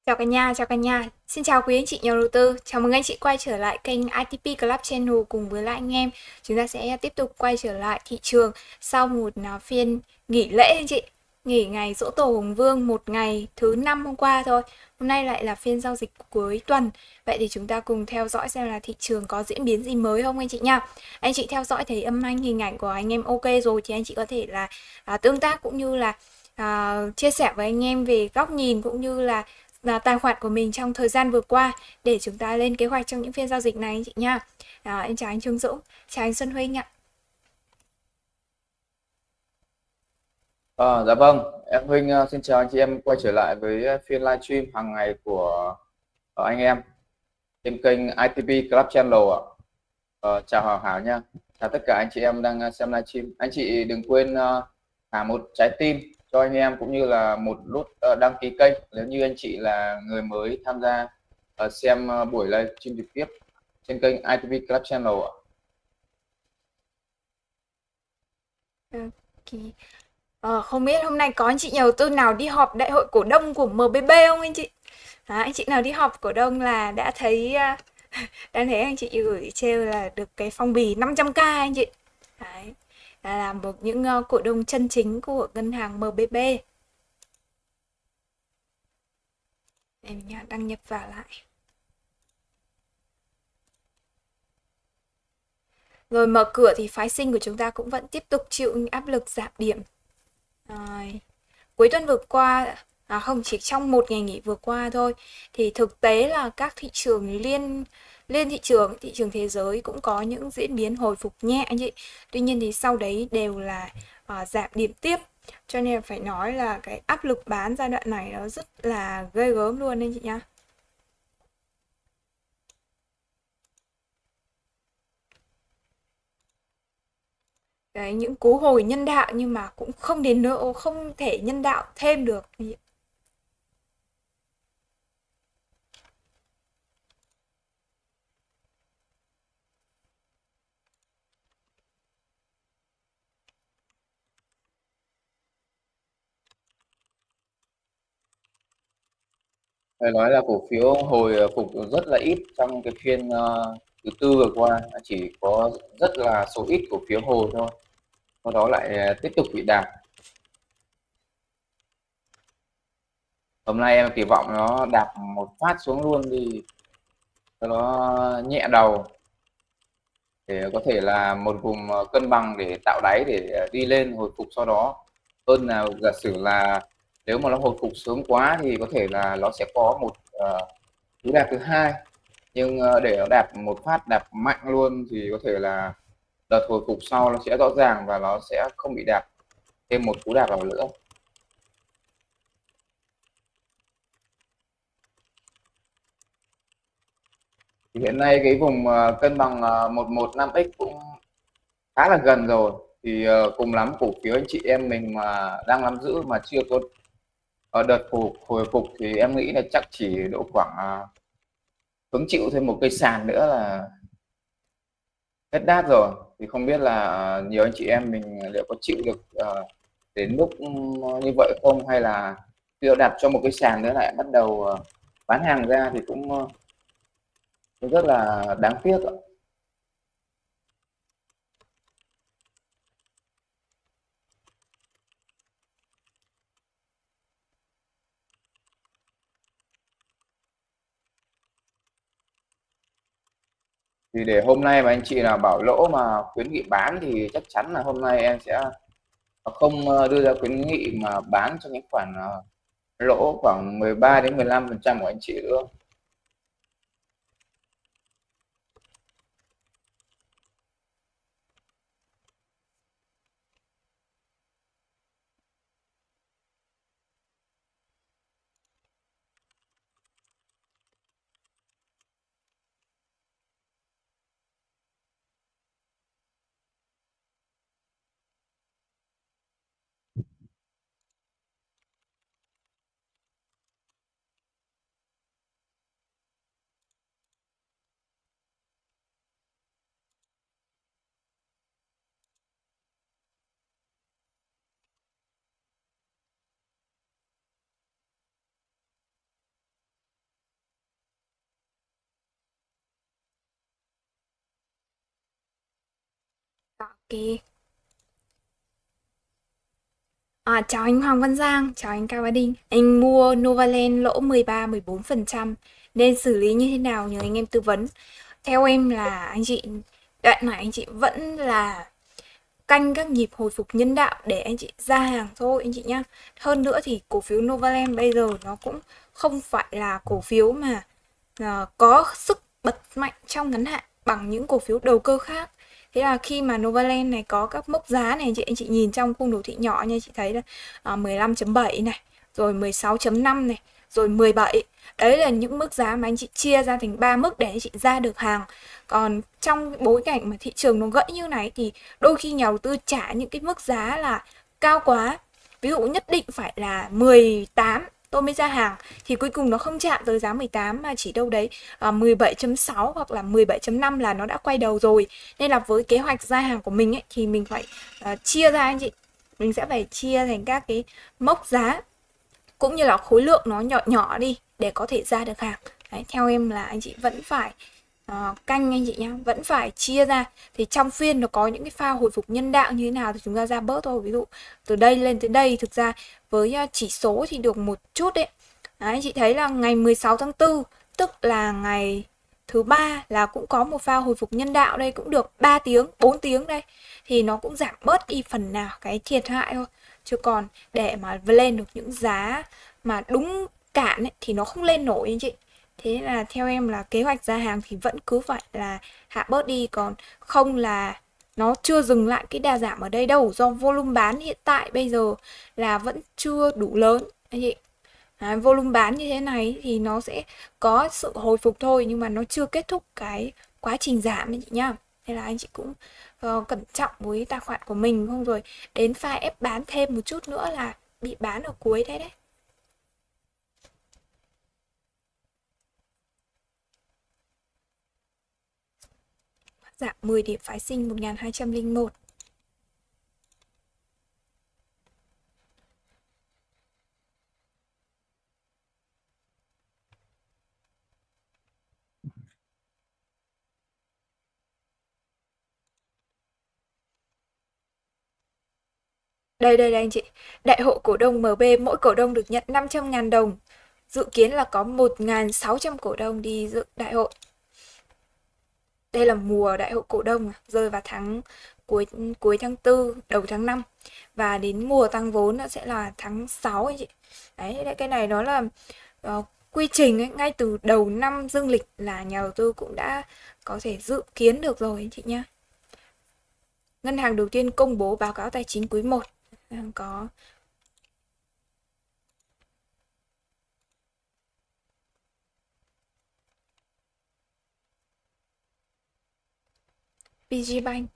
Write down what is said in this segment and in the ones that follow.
Chào cả nhà, chào cả nhà. Xin chào quý anh chị nhà đầu tư. Chào mừng anh chị quay trở lại kênh ITP Club Channel cùng với lại anh em. Chúng ta sẽ tiếp tục quay trở lại thị trường sau một phiên nghỉ lễ anh chị. Nghỉ ngày Giỗ Tổ Hùng Vương một ngày thứ năm hôm qua thôi. Hôm nay lại là phiên giao dịch cuối tuần. Vậy thì chúng ta cùng theo dõi xem là thị trường có diễn biến gì mới không anh chị nha. Anh chị theo dõi thấy âm thanh hình ảnh của anh em ok rồi thì anh chị có thể là tương tác cũng như là chia sẻ với anh em về góc nhìn cũng như là tài khoản của mình trong thời gian vừa qua để chúng ta lên kế hoạch trong những phiên giao dịch này anh chị nha. Em chào anh Trương Dũng, chào anh Xuân Huynh ạ. Dạ vâng, em Huynh xin chào anh chị em quay trở lại với phiên livestream hàng ngày của anh em trên kênh ITP Club Channel ạ. Chào Hảo Hảo nha, chào tất cả anh chị em đang xem livestream. Anh chị đừng quên thả một trái tim cho anh em cũng như là một nút đăng ký kênh nếu như anh chị là người mới tham gia xem buổi livestream trực tiếp trên kênh ITP Club Channel ạ. Ok. Không biết hôm nay có anh chị nhà đầu tư nào đi họp đại hội cổ đông của MBB không anh chị? Anh chị nào đi họp cổ đông là đã thấy đang thấy anh chị gửi trêu là được cái phong bì 500k anh chị. Đấy, là một những cổ đông chân chính của ngân hàng MBB. Em đăng nhập vào lại. Rồi mở cửa thì phái sinh của chúng ta cũng vẫn tiếp tục chịu những áp lực giảm điểm. Rồi. Cuối tuần vừa qua, không chỉ trong một ngày nghỉ vừa qua thôi, thì thực tế là các thị trường liên liên thị trường thế giới cũng có những diễn biến hồi phục nhẹ anh chị. Tuy nhiên thì sau đấy đều là giảm điểm tiếp. Cho nên là phải nói là cái áp lực bán giai đoạn này nó rất là ghê gớm luôn anh chị nhá. Đấy, những cú hồi nhân đạo nhưng mà cũng không đến nỗi không thể nhân đạo thêm được. Phải nói là cổ phiếu hồi phục rất là ít trong cái phiên thứ tư vừa qua, chỉ có rất là số ít cổ phiếu hồi thôi, sau đó lại tiếp tục bị đạp. Hôm nay em kỳ vọng nó đạp một phát xuống luôn đi cho nó nhẹ đầu để có thể là một vùng cân bằng để tạo đáy để đi lên hồi phục sau đó, hơn là giả sử là nếu mà nó hồi phục sớm quá thì có thể là nó sẽ có một cú đạp thứ hai, nhưng để nó đạp một phát đạp mạnh luôn thì có thể là đợt hồi phục sau nó sẽ rõ ràng và nó sẽ không bị đạp thêm một cú đạp nào nữa. Thì hiện nay cái vùng cân bằng 115x cũng khá là gần rồi, thì cùng lắm cổ phiếu anh chị em mình mà đang nắm giữ mà chưa có ở đợt hồi phục thì em nghĩ là chắc chỉ độ khoảng hứng chịu thêm một cây sàn nữa là hết đát rồi. Thì không biết là nhiều anh chị em mình liệu có chịu được đến lúc như vậy không, hay là khi nó đặt cho một cái sàn nữa lại bắt đầu bán hàng ra thì cũng rất là đáng tiếc ạ. Thì để hôm nay mà anh chị nào bảo lỗ mà khuyến nghị bán thì chắc chắn là hôm nay em sẽ không đưa ra khuyến nghị mà bán cho những khoản lỗ khoảng 13 đến 15% của anh chị nữa. Ok. Chào anh Hoàng Văn Giang, chào anh Cao Bá Đinh. Anh mua Novaland lỗ 13-14%, nên xử lý như thế nào nhờ anh em tư vấn. Theo em là anh chị, đoạn này anh chị vẫn là canh các nhịp hồi phục nhân đạo để anh chị ra hàng thôi anh chị nhá. Hơn nữa thì cổ phiếu Novaland bây giờ nó cũng không phải là cổ phiếu mà có sức bật mạnh trong ngắn hạn bằng những cổ phiếu đầu cơ khác. Thế là khi mà Novaland này có các mốc giá này anh chị nhìn trong khung đồ thị nhỏ nha, chị thấy là 15.7 này, rồi 16.5 này, rồi 17. Đấy là những mức giá mà anh chị chia ra thành 3 mức để anh chị ra được hàng. Còn trong bối cảnh mà thị trường nó gãy như này thì đôi khi nhà đầu tư trả những cái mức giá là cao quá. Ví dụ nhất định phải là 18 tôi mới ra hàng, thì cuối cùng nó không chạm tới giá 18 mà chỉ đâu đấy 17.6 hoặc là 17.5 là nó đã quay đầu rồi. Nên là với kế hoạch ra hàng của mình ấy, thì mình phải chia ra anh chị. Mình sẽ phải chia thành các cái mốc giá cũng như là khối lượng nó nhỏ nhỏ đi để có thể ra được hàng. Đấy, theo em là anh chị vẫn phải canh anh chị nhá, vẫn phải chia ra. Thì trong phiên nó có những cái pha hồi phục nhân đạo như thế nào thì chúng ta ra bớt thôi. Ví dụ từ đây lên tới đây, thực ra với chỉ số thì được một chút đấy. Đấy, chị thấy là ngày 16 tháng 4, tức là ngày thứ ba, là cũng có một pha hồi phục nhân đạo đây, cũng được 3 tiếng, 4 tiếng đây. Thì nó cũng giảm bớt đi phần nào cái thiệt hại thôi. Chứ còn để mà lên được những giá mà đúng cạn ấy, thì nó không lên nổi anh chị. Thế là theo em là kế hoạch ra hàng thì vẫn cứ phải là hạ bớt đi, còn không là nó chưa dừng lại cái đà giảm ở đây đâu, do volume bán hiện tại bây giờ là vẫn chưa đủ lớn anh chị. Volume bán như thế này thì nó sẽ có sự hồi phục thôi, nhưng mà nó chưa kết thúc cái quá trình giảm anh chị nhá. Nên là anh chị cũng cẩn trọng với tài khoản của mình, không rồi đến pha ép bán thêm một chút nữa là bị bán ở cuối đấy đấy. Giảm 10 điểm phái sinh 1201. Đây anh chị. Đại hội cổ đông MB mỗi cổ đông được nhận 500.000 đồng. Dự kiến là có 1.600 cổ đông đi dự đại hội. Đây là mùa đại hội cổ đông rơi vào cuối tháng 4, đầu tháng 5. Và đến mùa tăng vốn nó sẽ là tháng 6 anh chị. Đấy, cái này nó là quy trình ấy, ngay từ đầu năm dương lịch là nhà đầu tư cũng đã có thể dự kiến được rồi anh chị nhé. Ngân hàng đầu tiên công bố báo cáo tài chính quý 1 có PGBank.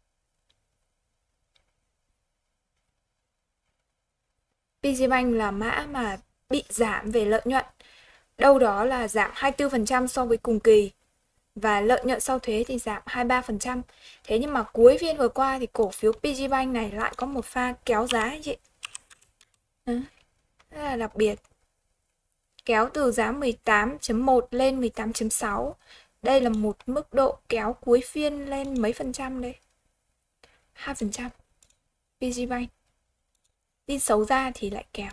PGBank là mã mà bị giảm về lợi nhuận, đâu đó là giảm 24% so với cùng kỳ, và lợi nhuận sau thuế thì giảm 23%. Thế nhưng mà cuối phiên vừa qua thì cổ phiếu PGBank này lại có một pha kéo giá anh chị. Rất là đặc biệt. Kéo từ giá 18.1 lên 18.6. Đây là một mức độ kéo cuối phiên lên mấy phần trăm đây? 2%. PGBank. Tin xấu ra thì lại kéo.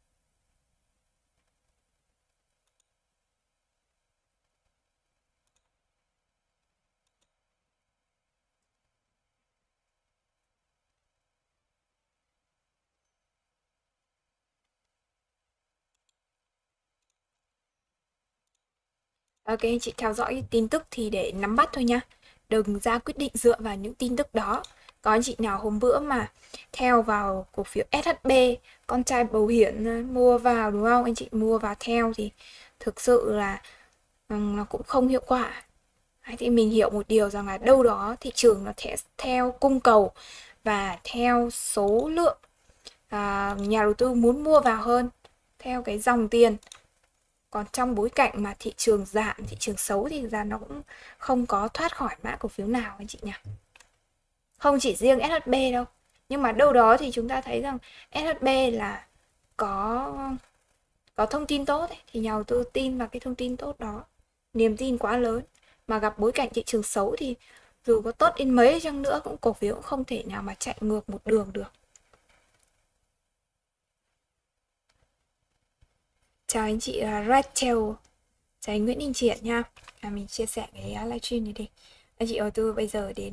Ok, anh chị theo dõi tin tức thì để nắm bắt thôi nhá. Đừng ra quyết định dựa vào những tin tức đó. Có anh chị nào hôm bữa mà theo vào cổ phiếu SHB, con trai Bầu Hiển mua vào đúng không? Anh chị mua vào theo thì thực sự là nó cũng không hiệu quả. Thì mình hiểu một điều rằng là đâu đó thị trường nó theo cung cầu và theo số lượng nhà đầu tư muốn mua vào hơn, theo cái dòng tiền. Còn trong bối cảnh mà thị trường giảm, thị trường xấu thì ra nó cũng không có thoát khỏi mã cổ phiếu nào anh chị nhỉ. Không chỉ riêng SHB đâu, nhưng mà đâu đó thì chúng ta thấy rằng SHB là có thông tin tốt ấy, thì nhà đầu tư tin vào cái thông tin tốt đó, niềm tin quá lớn, mà gặp bối cảnh thị trường xấu thì Dù có tốt đến mấy chăng nữa cũng cổ phiếu cũng không thể nào mà chạy ngược một đường được. Chào anh chị Rachel, chào anh Nguyễn Đình Triển nha. Mình chia sẻ cái livestream này đi. Anh chị đầu tư bây giờ đến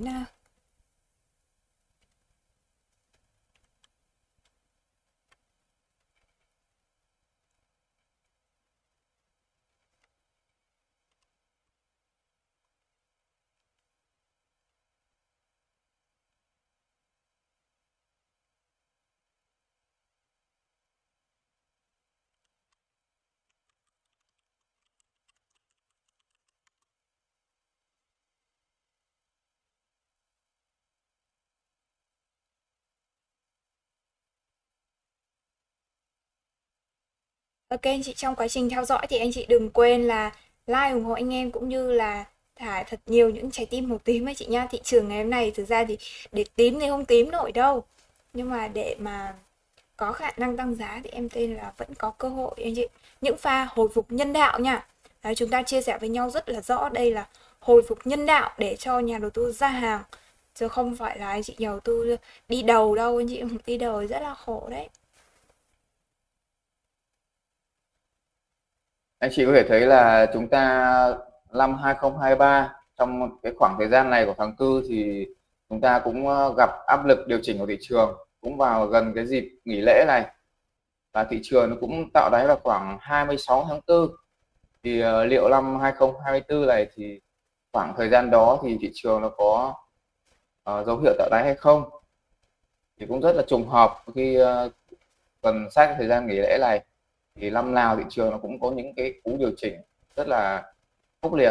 Ok anh chị, trong quá trình theo dõi thì anh chị đừng quên là like ủng hộ anh em cũng như là thả thật nhiều những trái tim màu tím ấy chị nha. Thị trường ngày hôm nay thực ra thì để tím thì không tím nổi đâu. Nhưng mà để mà có khả năng tăng giá thì em tin là vẫn có cơ hội anh chị. Những pha hồi phục nhân đạo nha. Đấy, chúng ta chia sẻ với nhau rất là rõ đây là hồi phục nhân đạo để cho nhà đầu tư ra hàng. Chứ không phải là anh chị nhà đầu tư đi đầu đâu, anh chị đi đầu rất là khổ đấy. Anh chị có thể thấy là chúng ta năm 2023 trong cái khoảng thời gian này của tháng 4 thì chúng ta cũng gặp áp lực điều chỉnh của thị trường, cũng vào gần cái dịp nghỉ lễ này, và thị trường nó cũng tạo đáy vào khoảng 26 tháng 4. Thì liệu năm 2024 này thì khoảng thời gian đó thì thị trường nó có dấu hiệu tạo đáy hay không, thì cũng rất là trùng hợp khi gần sát thời gian nghỉ lễ này thì năm nào thị trường nó cũng có những cái cú điều chỉnh rất là khốc liệt.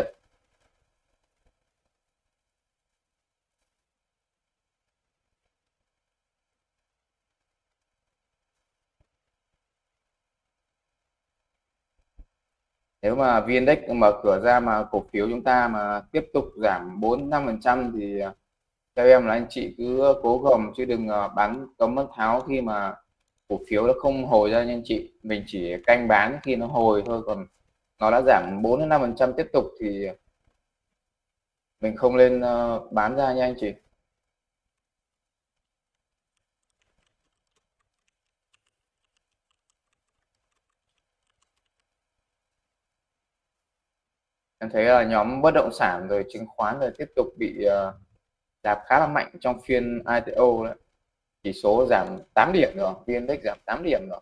Nếu mà VN-Index mở cửa ra mà cổ phiếu chúng ta mà tiếp tục giảm 4-5% thì theo em là anh chị cứ cố gồng chứ đừng bán cấm bán tháo khi mà cổ phiếu nó không hồi ra nha anh chị. Mình chỉ canh bán khi nó hồi thôi, còn nó đã giảm 4-5% tiếp tục thì mình không lên bán ra nha anh chị. Em thấy là nhóm bất động sản rồi chứng khoán rồi tiếp tục bị giảm khá là mạnh trong phiên ITO đấy. Chỉ số giảm 8 điểm rồi, VN-Index giảm 8 điểm rồi.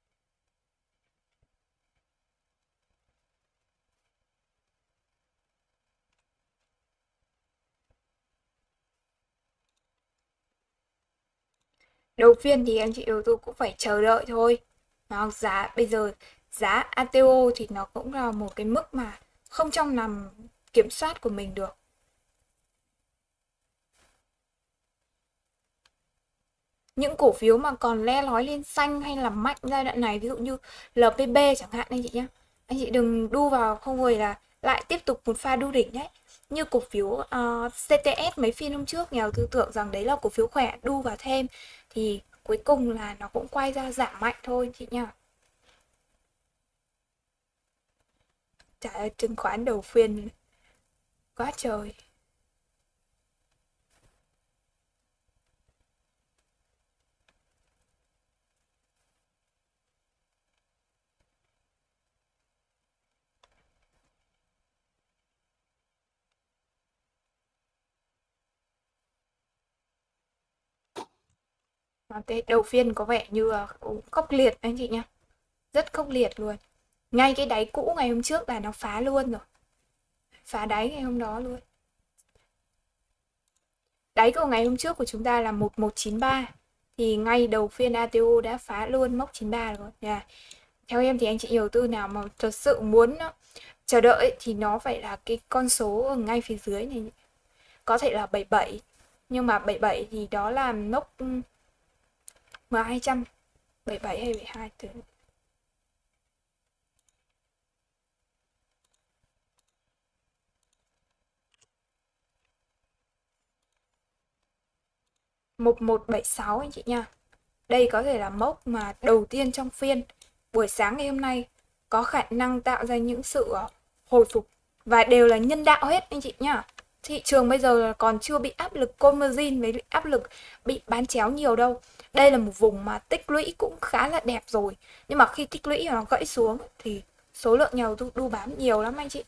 Đầu phiên thì anh chị đầu tư cũng phải chờ đợi thôi. Nó giá bây giờ giá ATO thì nó cũng là một cái mức mà không trong nằm kiểm soát của mình được. Những cổ phiếu mà còn le lói lên xanh hay là mạnh giai đoạn này, ví dụ như LPB chẳng hạn anh chị nhé. Anh chị đừng đu vào không rồi là lại tiếp tục một pha đu đỉnh đấy. Như cổ phiếu CTS mấy phiên hôm trước, nhà đầu tư tưởng rằng đấy là cổ phiếu khỏe, đu vào thêm thì cuối cùng là nó cũng quay ra giảm mạnh thôi chị nha. Trời ơi, chứng khoán đầu phiên quá trời. Đầu phiên có vẻ như khốc liệt anh chị nhá. Rất khốc liệt luôn. Ngay cái đáy cũ ngày hôm trước là nó phá luôn rồi. Phá đáy ngày hôm đó luôn. Đáy của ngày hôm trước của chúng ta là 1193. Thì ngay đầu phiên ATO đã phá luôn mốc 93 rồi. Yeah. Theo em thì anh chị đầu tư nào mà thật sự muốn chờ đợi thì nó phải là cái con số ở ngay phía dưới này. Có thể là 77. Nhưng mà 77 thì đó là mốc MA200. 77 hay 72 từ 1176 anh chị nha. Đây có thể là mốc mà đầu tiên trong phiên buổi sáng ngày hôm nay có khả năng tạo ra những sự hồi phục và đều là nhân đạo hết anh chị nhá. thị trường bây giờ là còn chưa bị áp lực conversion với áp lực bị bán chéo nhiều đâu. Đây là một vùng mà tích lũy cũng khá là đẹp rồi. Nhưng mà khi tích lũy nó gãy xuống thì số lượng nhà đầu tư đu bám nhiều lắm anh chị.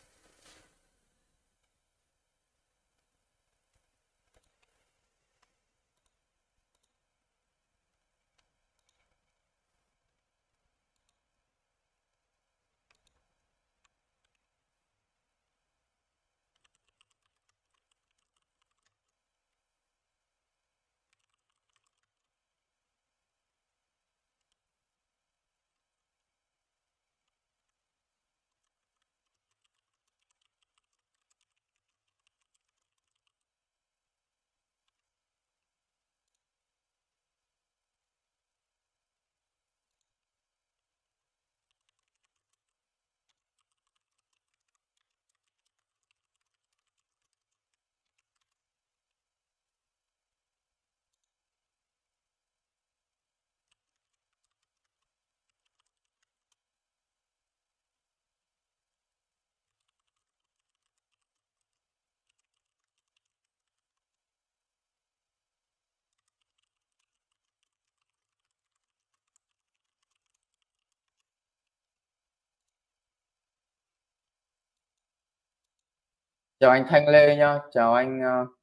Chào anh Thanh Lê nhá, chào anh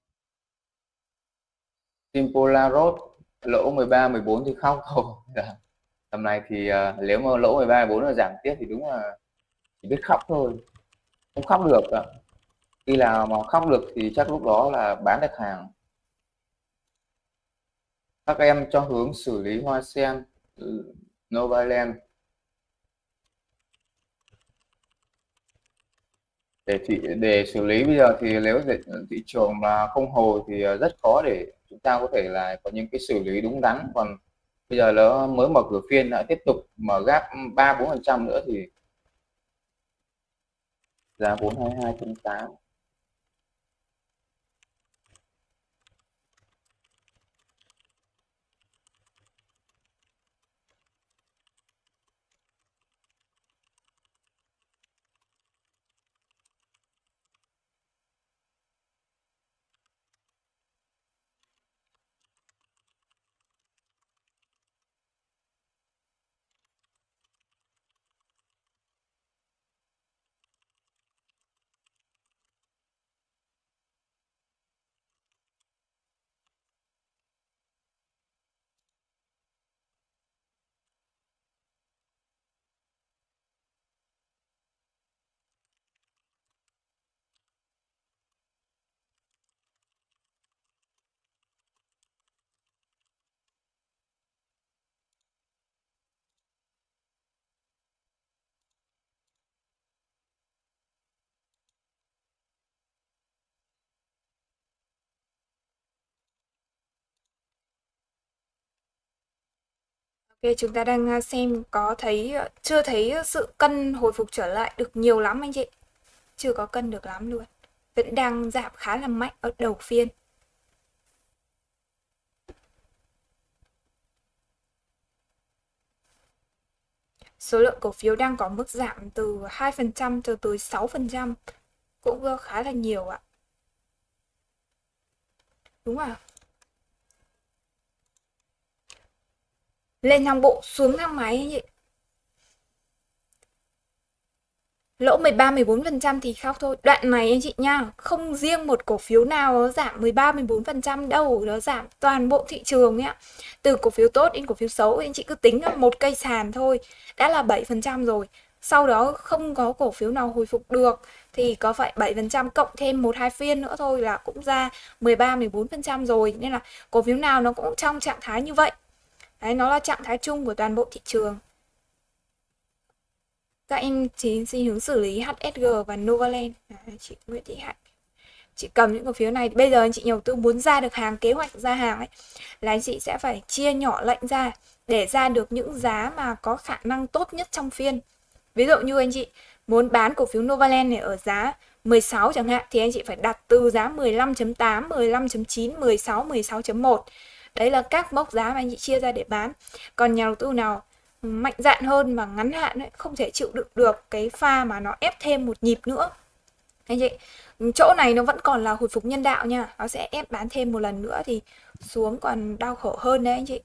Simpolarot. Lỗ 13 14 thì khóc rồi. Tầm này thì nếu mà lỗ 13 14 là giảm tiếp thì đúng là chỉ biết khóc thôi, không khóc được ạ. Khi nào mà khóc được thì chắc lúc đó là bán được hàng. Các em cho hướng xử lý hoa sen Novaland để xử lý bây giờ thì nếu thị trường mà không hồi thì rất khó để chúng ta có thể là có những cái xử lý đúng đắn. Còn bây giờ nó mới mở cửa phiên lại tiếp tục mở gap 3-4% nữa thì giá 422.8. Ok, chúng ta đang xem có thấy chưa thấy sự cân hồi phục trở lại được nhiều lắm anh chị. Chưa có cân được lắm luôn. Vẫn đang giảm khá là mạnh ở đầu phiên. Số lượng cổ phiếu đang có mức giảm từ 2% cho tới 6%, cũng khá là nhiều ạ. Đúng không ạ? Lên thang bộ, xuống thang máy anh chị. Lỗ 13-14% thì khóc thôi. Đoạn này anh chị nha, không riêng một cổ phiếu nào nó giảm 13-14% đâu, nó giảm toàn bộ thị trường nhá. Từ cổ phiếu tốt đến cổ phiếu xấu anh chị cứ tính là một cây sàn thôi đã là 7% rồi. Sau đó không có cổ phiếu nào hồi phục được thì có phải 7% cộng thêm 1-2 phiên nữa thôi là cũng ra 13-14% rồi. Nên là cổ phiếu nào nó cũng trong trạng thái như vậy. Đấy, nó là trạng thái chung của toàn bộ thị trường. Các em chỉ xin hướng xử lý HSG và Novaland. Chị Nguyễn Thị Hạnh. Chị cầm những cổ phiếu này. Bây giờ anh chị nhà đầu tư muốn ra được hàng, kế hoạch ra hàng ấy, là anh chị sẽ phải chia nhỏ lệnh ra để ra được những giá mà có khả năng tốt nhất trong phiên. Ví dụ như anh chị muốn bán cổ phiếu Novaland này ở giá 16 chẳng hạn, thì anh chị phải đặt từ giá 15.8, 15.9, 16, 16.1. Đấy là các mốc giá mà anh chị chia ra để bán. Còn nhà đầu tư nào mạnh dạn hơn mà ngắn hạn ấy, không thể chịu đựng được cái pha mà nó ép thêm một nhịp nữa anh chị. Chỗ này nó vẫn còn là hồi phục nhân đạo nha, nó sẽ ép bán thêm một lần nữa thì xuống còn đau khổ hơn đấy anh chị.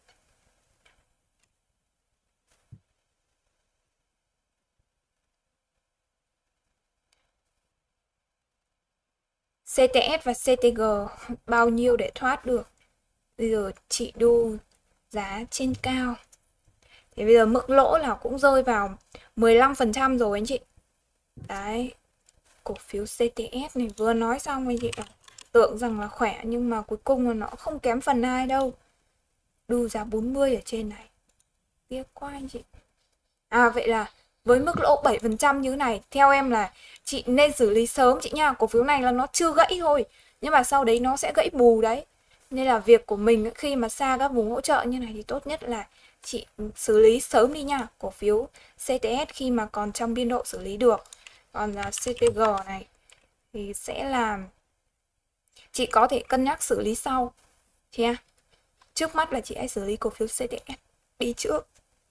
CTS và CTG bao nhiêu để thoát được? Bây giờ chị đu giá trên cao. Thì bây giờ mức lỗ là cũng rơi vào 15% rồi anh chị. Đấy. Cổ phiếu CTS này vừa nói xong anh chị ạ. Tưởng rằng là khỏe nhưng mà cuối cùng là nó không kém phần ai đâu. Đu giá 40 ở trên này. Tiếc quá anh chị. À vậy là với mức lỗ 7% như thế này, theo em là chị nên xử lý sớm chị nha. Cổ phiếu này là nó chưa gãy thôi, nhưng mà sau đấy nó sẽ gãy bù đấy. Nên là việc của mình khi mà xa các vùng hỗ trợ như này thì tốt nhất là chị xử lý sớm đi nha. Cổ phiếu CTS khi mà còn trong biên độ xử lý được. Còn là CTG này thì sẽ là chị có thể cân nhắc xử lý sau. Chị nha. Trước mắt là chị hãy xử lý cổ phiếu CTS đi trước.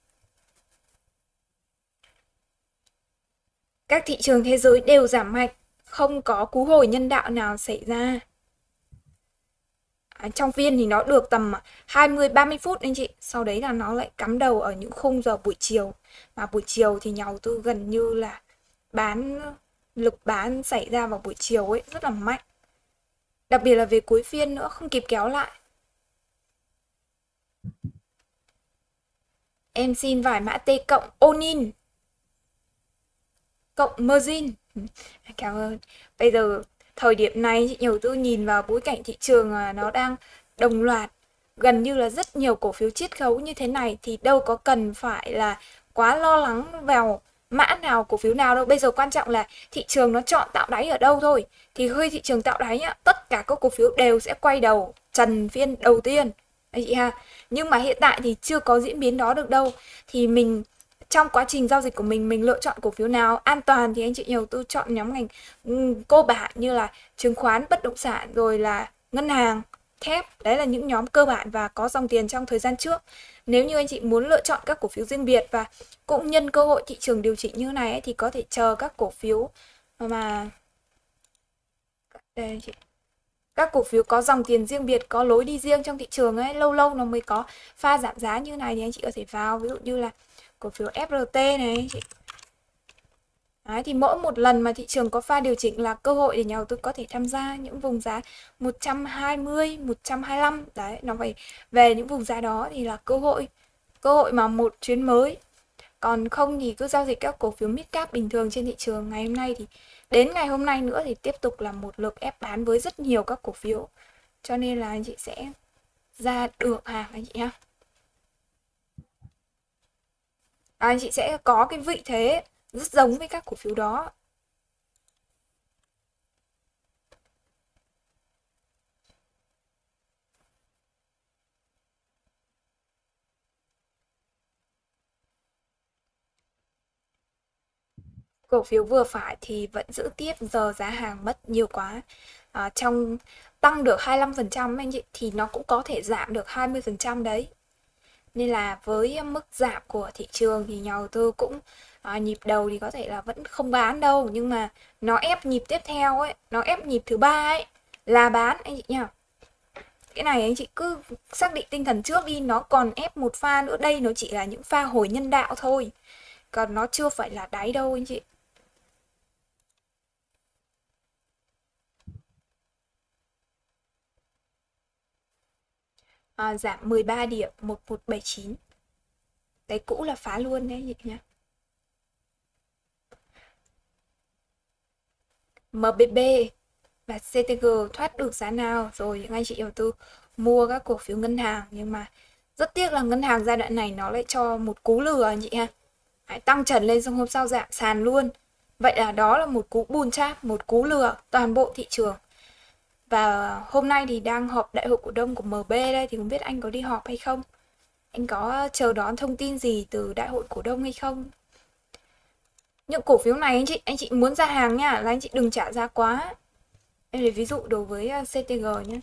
Các thị trường thế giới đều giảm mạnh, không có cú hồi nhân đạo nào xảy ra. Trong phiên thì nó được tầm 20-30 phút anh chị. Sau đấy là nó lại cắm đầu ở những khung giờ buổi chiều. Mà buổi chiều thì nhà đầu tư gần như là lực bán xảy ra vào buổi chiều ấy rất là mạnh. Đặc biệt là về cuối phiên nữa, không kịp kéo lại. Em xin vài mã T cộng Onin cộng margin. Cảm ơn. Bây giờ thời điểm này chị nhiều tư nhìn vào bối cảnh thị trường nó đang đồng loạt gần như là rất nhiều cổ phiếu chiết khấu như thế này thì đâu có cần phải là quá lo lắng vào mã nào cổ phiếu nào đâu. Bây giờ quan trọng là thị trường nó chọn tạo đáy ở đâu thôi. Thì khi thị trường tạo đáy nhá, tất cả các cổ phiếu đều sẽ quay đầu trần phiên đầu tiên anh chị ha. Nhưng mà hiện tại thì chưa có diễn biến đó được đâu. Thì mình trong quá trình giao dịch của mình lựa chọn cổ phiếu nào an toàn thì anh chị nhiều tư chọn nhóm ngành cơ bản như là chứng khoán, bất động sản rồi là ngân hàng, thép. Đấy là những nhóm cơ bản và có dòng tiền trong thời gian trước. Nếu như anh chị muốn lựa chọn các cổ phiếu riêng biệt và cũng nhân cơ hội thị trường điều chỉnh như này ấy, thì có thể chờ các cổ phiếu mà đây anh chị. Các cổ phiếu có dòng tiền riêng biệt, có lối đi riêng trong thị trường ấy, lâu lâu nó mới có pha giảm giá như này thì anh chị có thể vào, ví dụ như là cổ phiếu FRT này anh chị. Đấy, thì mỗi một lần mà thị trường có pha điều chỉnh là cơ hội để nhà đầu tư có thể tham gia những vùng giá 120, 125. Đấy, nó phải về những vùng giá đó thì là cơ hội mà một chuyến mới. Còn không thì cứ giao dịch các cổ phiếu mid cap bình thường trên thị trường. Ngày hôm nay thì đến ngày hôm nay nữa thì tiếp tục là một lực ép bán với rất nhiều các cổ phiếu. Cho nên là anh chị sẽ ra được hàng anh chị nhá. Anh chị sẽ có cái vị thế rất giống với các cổ phiếu đó. Cổ phiếu vừa phải thì vẫn giữ tiếp, giờ giá hàng mất nhiều quá. Trong tăng được 25% anh chị thì nó cũng có thể giảm được 20% đấy. Nên là với mức giảm của thị trường thì nhà đầu tư cũng nhịp đầu thì có thể là vẫn không bán đâu, nhưng mà nó ép nhịp tiếp theo ấy, nó ép nhịp thứ ba ấy là bán anh chị nhá. Cái này anh chị cứ xác định tinh thần trước đi, nó còn ép một pha nữa, đây nó chỉ là những pha hồi nhân đạo thôi. Còn nó chưa phải là đáy đâu anh chị. Giảm 13 điểm 1179. Cái cũ là phá luôn đấy anh chị nhá. MBB và CTG thoát được giá nào rồi những anh chị đầu tư mua các cổ phiếu ngân hàng, nhưng mà rất tiếc là ngân hàng giai đoạn này nó lại cho một cú lừa anh chị ha. Tăng trần lên xong hôm sau giảm sàn luôn. Vậy là đó là một cú bùn cháp, một cú lừa toàn bộ thị trường. Và hôm nay thì đang họp đại hội cổ đông của MB đây, thì không biết anh có đi họp hay không? Anh có chờ đón thông tin gì từ đại hội cổ đông hay không? Những cổ phiếu này anh chị muốn ra hàng nha, là anh chị đừng trả giá quá. Em lấy ví dụ đối với CTG nhé.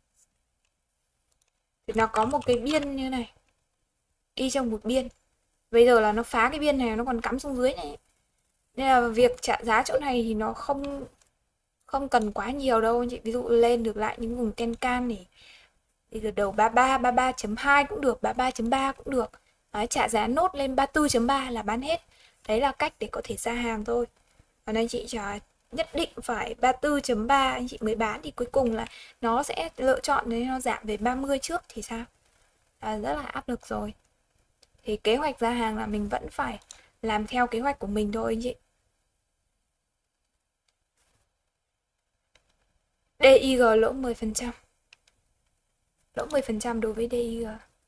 Thì nó có một cái biên như này, đi trong một biên. Bây giờ là nó phá cái biên này, nó còn cắm xuống dưới này. Nên là việc trả giá chỗ này thì nó không cần quá nhiều đâu anh chị. Ví dụ lên được lại những vùng Tenkan này, đi từ đầu 33, 33.2 cũng được, 33.3 cũng được. Đấy, trả giá nốt lên 34.3 là bán hết. Đấy là cách để có thể ra hàng thôi. Còn anh chị chả nhất định phải 34.3 anh chị mới bán thì cuối cùng là nó sẽ lựa chọn đấy, nó giảm về 30 trước thì sao? Rất là áp lực rồi. Thì kế hoạch ra hàng là mình vẫn phải làm theo kế hoạch của mình thôi anh chị. DIG lỗ 10%. Lỗ 10% đối với DIG.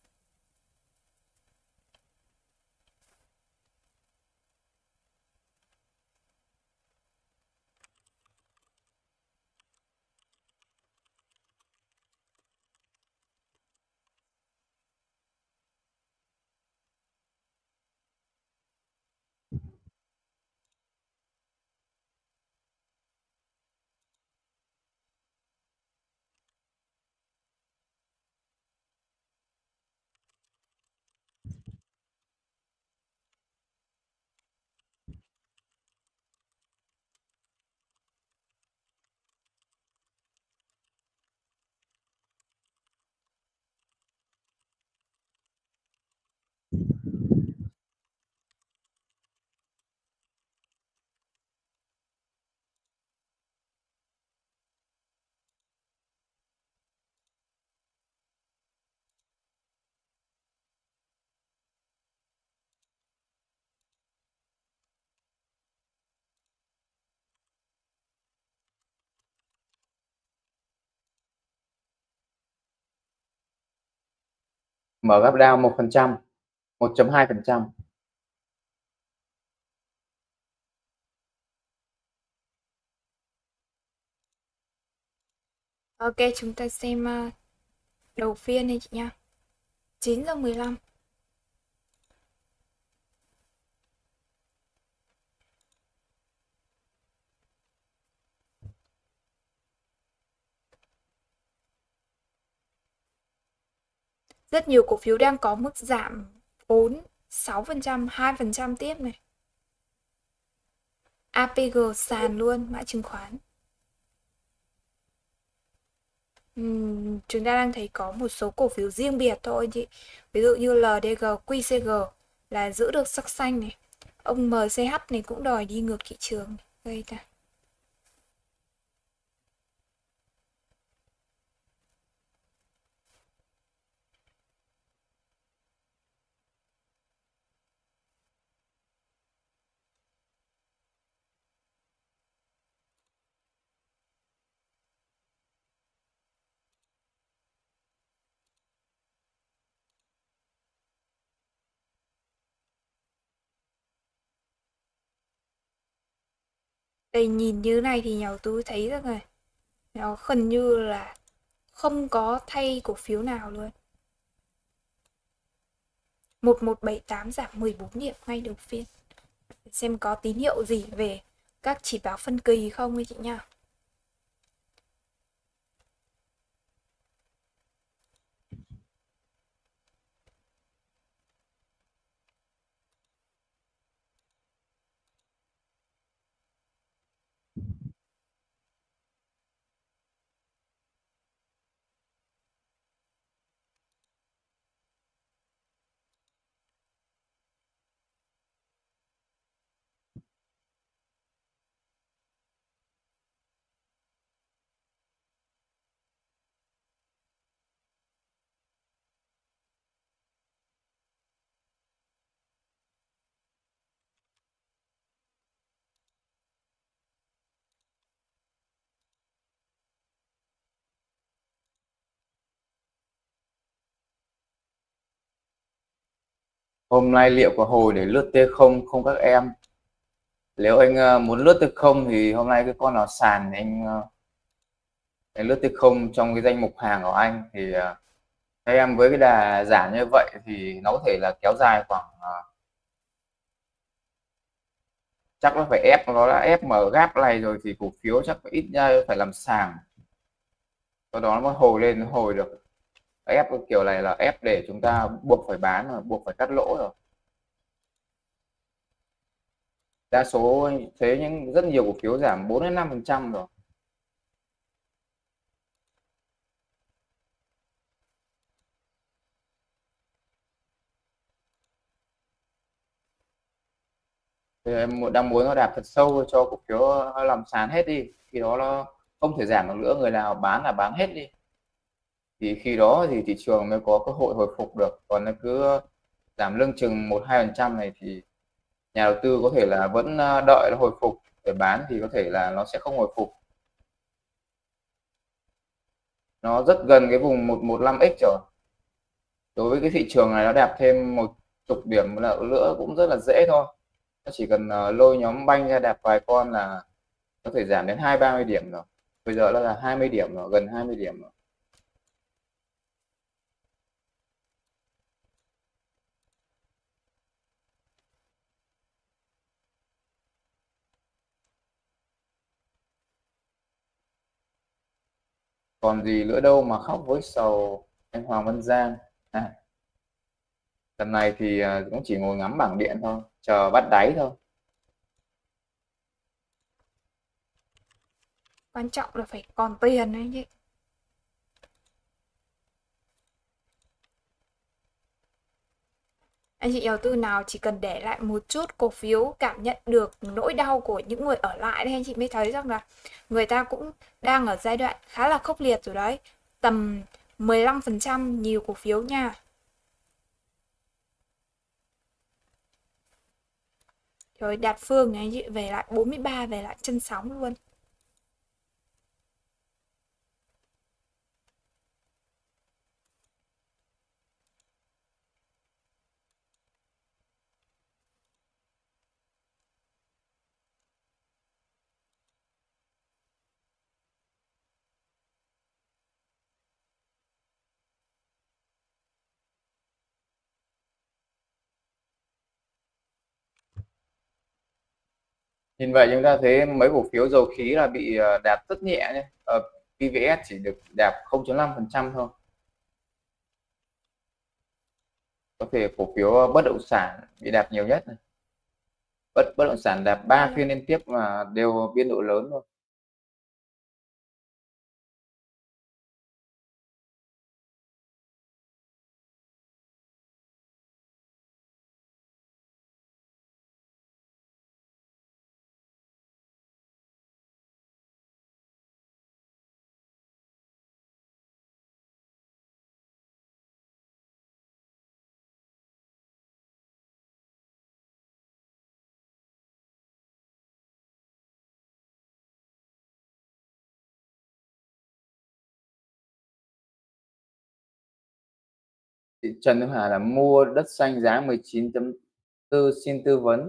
Mở gap down 1%, 1.2%. Ok, chúng ta xem đầu phiên này chị nha. 9:15. Rất nhiều cổ phiếu đang có mức giảm 4, 6%, 2% tiếp này. APG sàn luôn, mã chứng khoán. Chúng ta đang thấy có một số cổ phiếu riêng biệt thôi chị. Ví dụ như LDG, QCG là giữ được sắc xanh này. Ông MCH này cũng đòi đi ngược thị trường. Đây ta. Đây nhìn như này thì nhà đầu tư thấy rằng là nó gần như là không có thay cổ phiếu nào luôn. 1178 giảm 14 điểm ngay đầu phiên. Xem có tín hiệu gì về các chỉ báo phân kỳ không ấy chị nha. Hôm nay liệu có hồi để lướt T0 không các em? Nếu anh muốn lướt T0 thì hôm nay cái con nào sàn thì anh lướt T0 trong cái danh mục hàng của anh thì các em với cái đà giảm như vậy thì nó có thể là kéo dài khoảng chắc nó phải ép, nó đã ép mở gap này rồi thì cổ phiếu chắc phải ít ra phải làm sàn, sau đó nó mới hồi lên, nó hồi được. Ép cái kiểu này là ép để chúng ta buộc phải bán rồi, buộc phải cắt lỗ rồi. Đa số thế, nhưng rất nhiều cổ phiếu giảm 4 đến 5% rồi. Thì em đang muốn nó đạp thật sâu cho cổ phiếu nó làm sàn hết đi, khi đó nó không thể giảm được nữa, người nào bán là bán hết đi, thì khi đó thì thị trường mới có cơ hội hồi phục được. Còn nó cứ giảm lưng chừng 1-2% này thì nhà đầu tư có thể là vẫn đợi nó hồi phục để bán, thì có thể là nó sẽ không hồi phục. Nó rất gần cái vùng 115x rồi. Đối với cái thị trường này nó đạp thêm một chục điểm nữa cũng rất là dễ thôi. Nó chỉ cần lôi nhóm banh ra đạp vài con là có thể giảm đến 20-30 điểm rồi. Bây giờ nó là 20 điểm rồi, gần 20 điểm rồi. Còn gì nữa đâu mà khóc với sầu, anh Hoàng Văn Giang. Tầm này thì cũng chỉ ngồi ngắm bảng điện thôi, chờ bắt đáy thôi. Quan trọng là phải còn tiền đấy chứ. Anh chị đầu tư nào chỉ cần để lại một chút cổ phiếu, cảm nhận được nỗi đau của những người ở lại đấy, anh chị mới thấy rằng là người ta cũng đang ở giai đoạn khá là khốc liệt rồi đấy. Tầm 15% nhiều cổ phiếu nha. Trời, Đạt Phương này anh chị về lại 43, về lại chân sóng luôn. Nhìn vậy chúng ta thấy mấy cổ phiếu dầu khí là bị đạp rất nhẹ nhé. PVS chỉ được đạp 0,5% thôi. Có thể cổ phiếu bất động sản bị đạp nhiều nhất này. Bất động sản đạp 3 phiên liên tiếp mà đều biên độ lớn thôi. Chị Trần Thu Hà là mua đất xanh giá 19.4, xin tư vấn.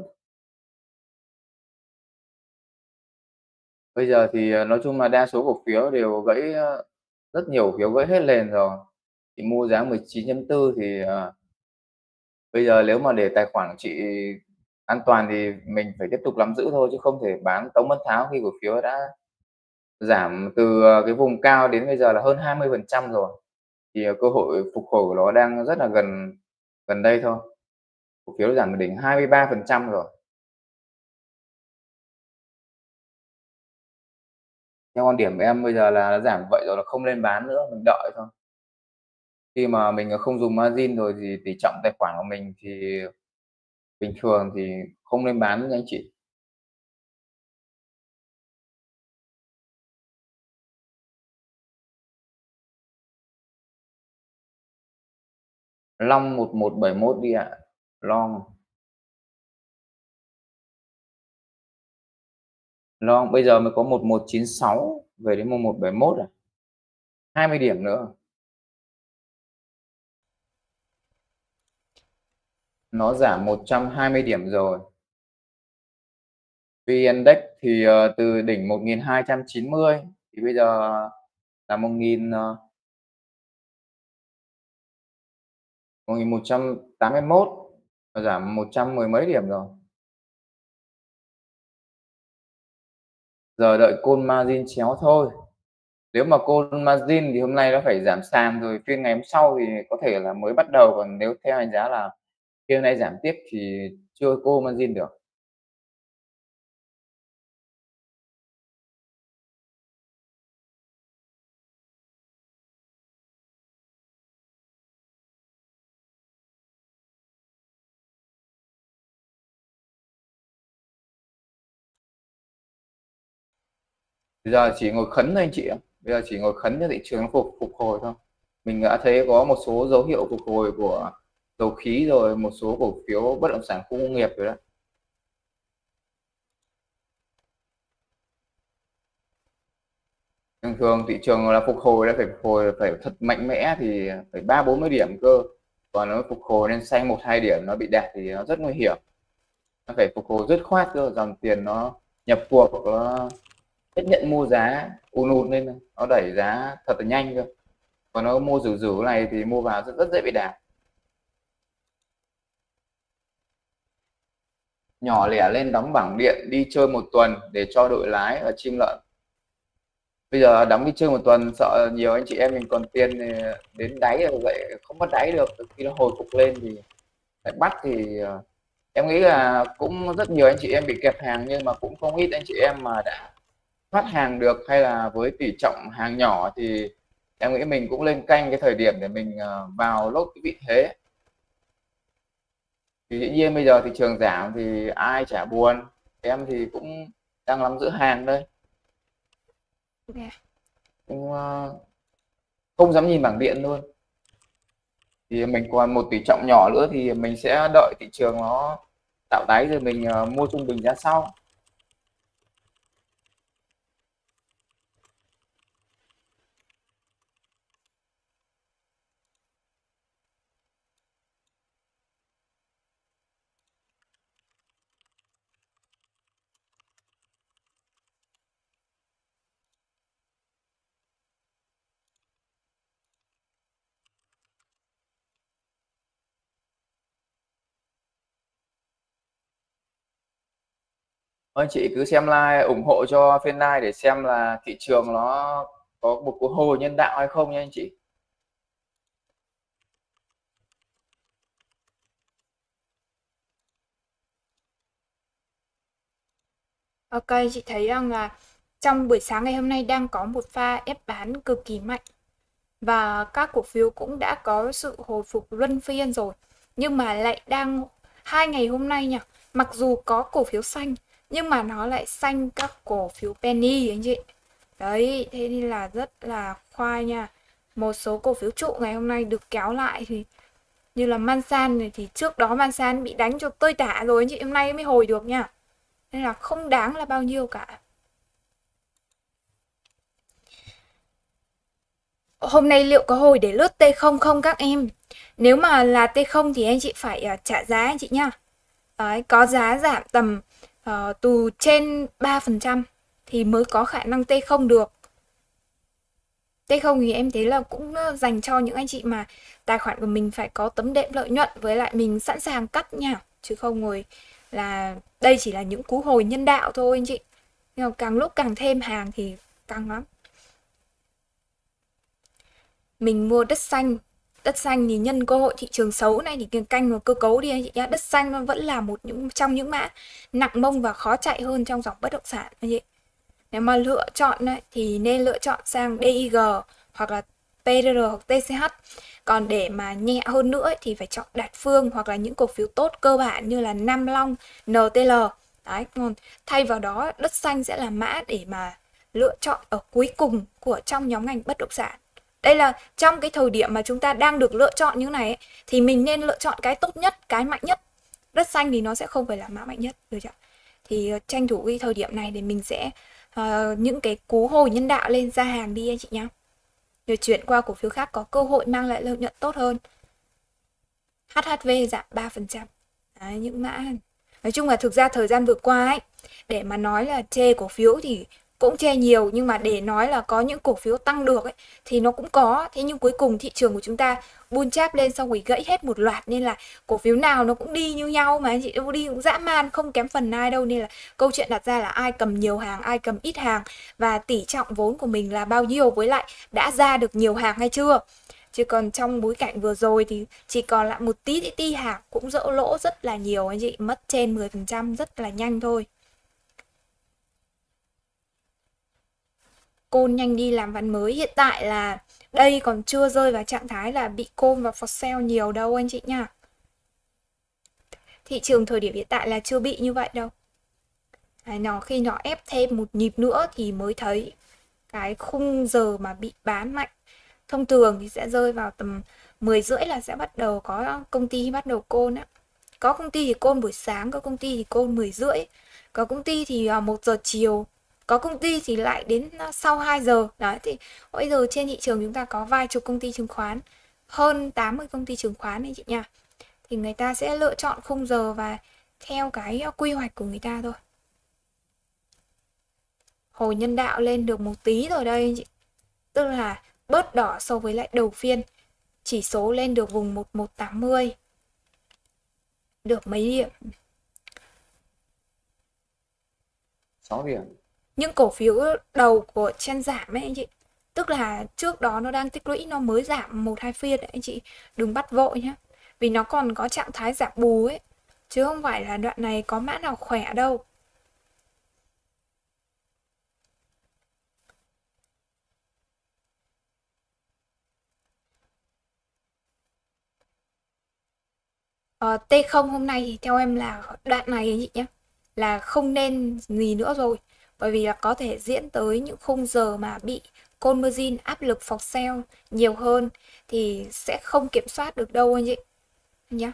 Bây giờ thì nói chung là đa số cổ phiếu đều gãy, rất nhiều cổ phiếu gãy hết nền rồi. Chị mua giá 19.4 thì bây giờ nếu mà để tài khoản của chị an toàn thì mình phải tiếp tục nắm giữ thôi, chứ không thể bán tống mất tháo khi cổ phiếu đã giảm từ cái vùng cao đến bây giờ là hơn 20% rồi. Thì cơ hội phục hồi của nó đang rất là gần gần đây thôi. Cổ phiếu giảm đỉnh 23% rồi. Theo quan điểm của em bây giờ là nó giảm vậy rồi là không nên bán nữa, mình đợi thôi. Khi mà mình không dùng margin rồi thì tỷ trọng tài khoản của mình thì bình thường thì không nên bán nha anh chị. Long 1171 đi ạ. Long. Long bây giờ mới có 1196 về đến 1171 à. 20 điểm nữa. Nó giảm 120 điểm rồi. VN-Index thì từ đỉnh 1290 thì bây giờ là 1181, giảm 110 mấy điểm rồi. Giờ đợi call margin chéo thôi. Nếu mà call margin thì hôm nay nó phải giảm sàn rồi, phiên ngày hôm sau thì có thể là mới bắt đầu, còn nếu theo đánh giá là phiên nay giảm tiếp thì chưa call margin được. Bây giờ chỉ ngồi khấn thôi anh chị ạ. Bây giờ chỉ ngồi khấn cho thị trường nó phục hồi thôi. Mình đã thấy có một số dấu hiệu phục hồi của dầu khí rồi, một số cổ phiếu bất động sản khu công nghiệp rồi đó. Thường thường thị trường là phục hồi phải thật mạnh mẽ thì phải 30-40 điểm cơ. Còn nó phục hồi lên xanh 1-2 điểm nó bị đạt thì nó rất nguy hiểm. Nó phải phục hồi dứt khoát cơ, dòng tiền nó nhập cuộc, nó chấp nhận mua giá ùn lên, nó đẩy giá thật là nhanh cơ. Còn nó mua rủ này thì mua vào rất dễ bị đạp. Nhỏ lẻ lên đóng bảng điện đi chơi một tuần để cho đội lái và chim lợn. Bây giờ đóng đi chơi một tuần sợ nhiều anh chị em mình còn tiền thì đến đáy rồi vậy không bắt đáy được, khi nó hồi phục lên thì lại bắt thì em nghĩ là cũng rất nhiều anh chị em bị kẹp hàng, nhưng mà cũng không ít anh chị em mà đã thoát hàng được, hay là với tỷ trọng hàng nhỏ thì em nghĩ mình cũng lên canh cái thời điểm để mình vào lốt cái vị thế. Thì dĩ nhiên bây giờ thị trường giảm thì ai chả buồn, em thì cũng đang nắm giữ hàng đây, cũng không dám nhìn bảng điện luôn. Thì mình còn một tỷ trọng nhỏ nữa thì mình sẽ đợi thị trường nó tạo đáy rồi mình mua trung bình giá sau. Anh chị cứ xem like ủng hộ cho phiên live để xem là thị trường nó có một cú hồi nhân đạo hay không nha anh chị. Ok, chị thấy rằng là trong buổi sáng ngày hôm nay đang có một pha ép bán cực kỳ mạnh và các cổ phiếu cũng đã có sự hồi phục luân phiên rồi, nhưng mà lại đang 2 ngày hôm nay nhỉ, mặc dù có cổ phiếu xanh nhưng mà nó lại xanh các cổ phiếu penny anh chị. Đấy, thế nên là rất là khoai nha. Một số cổ phiếu trụ ngày hôm nay được kéo lại thì như là Mansan này, thì trước đó Mansan bị đánh cho tơi tả rồi anh chị, hôm nay mới hồi được nha. Nên là không đáng là bao nhiêu cả. Hôm nay liệu có hồi để lướt T0 không các em? Nếu mà là T0 thì anh chị phải trả giá anh chị nhá. Đấy, có giá giảm tầm từ trên 3% thì mới có khả năng T0 được. T0 thì em thấy là cũng dành cho những anh chị mà tài khoản của mình phải có tấm đệm lợi nhuận, với lại mình sẵn sàng cắt nha, chứ không ngồi là đây chỉ là những cú hồi nhân đạo thôi anh chị. Nhưng mà càng lúc càng thêm hàng thì căng lắm. Mình mua đất xanh thì nhân cơ hội thị trường xấu này thì canh vào cơ cấu đi anh chị nhá. Đất xanh nó vẫn là một trong những mã nặng mông và khó chạy hơn trong dòng bất động sản anh chị. Nếu mà lựa chọn ấy, thì nên lựa chọn sang DIG hoặc là PRR hoặc TCH. Còn để mà nhẹ hơn nữa ấy, thì phải chọn Đạt Phương hoặc là những cổ phiếu tốt cơ bản như là Nam Long, NTL. Đấy, còn thay vào đó đất xanh sẽ là mã để mà lựa chọn ở cuối cùng của trong nhóm ngành bất động sản. Đây là trong cái thời điểm mà chúng ta đang được lựa chọn như này ấy, thì mình nên lựa chọn cái tốt nhất, cái mạnh nhất. Đất xanh thì nó sẽ không phải là mã mạnh nhất, được chưa? Thì tranh thủ cái thời điểm này để mình sẽ những cái cú hồi nhân đạo lên ra hàng đi anh chị nhé. Rồi chuyển qua cổ phiếu khác có cơ hội mang lại lợi nhuận tốt hơn. HHV giảm 3%. Đấy, những mã nói chung là thực ra thời gian vừa qua ấy, để mà nói là chê cổ phiếu thì cũng chê nhiều, nhưng mà để nói là có những cổ phiếu tăng được ấy thì nó cũng có. Thế nhưng cuối cùng thị trường của chúng ta bull chap lên xong rồi gãy hết một loạt, nên là cổ phiếu nào nó cũng đi như nhau mà anh chị, đâu đi cũng dã man, không kém phần ai đâu. Nên là câu chuyện đặt ra là ai cầm nhiều hàng, ai cầm ít hàng, và tỷ trọng vốn của mình là bao nhiêu, với lại đã ra được nhiều hàng hay chưa. Chứ còn trong bối cảnh vừa rồi thì chỉ còn lại một tí hàng cũng dỡ lỗ rất là nhiều anh chị, mất trên 10% rất là nhanh thôi. Côn nhanh đi làm ván mới. Hiện tại là đây còn chưa rơi vào trạng thái là bị côn và for sale nhiều đâu anh chị nha. Thị trường thời điểm hiện tại là chưa bị như vậy đâu. Đấy, khi nó ép thêm một nhịp nữa thì mới thấy cái khung giờ mà bị bán mạnh. Thông thường thì sẽ rơi vào tầm 10 rưỡi là sẽ bắt đầu có công ty bắt đầu call á. Có công ty thì call buổi sáng, có công ty thì call 10 rưỡi, có công ty thì 1 giờ chiều, có công ty thì lại đến sau 2 giờ. Đấy thì bây giờ trên thị trường chúng ta có vài chục công ty chứng khoán, hơn 80 công ty chứng khoán đấy chị nha. Thì người ta sẽ lựa chọn khung giờ và theo cái quy hoạch của người ta thôi. Hồi nhân đạo lên được một tí rồi đây chị. Tức là bớt đỏ so với lại đầu phiên. Chỉ số lên được vùng 1180. Được mấy điểm. 6 điểm. Những cổ phiếu đầu của trend giảm ấy anh chị. Tức là trước đó nó đang tích lũy, nó mới giảm 1-2 phiên đấy anh chị. Đừng bắt vội nhé. Vì nó còn có trạng thái giảm bù ấy. Chứ không phải là đoạn này có mã nào khỏe đâu. T0 hôm nay thì theo em là đoạn này anh chị nhé, là không nên gì nữa rồi. Bởi vì là có thể diễn tới những khung giờ mà bị Convergence áp lực for sale nhiều hơn thì sẽ không kiểm soát được đâu anh chị nhé.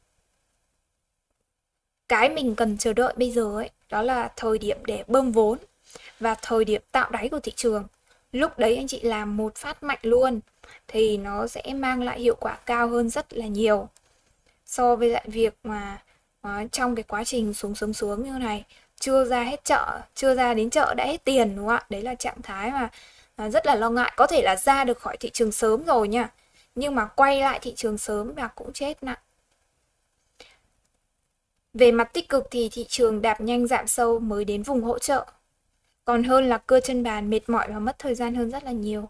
Cái mình cần chờ đợi bây giờ ấy, đó là thời điểm để bơm vốn và thời điểm tạo đáy của thị trường. Lúc đấy anh chị làm một phát mạnh luôn thì nó sẽ mang lại hiệu quả cao hơn rất là nhiều so với lại việc mà trong cái quá trình xuống như này, chưa ra hết chợ, chưa ra đến chợ đã hết tiền, đúng không ạ? Đấy là trạng thái mà rất là lo ngại. Có thể là ra được khỏi thị trường sớm rồi nha, nhưng mà quay lại thị trường sớm là cũng chết nặng. Về mặt tích cực thì thị trường đạp nhanh giảm sâu mới đến vùng hỗ trợ, còn hơn là cưa chân bàn mệt mỏi và mất thời gian hơn rất là nhiều.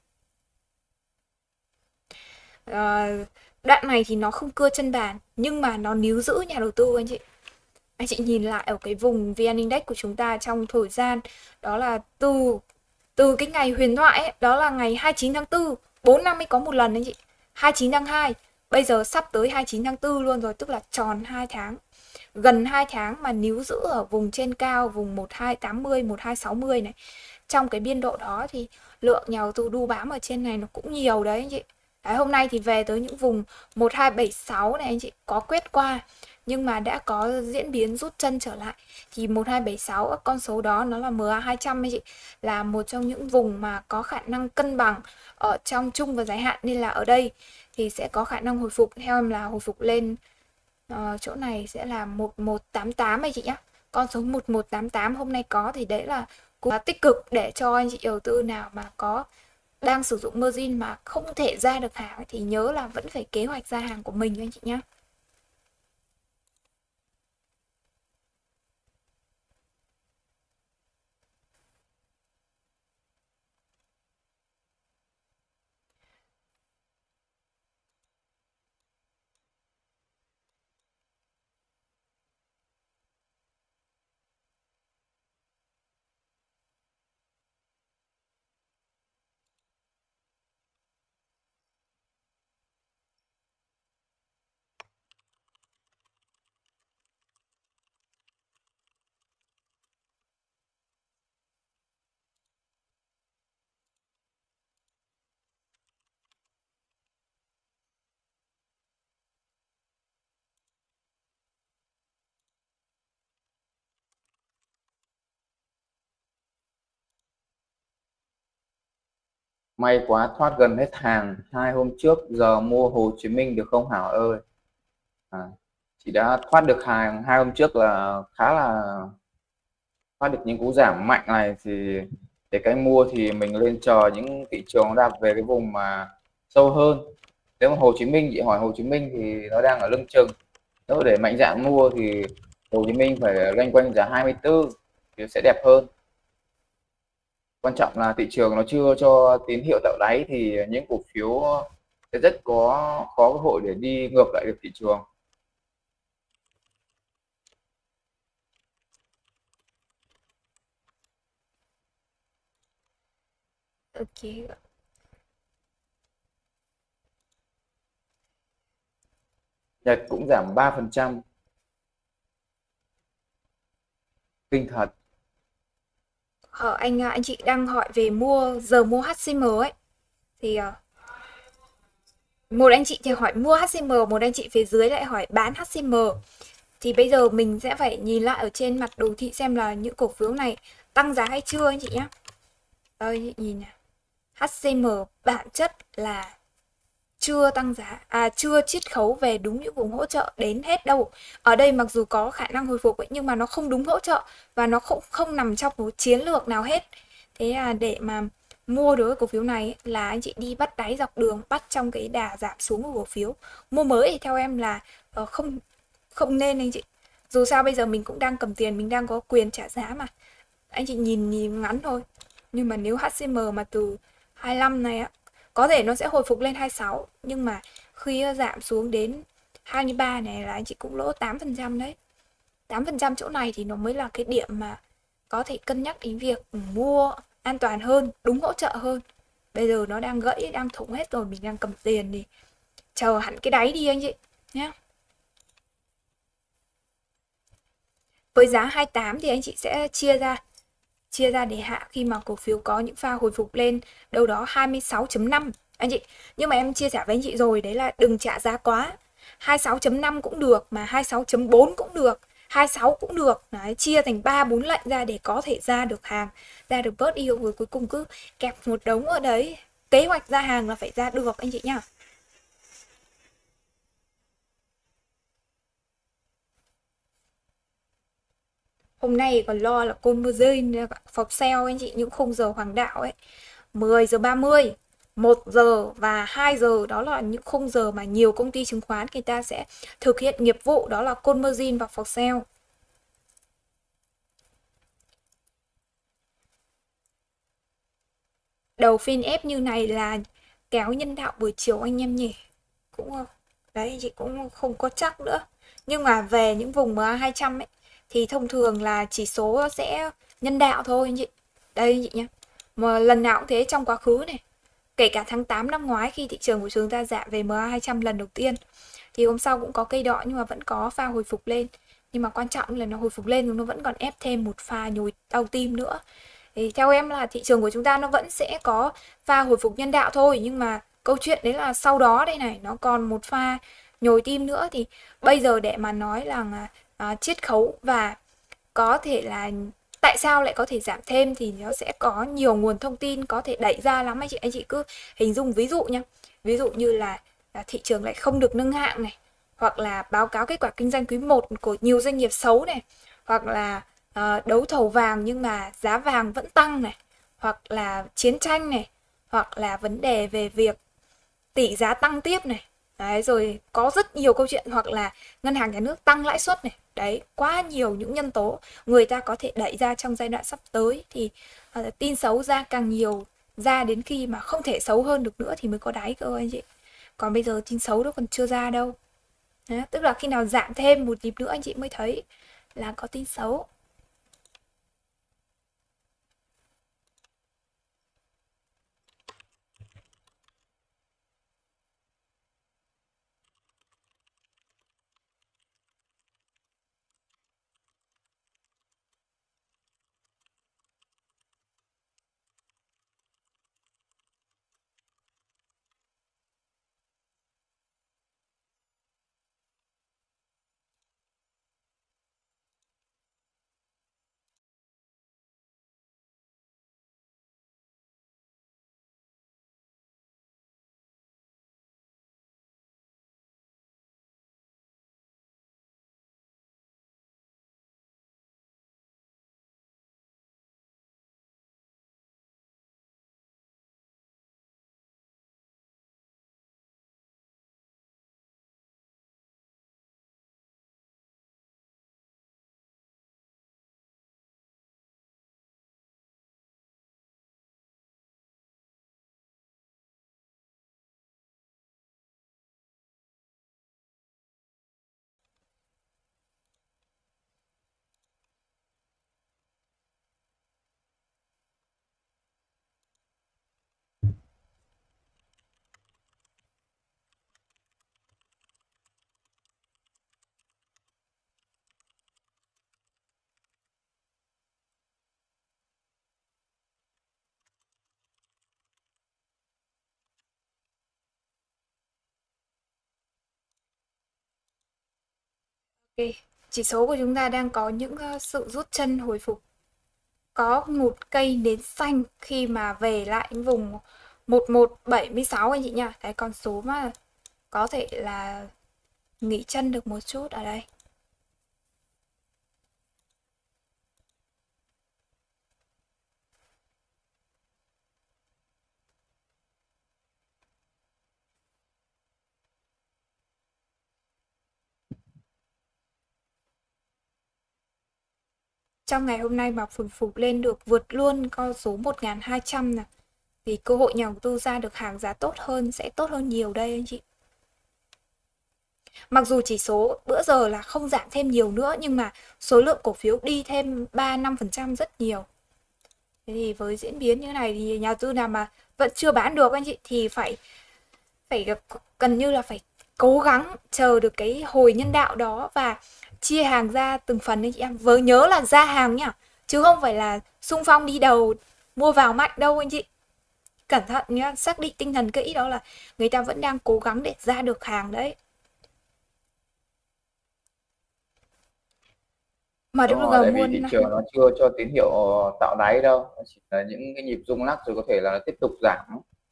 Ờ, Đoạn này thì nó không cưa chân bàn nhưng mà nó níu giữ nhà đầu tư anh chị. Anh chị nhìn lại ở cái vùng VN Index của chúng ta trong thời gian đó là từ từ cái ngày huyền thoại ấy, đó là ngày 29 tháng 4, 4 năm mới có một lần anh chị. 29 tháng 2, bây giờ sắp tới 29 tháng 4 luôn rồi, tức là tròn 2 tháng. Gần 2 tháng mà níu giữ ở vùng trên cao, vùng 1280, 1260 này. Trong cái biên độ đó thì lượng nhà đầu tư đu bám ở trên này nó cũng nhiều đấy anh chị. Đấy, hôm nay thì về tới những vùng 1276 này anh chị, có quét qua nhưng mà đã có diễn biến rút chân trở lại. Thì 1276 con số đó nó là MA200 anh chị, là một trong những vùng mà có khả năng cân bằng ở trong trung và dài hạn, nên là ở đây thì sẽ có khả năng hồi phục. Theo em là hồi phục lên chỗ này sẽ là 1188 anh chị nhé. Con số 1188 hôm nay có thì đấy là cũng là tích cực để cho anh chị đầu tư nào mà có đang sử dụng margin mà không thể ra được hàng thì nhớ là vẫn phải kế hoạch ra hàng của mình anh chị nhé. May quá thoát gần hết hàng 2 hôm trước, giờ mua Hồ Chí Minh được không Hảo ơi? Chị đã thoát được hàng 2 hôm trước là khá là thoát được những cú giảm mạnh này, thì để cái mua thì mình lên chờ những thị trường nó đạp về cái vùng mà sâu hơn. Nếu mà Hồ Chí Minh, chị hỏi Hồ Chí Minh thì nó đang ở lưng chừng, nếu để mạnh dạn mua thì Hồ Chí Minh phải loanh quanh giá 24 thì sẽ đẹp hơn. Quan trọng là thị trường nó chưa cho tín hiệu tạo đáy thì những cổ phiếu sẽ rất có cơ hội để đi ngược lại được thị trường. Ok. Nhật cũng giảm 3%. kinh thật. Anh chị đang hỏi về giờ mua HCM ấy. Thì một anh chị thì hỏi mua HCM, một anh chị phía dưới lại hỏi bán HCM. Thì bây giờ mình sẽ phải nhìn lại ở trên mặt đồ thị xem là những cổ phiếu này tăng giá hay chưa anh chị nhé. Đây nhìn này. HCM bản chất là chưa tăng giá, chưa chiết khấu về đúng những vùng hỗ trợ đến hết đâu. Ở đây mặc dù có khả năng hồi phục ấy, nhưng mà nó không đúng hỗ trợ và nó không nằm trong một chiến lược nào hết. Thế là để mà mua đối với cổ phiếu này ấy, là anh chị đi bắt đáy dọc đường, bắt trong cái đà giảm xuống của cổ phiếu. Mua mới thì theo em là không không nên anh chị. Dù sao bây giờ mình cũng đang cầm tiền, mình đang có quyền trả giá mà. Anh chị nhìn ngắn thôi. Nhưng mà nếu HCM mà từ 25 này á, có thể nó sẽ hồi phục lên 26, nhưng mà khi giảm xuống đến 23 này là anh chị cũng lỗ 8% đấy. 8% chỗ này thì nó mới là cái điểm mà có thể cân nhắc đến việc mua an toàn hơn, đúng hỗ trợ hơn. Bây giờ nó đang gãy, đang thủng hết rồi, mình đang cầm tiền thì chờ hẳn cái đáy đi anh chị nhé. Với giá 28 thì anh chị sẽ chia ra để hạ khi mà cổ phiếu có những pha hồi phục lên đâu đó 26.5 anh chị. Nhưng mà em chia sẻ với anh chị rồi, đấy là đừng trả giá quá. 26.5 cũng được, mà 26.4 cũng được, 26 cũng được. Đấy, chia thành 3 4 lệnh ra để có thể ra được hàng, ra được bớt yêu, rồi cuối cùng cứ kẹp một đống ở đấy. Kế hoạch ra hàng là phải ra được anh chị nhá. Hôm nay còn lo là Convergent phòng sale anh chị, những khung giờ hoàng đạo ấy. 10 giờ 30, 1 giờ và 2 giờ đó là những khung giờ mà nhiều công ty chứng khoán người ta sẽ thực hiện nghiệp vụ, đó là call margin và for sale. Đầu phiên ép như này là kéo nhân đạo buổi chiều anh em nhỉ. Cũng đấy chị cũng không có chắc nữa. Nhưng mà về những vùng MA200 ấy thì thông thường là chỉ số sẽ nhân đạo thôi anh chị. Đây anh chị nhé. Mà lần nào cũng thế trong quá khứ này. Kể cả tháng 8 năm ngoái khi thị trường của chúng ta giảm về MA200 lần đầu tiên thì hôm sau cũng có cây đỏ nhưng mà vẫn có pha hồi phục lên. Nhưng mà quan trọng là nó hồi phục lên nó vẫn còn ép thêm một pha nhồi đau tim nữa. Thì theo em là thị trường của chúng ta nó vẫn sẽ có pha hồi phục nhân đạo thôi, nhưng mà câu chuyện đấy là sau đó đây này nó còn một pha nhồi tim nữa. Thì bây giờ để mà nói là chiết khấu và có thể là tại sao lại có thể giảm thêm thì nó sẽ có nhiều nguồn thông tin có thể đẩy ra lắm anh chị cứ hình dung ví dụ nha. Ví dụ như là thị trường lại không được nâng hạng này, hoặc là báo cáo kết quả kinh doanh quý 1 của nhiều doanh nghiệp xấu này, hoặc là đấu thầu vàng nhưng mà giá vàng vẫn tăng này, hoặc là chiến tranh này, hoặc là vấn đề về việc tỷ giá tăng tiếp này. Đấy, rồi có rất nhiều câu chuyện, hoặc là ngân hàng nhà nước tăng lãi suất này. Đấy, quá nhiều những nhân tố người ta có thể đẩy ra trong giai đoạn sắp tới. Thì tin xấu ra càng nhiều, ra đến khi mà không thể xấu hơn được nữa thì mới có đáy cơ anh chị. Còn bây giờ tin xấu đó còn chưa ra đâu. Đấy, tức là khi nào giảm thêm một nhịp nữa anh chị mới thấy là có tin xấu. Ok, chỉ số của chúng ta đang có những sự rút chân hồi phục. Có một cây nến xanh khi mà về lại vùng 1176 anh chị nha. Cái con số mà có thể là nghỉ chân được một chút ở đây. Trong ngày hôm nay mà phun phục lên được vượt luôn con số 1.200 này thì cơ hội nhà đầu tư ra được hàng giá tốt hơn sẽ tốt hơn nhiều đây anh chị. Mặc dù chỉ số bữa giờ là không giảm thêm nhiều nữa nhưng mà số lượng cổ phiếu đi thêm 3-5% rất nhiều. Thế thì với diễn biến như này thì nhà đầu tư nào mà vẫn chưa bán được anh chị thì phải phải gần như là phải cố gắng chờ được cái hồi nhân đạo đó và chia hàng ra từng phần anh chị em. Với nhớ là ra hàng nhá, chứ không phải là xung phong đi đầu mua vào mạnh đâu anh chị. Cẩn thận nhá, xác định tinh thần kỹ đó là người ta vẫn đang cố gắng để ra được hàng đấy. Đúng rồi, MWG tại vì thị muôn trường nó chưa cho tín hiệu tạo đáy đâu, nó chỉ là những cái nhịp rung lắc rồi có thể là tiếp tục giảm.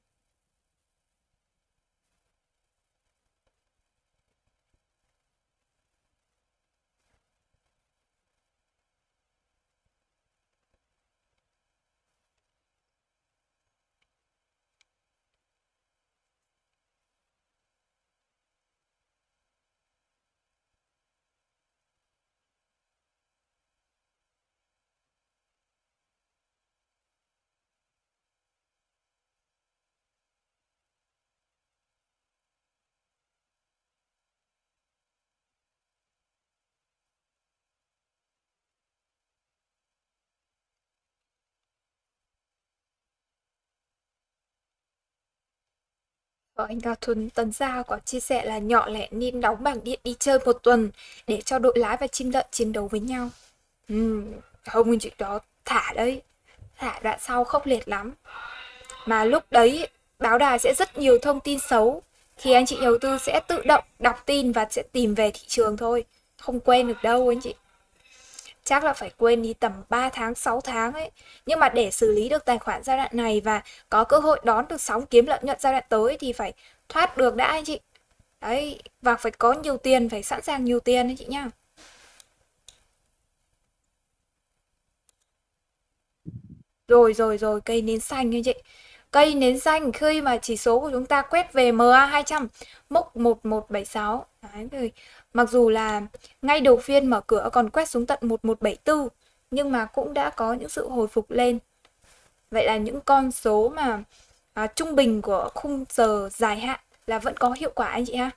anh Cao Tấn Gia có chia sẻ là nhỏ lẻ nên đóng bảng điện đi chơi một tuần để cho đội lái và chim lợn chiến đấu với nhau. Không anh chị đó thả đấy, thả đoạn sau khốc liệt lắm. Mà lúc đấy báo đài sẽ rất nhiều thông tin xấu thì anh chị đầu tư sẽ tự động đọc tin và sẽ tìm về thị trường thôi. Không quên được đâu anh chị. Chắc là phải quên đi tầm 3 tháng, 6 tháng ấy. Nhưng mà để xử lý được tài khoản giai đoạn này và có cơ hội đón được sóng kiếm lợi nhuận giai đoạn tới thì phải thoát được đã anh chị. Đấy, và phải có nhiều tiền, phải sẵn sàng nhiều tiền anh chị nhá. Rồi, cây nến xanh anh chị. Cây nến xanh khi mà chỉ số của chúng ta quét về MA200 mốc 1176. Đấy, rồi. Mặc dù là ngay đầu phiên mở cửa còn quét xuống tận 1174 nhưng mà cũng đã có những sự hồi phục lên. Vậy là những con số mà trung bình của khung giờ dài hạn là vẫn có hiệu quả anh chị ha.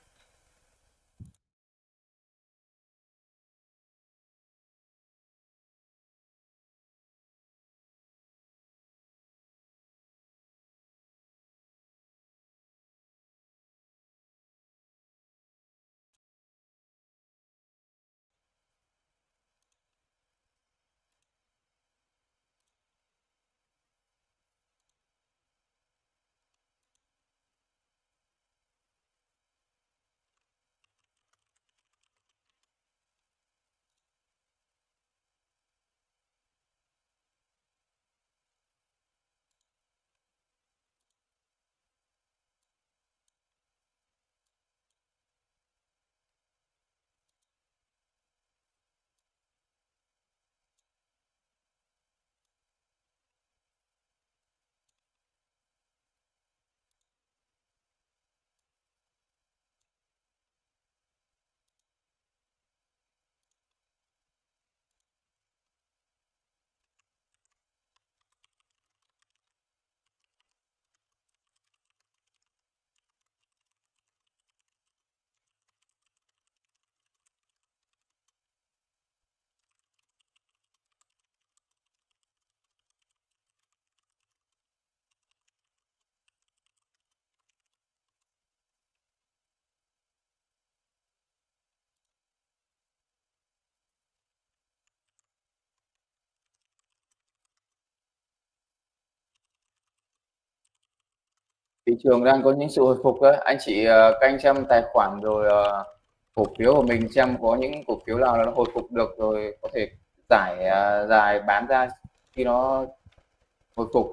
Thị trường đang có những sự hồi phục đấy, anh chị canh xem tài khoản rồi cổ phiếu của mình xem có những cổ phiếu nào nó hồi phục được rồi có thể dài bán ra khi nó hồi phục,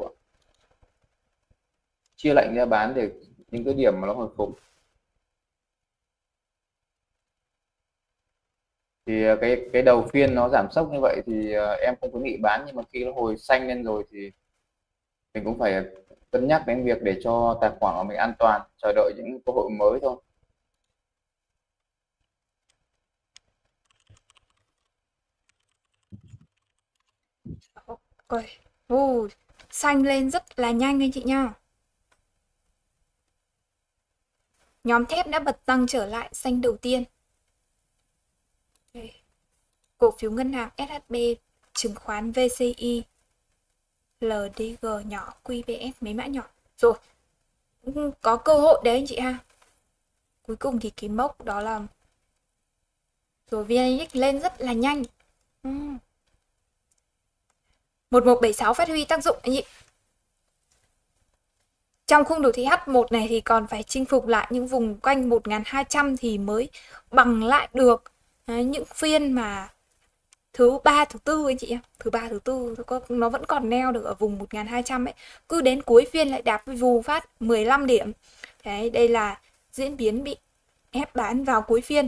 chia lệnh ra bán để những cái điểm mà nó hồi phục. Thì cái đầu phiên nó giảm sốc như vậy thì em không có nghĩ bán, nhưng mà khi nó hồi xanh lên rồi thì mình cũng phải cân nhắc đến việc để cho tài khoản của mình an toàn, chờ đợi những cơ hội mới thôi. Ôi, xanh lên rất là nhanh anh chị nha. Nhóm thép đã bật tăng trở lại xanh đầu tiên. Đây. Cổ phiếu ngân hàng SHB, chứng khoán VCI, LDG nhỏ, QBS mấy mã nhỏ. Rồi, có cơ hội đấy anh chị ha. Cuối cùng thì cái mốc đó là rồi VN Index lên rất là nhanh. 1176 phát huy tác dụng anh chị. Trong khung đồ thị H1 này thì còn phải chinh phục lại những vùng quanh 1200 thì mới bằng lại được những phiên mà thứ ba thứ tư anh chị em, thứ ba thứ tư nó vẫn còn neo được ở vùng 1200 ấy, cứ đến cuối phiên lại đạp vù phát 15 điểm. Đấy, đây là diễn biến bị ép bán vào cuối phiên.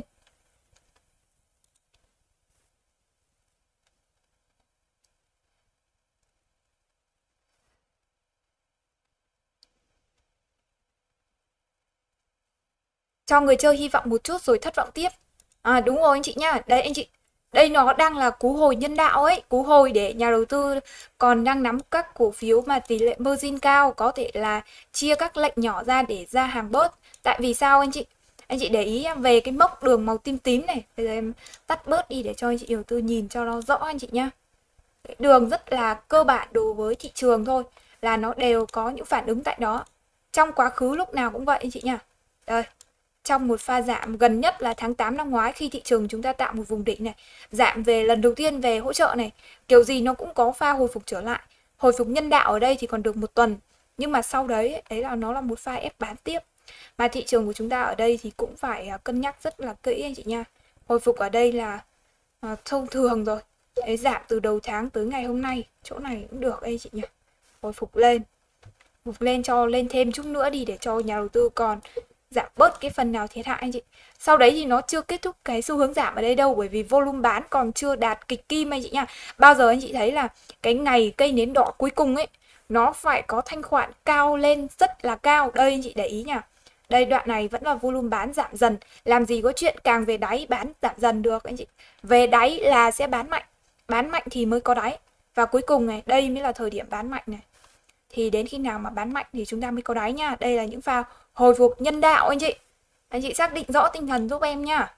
Cho người chơi hy vọng một chút rồi thất vọng tiếp. Đúng rồi anh chị nhá. Đấy anh chị, đây nó đang là cú hồi nhân đạo ấy, cú hồi để nhà đầu tư còn đang nắm các cổ phiếu mà tỷ lệ margin cao, có thể là chia các lệnh nhỏ ra để ra hàng bớt. Tại vì sao anh chị? Anh chị để ý về cái mốc đường màu tím tím này. Bây giờ em tắt bớt đi để cho anh chị đầu tư nhìn cho nó rõ anh chị nhá. Đường rất là cơ bản đối với thị trường thôi, là nó đều có những phản ứng tại đó. Trong quá khứ lúc nào cũng vậy anh chị nhá. Đây, trong một pha giảm gần nhất là tháng 8 năm ngoái, khi thị trường chúng ta tạo một vùng đỉnh này, giảm về lần đầu tiên về hỗ trợ này, kiểu gì nó cũng có pha hồi phục trở lại. Hồi phục nhân đạo ở đây thì còn được một tuần, nhưng mà sau đấy là nó là một pha ép bán tiếp. Mà thị trường của chúng ta ở đây thì cũng phải cân nhắc rất là kỹ anh chị nha. Hồi phục ở đây là thông thường rồi. Đấy, giảm từ đầu tháng tới ngày hôm nay, chỗ này cũng được anh chị nhỉ. Hồi phục lên cho lên thêm chút nữa đi để cho nhà đầu tư còn giảm bớt cái phần nào thiệt hại anh chị. Sau đấy thì nó chưa kết thúc cái xu hướng giảm ở đây đâu, bởi vì volume bán còn chưa đạt kịch kim anh chị nha. Bao giờ anh chị thấy là cái ngày cây nến đỏ cuối cùng ấy, nó phải có thanh khoản cao lên rất là cao. Đây anh chị để ý nha. Đây đoạn này vẫn là volume bán giảm dần. Làm gì có chuyện càng về đáy bán giảm dần được anh chị. Về đáy là sẽ bán mạnh. Bán mạnh thì mới có đáy. Và cuối cùng này, đây mới là thời điểm bán mạnh này. Thì đến khi nào mà bán mạnh thì chúng ta mới có đáy nha. Đây là những pha hồi phục nhân đạo anh chị. Anh chị xác định rõ tinh thần giúp em nha.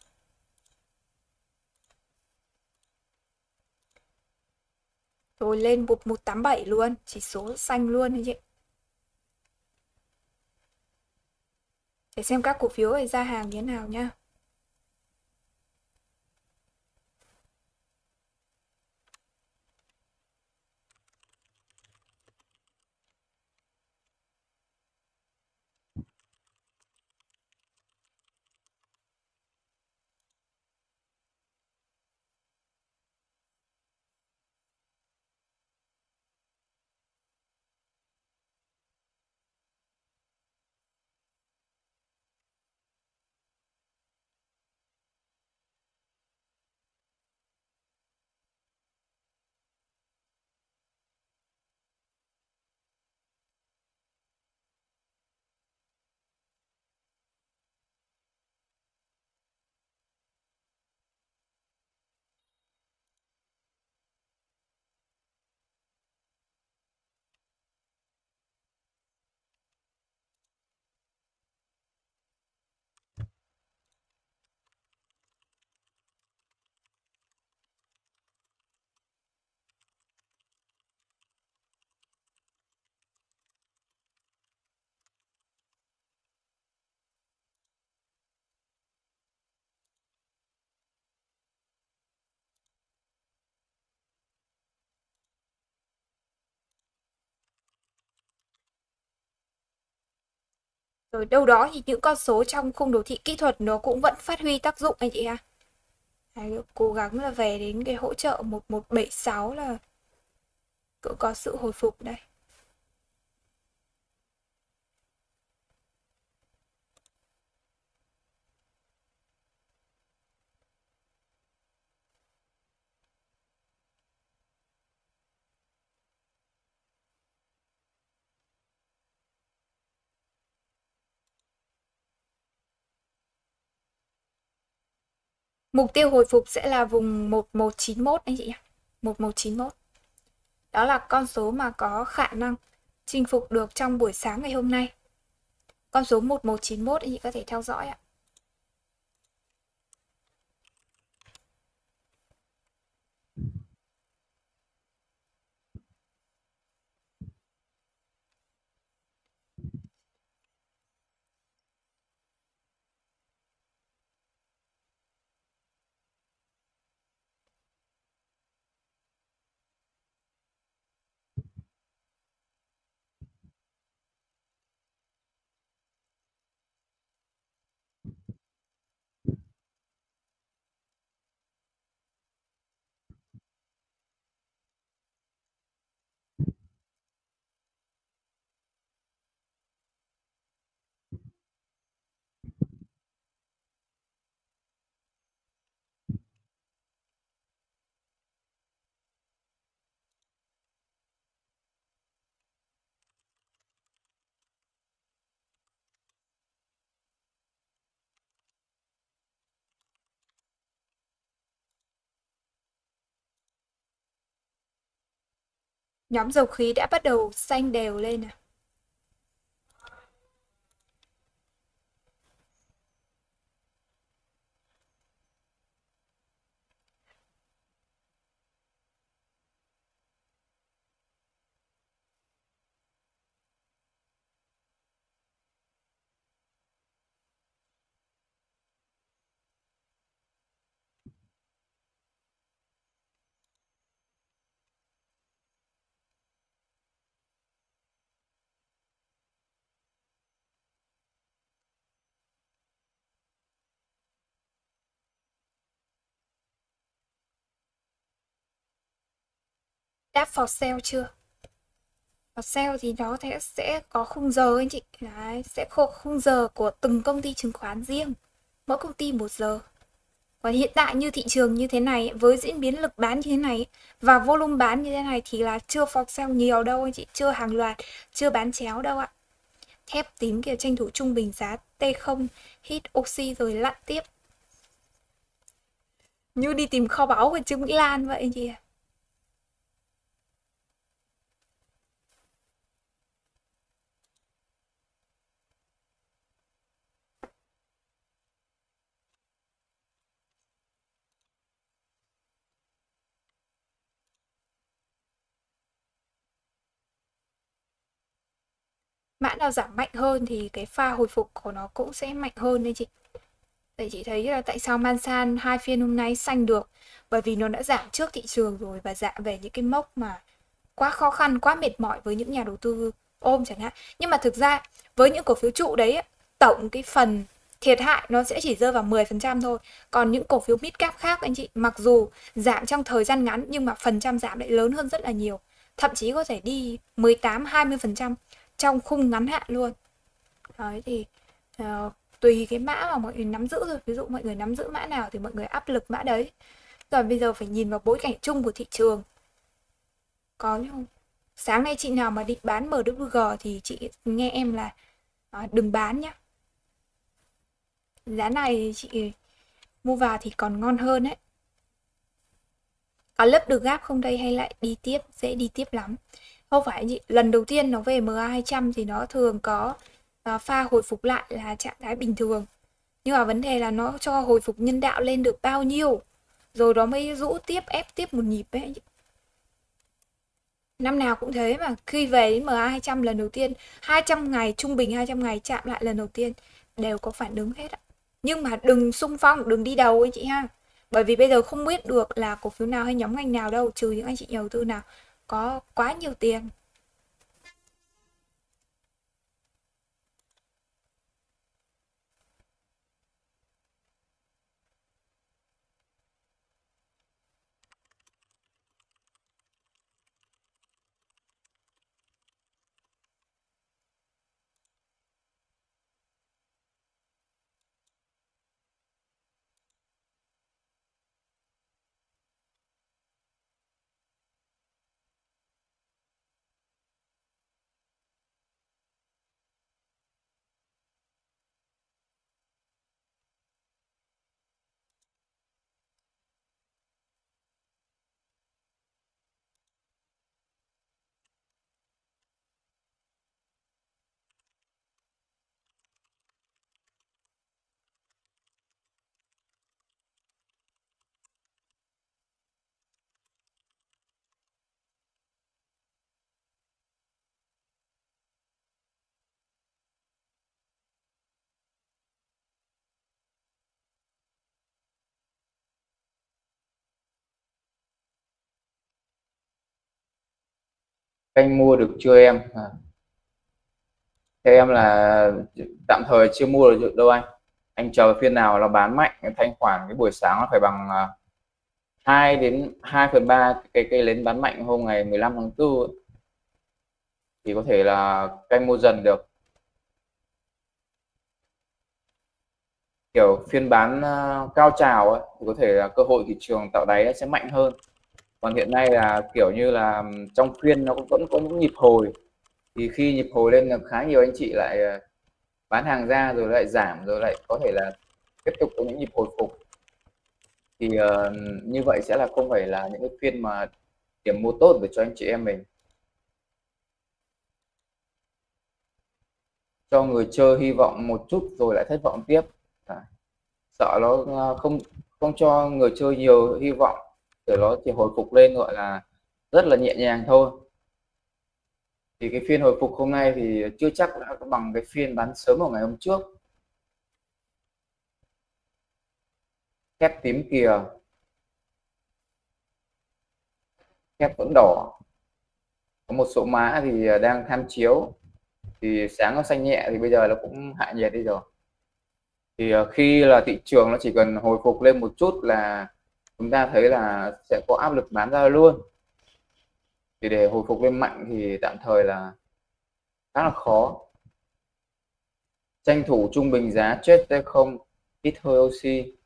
Rồi lên 1187 luôn, chỉ số xanh luôn anh chị. Để xem các cổ phiếu này ra hàng như thế nào nhá. Rồi đâu đó thì những con số trong khung đồ thị kỹ thuật nó cũng vẫn phát huy tác dụng anh chị ha. Đấy, cố gắng là về đến cái hỗ trợ 1176 là cũng có sự hồi phục đây. Mục tiêu hồi phục sẽ là vùng 1191 anh chị nhé. 1191. Đó là con số mà có khả năng chinh phục được trong buổi sáng ngày hôm nay. Con số 1191 anh chị có thể theo dõi ạ. Nhóm dầu khí đã bắt đầu xanh đều lên nè. Đã for sale chưa? For sale thì nó sẽ có khung giờ anh chị. Đấy, sẽ có khung giờ của từng công ty chứng khoán riêng. Mỗi công ty 1 giờ. Còn hiện tại như thị trường như thế này, với diễn biến lực bán như thế này và volume bán như thế này thì là chưa for sale nhiều đâu anh chị, chưa hàng loạt, chưa bán chéo đâu ạ. Thép tím kia tranh thủ trung bình giá T0 hít oxy rồi lặn tiếp. Như đi tìm kho báu của Trương Mỹ Lan vậy anh chị. Mã nào giảm mạnh hơn thì cái pha hồi phục của nó cũng sẽ mạnh hơn đấy chị. Để chị thấy là tại sao Mansan 2 phiên hôm nay xanh được, bởi vì nó đã giảm trước thị trường rồi và giảm về những cái mốc mà quá khó khăn, quá mệt mỏi với những nhà đầu tư ôm chẳng hạn. Nhưng mà thực ra với những cổ phiếu trụ đấy, tổng cái phần thiệt hại nó sẽ chỉ rơi vào 10% thôi. Còn những cổ phiếu mid cap khác anh chị, mặc dù giảm trong thời gian ngắn nhưng mà phần trăm giảm lại lớn hơn rất là nhiều. Thậm chí có thể đi 18-20% trong khung ngắn hạn luôn. Đấy thì tùy cái mã mà mọi người nắm giữ rồi. Ví dụ mọi người nắm giữ mã nào thì mọi người áp lực mã đấy. Rồi bây giờ phải nhìn vào bối cảnh chung của thị trường. Có không? Sáng nay chị nào mà định bán MWG thì chị nghe em là đừng bán nhá. Giá này chị mua vào thì còn ngon hơn đấy. Có lấp được gáp không đây hay lại đi tiếp? Dễ đi tiếp lắm. Không phải chị, lần đầu tiên nó về MA200 thì nó thường có pha hồi phục lại là trạng thái bình thường. Nhưng mà vấn đề là nó cho hồi phục nhân đạo lên được bao nhiêu rồi đó mới rũ tiếp, ép tiếp một nhịp ấy. Năm nào cũng thế mà, khi về đến MA200 lần đầu tiên, 200 ngày, trung bình 200 ngày chạm lại lần đầu tiên đều có phản ứng hết ạ. Nhưng mà đừng xung phong, đừng đi đầu anh chị ha. Bởi vì bây giờ không biết được là cổ phiếu nào hay nhóm ngành nào đâu, trừ những anh chị nhà đầu tư nào có quá nhiều tiền. Kênh mua được chưa em? Theo em là tạm thời chưa mua được đâu anh. Anh chờ phiên nào nó bán mạnh, cái thanh khoản cái buổi sáng nó phải bằng 2 đến 2/3 cái cây nến bán mạnh hôm ngày 15 tháng 4 ấy, thì có thể là canh mua dần được. Kiểu phiên bán cao trào ấy, thì có thể là cơ hội thị trường tạo đáy sẽ mạnh hơn. Còn hiện nay là kiểu như là trong phiên nó cũng vẫn có những nhịp hồi, thì khi nhịp hồi lên là khá nhiều anh chị lại bán hàng ra rồi lại giảm rồi lại có thể là tiếp tục có những nhịp hồi phục, thì như vậy sẽ là không phải là những cái phiên mà điểm mua tốt để cho anh chị em mình. Cho người chơi hy vọng một chút rồi lại thất vọng tiếp. Sợ nó không không cho người chơi nhiều hy vọng, để nó chỉ hồi phục lên gọi là rất là nhẹ nhàng thôi. Thì cái phiên hồi phục hôm nay thì chưa chắc đã có bằng cái phiên bán sớm của ngày hôm trước. Thép tím kìa, thép vẫn đỏ. Có một số mã thì đang tham chiếu, thì sáng nó xanh nhẹ thì bây giờ nó cũng hạ nhiệt đi rồi. Thì khi là thị trường nó chỉ cần hồi phục lên một chút là chúng ta thấy là sẽ có áp lực bán ra luôn. Thì để hồi phục lên mạnh thì tạm thời là khá là khó. Tranh thủ trung bình giá chết hay không, ít hơi oxy.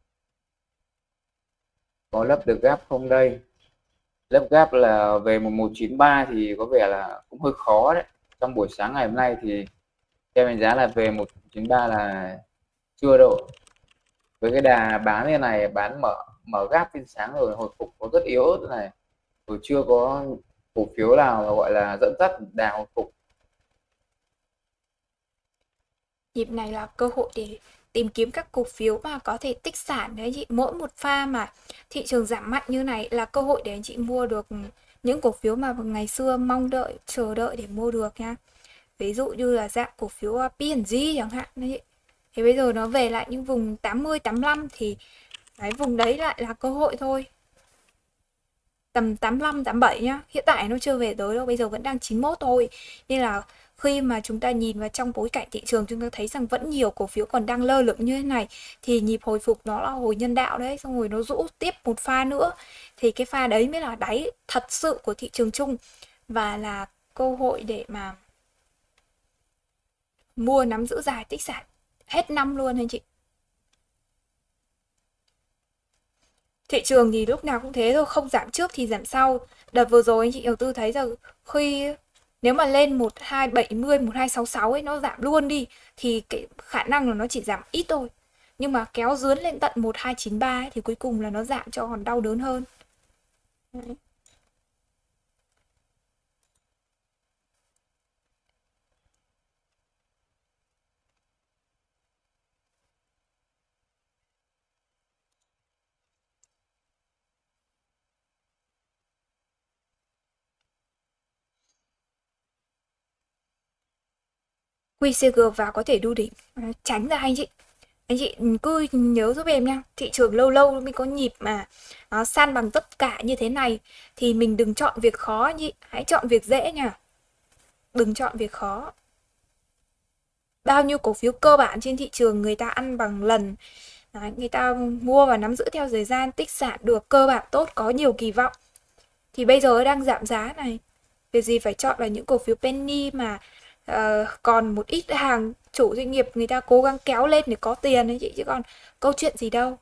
Có lấp được gap không đây? Lấp gap là về 1193 thì có vẻ là cũng hơi khó đấy. Trong buổi sáng ngày hôm nay thì theo đánh giá là về 193 là chưa đâu. Với cái đà bán như này, bán mở mở gap phiên sáng rồi hồi phục có rất yếu ớt này, rồi chưa có cổ phiếu nào mà gọi là dẫn dắt đà hồi phục. Dịp này là cơ hội để tìm kiếm các cổ phiếu mà có thể tích sản đấy chị. Mỗi một pha mà thị trường giảm mạnh như này là cơ hội để anh chị mua được những cổ phiếu mà ngày xưa mong đợi, chờ đợi để mua được nha. Ví dụ như là dạng cổ phiếu P&G chẳng hạn đấy chị. Thì bây giờ nó về lại những vùng 80, 85 thì cái vùng đấy lại là cơ hội thôi. Tầm 85, 87 nhá. Hiện tại nó chưa về tới đâu, bây giờ vẫn đang 91 thôi. Nên là khi mà chúng ta nhìn vào trong bối cảnh thị trường, chúng ta thấy rằng vẫn nhiều cổ phiếu còn đang lơ lửng như thế này, thì nhịp hồi phục nó là hồi nhân đạo đấy, xong rồi nó rũ tiếp một pha nữa, thì cái pha đấy mới là đáy thật sự của thị trường chung, và là cơ hội để mà mua nắm giữ dài tích sản hết năm luôn anh chị. Thị trường thì lúc nào cũng thế thôi, không giảm trước thì giảm sau. Đợt vừa rồi anh chị đầu tư thấy rằng khi nếu mà lên 1270, 1266 ấy nó giảm luôn đi thì cái khả năng là nó chỉ giảm ít thôi. Nhưng mà kéo dướn lên tận 1293 ấy, thì cuối cùng là nó giảm cho còn đau đớn hơn. Đấy. QCG vào có thể đu đỉnh, tránh ra anh chị. Anh chị cứ nhớ giúp em nha, thị trường lâu lâu mới có nhịp mà nó san bằng tất cả như thế này, thì mình đừng chọn việc khó anh chị, hãy chọn việc dễ nha. Đừng chọn việc khó. Bao nhiêu cổ phiếu cơ bản trên thị trường người ta ăn bằng lần. Đấy, người ta mua và nắm giữ theo thời gian, tích sản được, cơ bản tốt, có nhiều kỳ vọng. Thì bây giờ đang giảm giá này. Việc gì phải chọn vào những cổ phiếu penny mà còn một ít hàng chủ doanh nghiệp người ta cố gắng kéo lên để có tiền ấy chị, chứ còn câu chuyện gì đâu.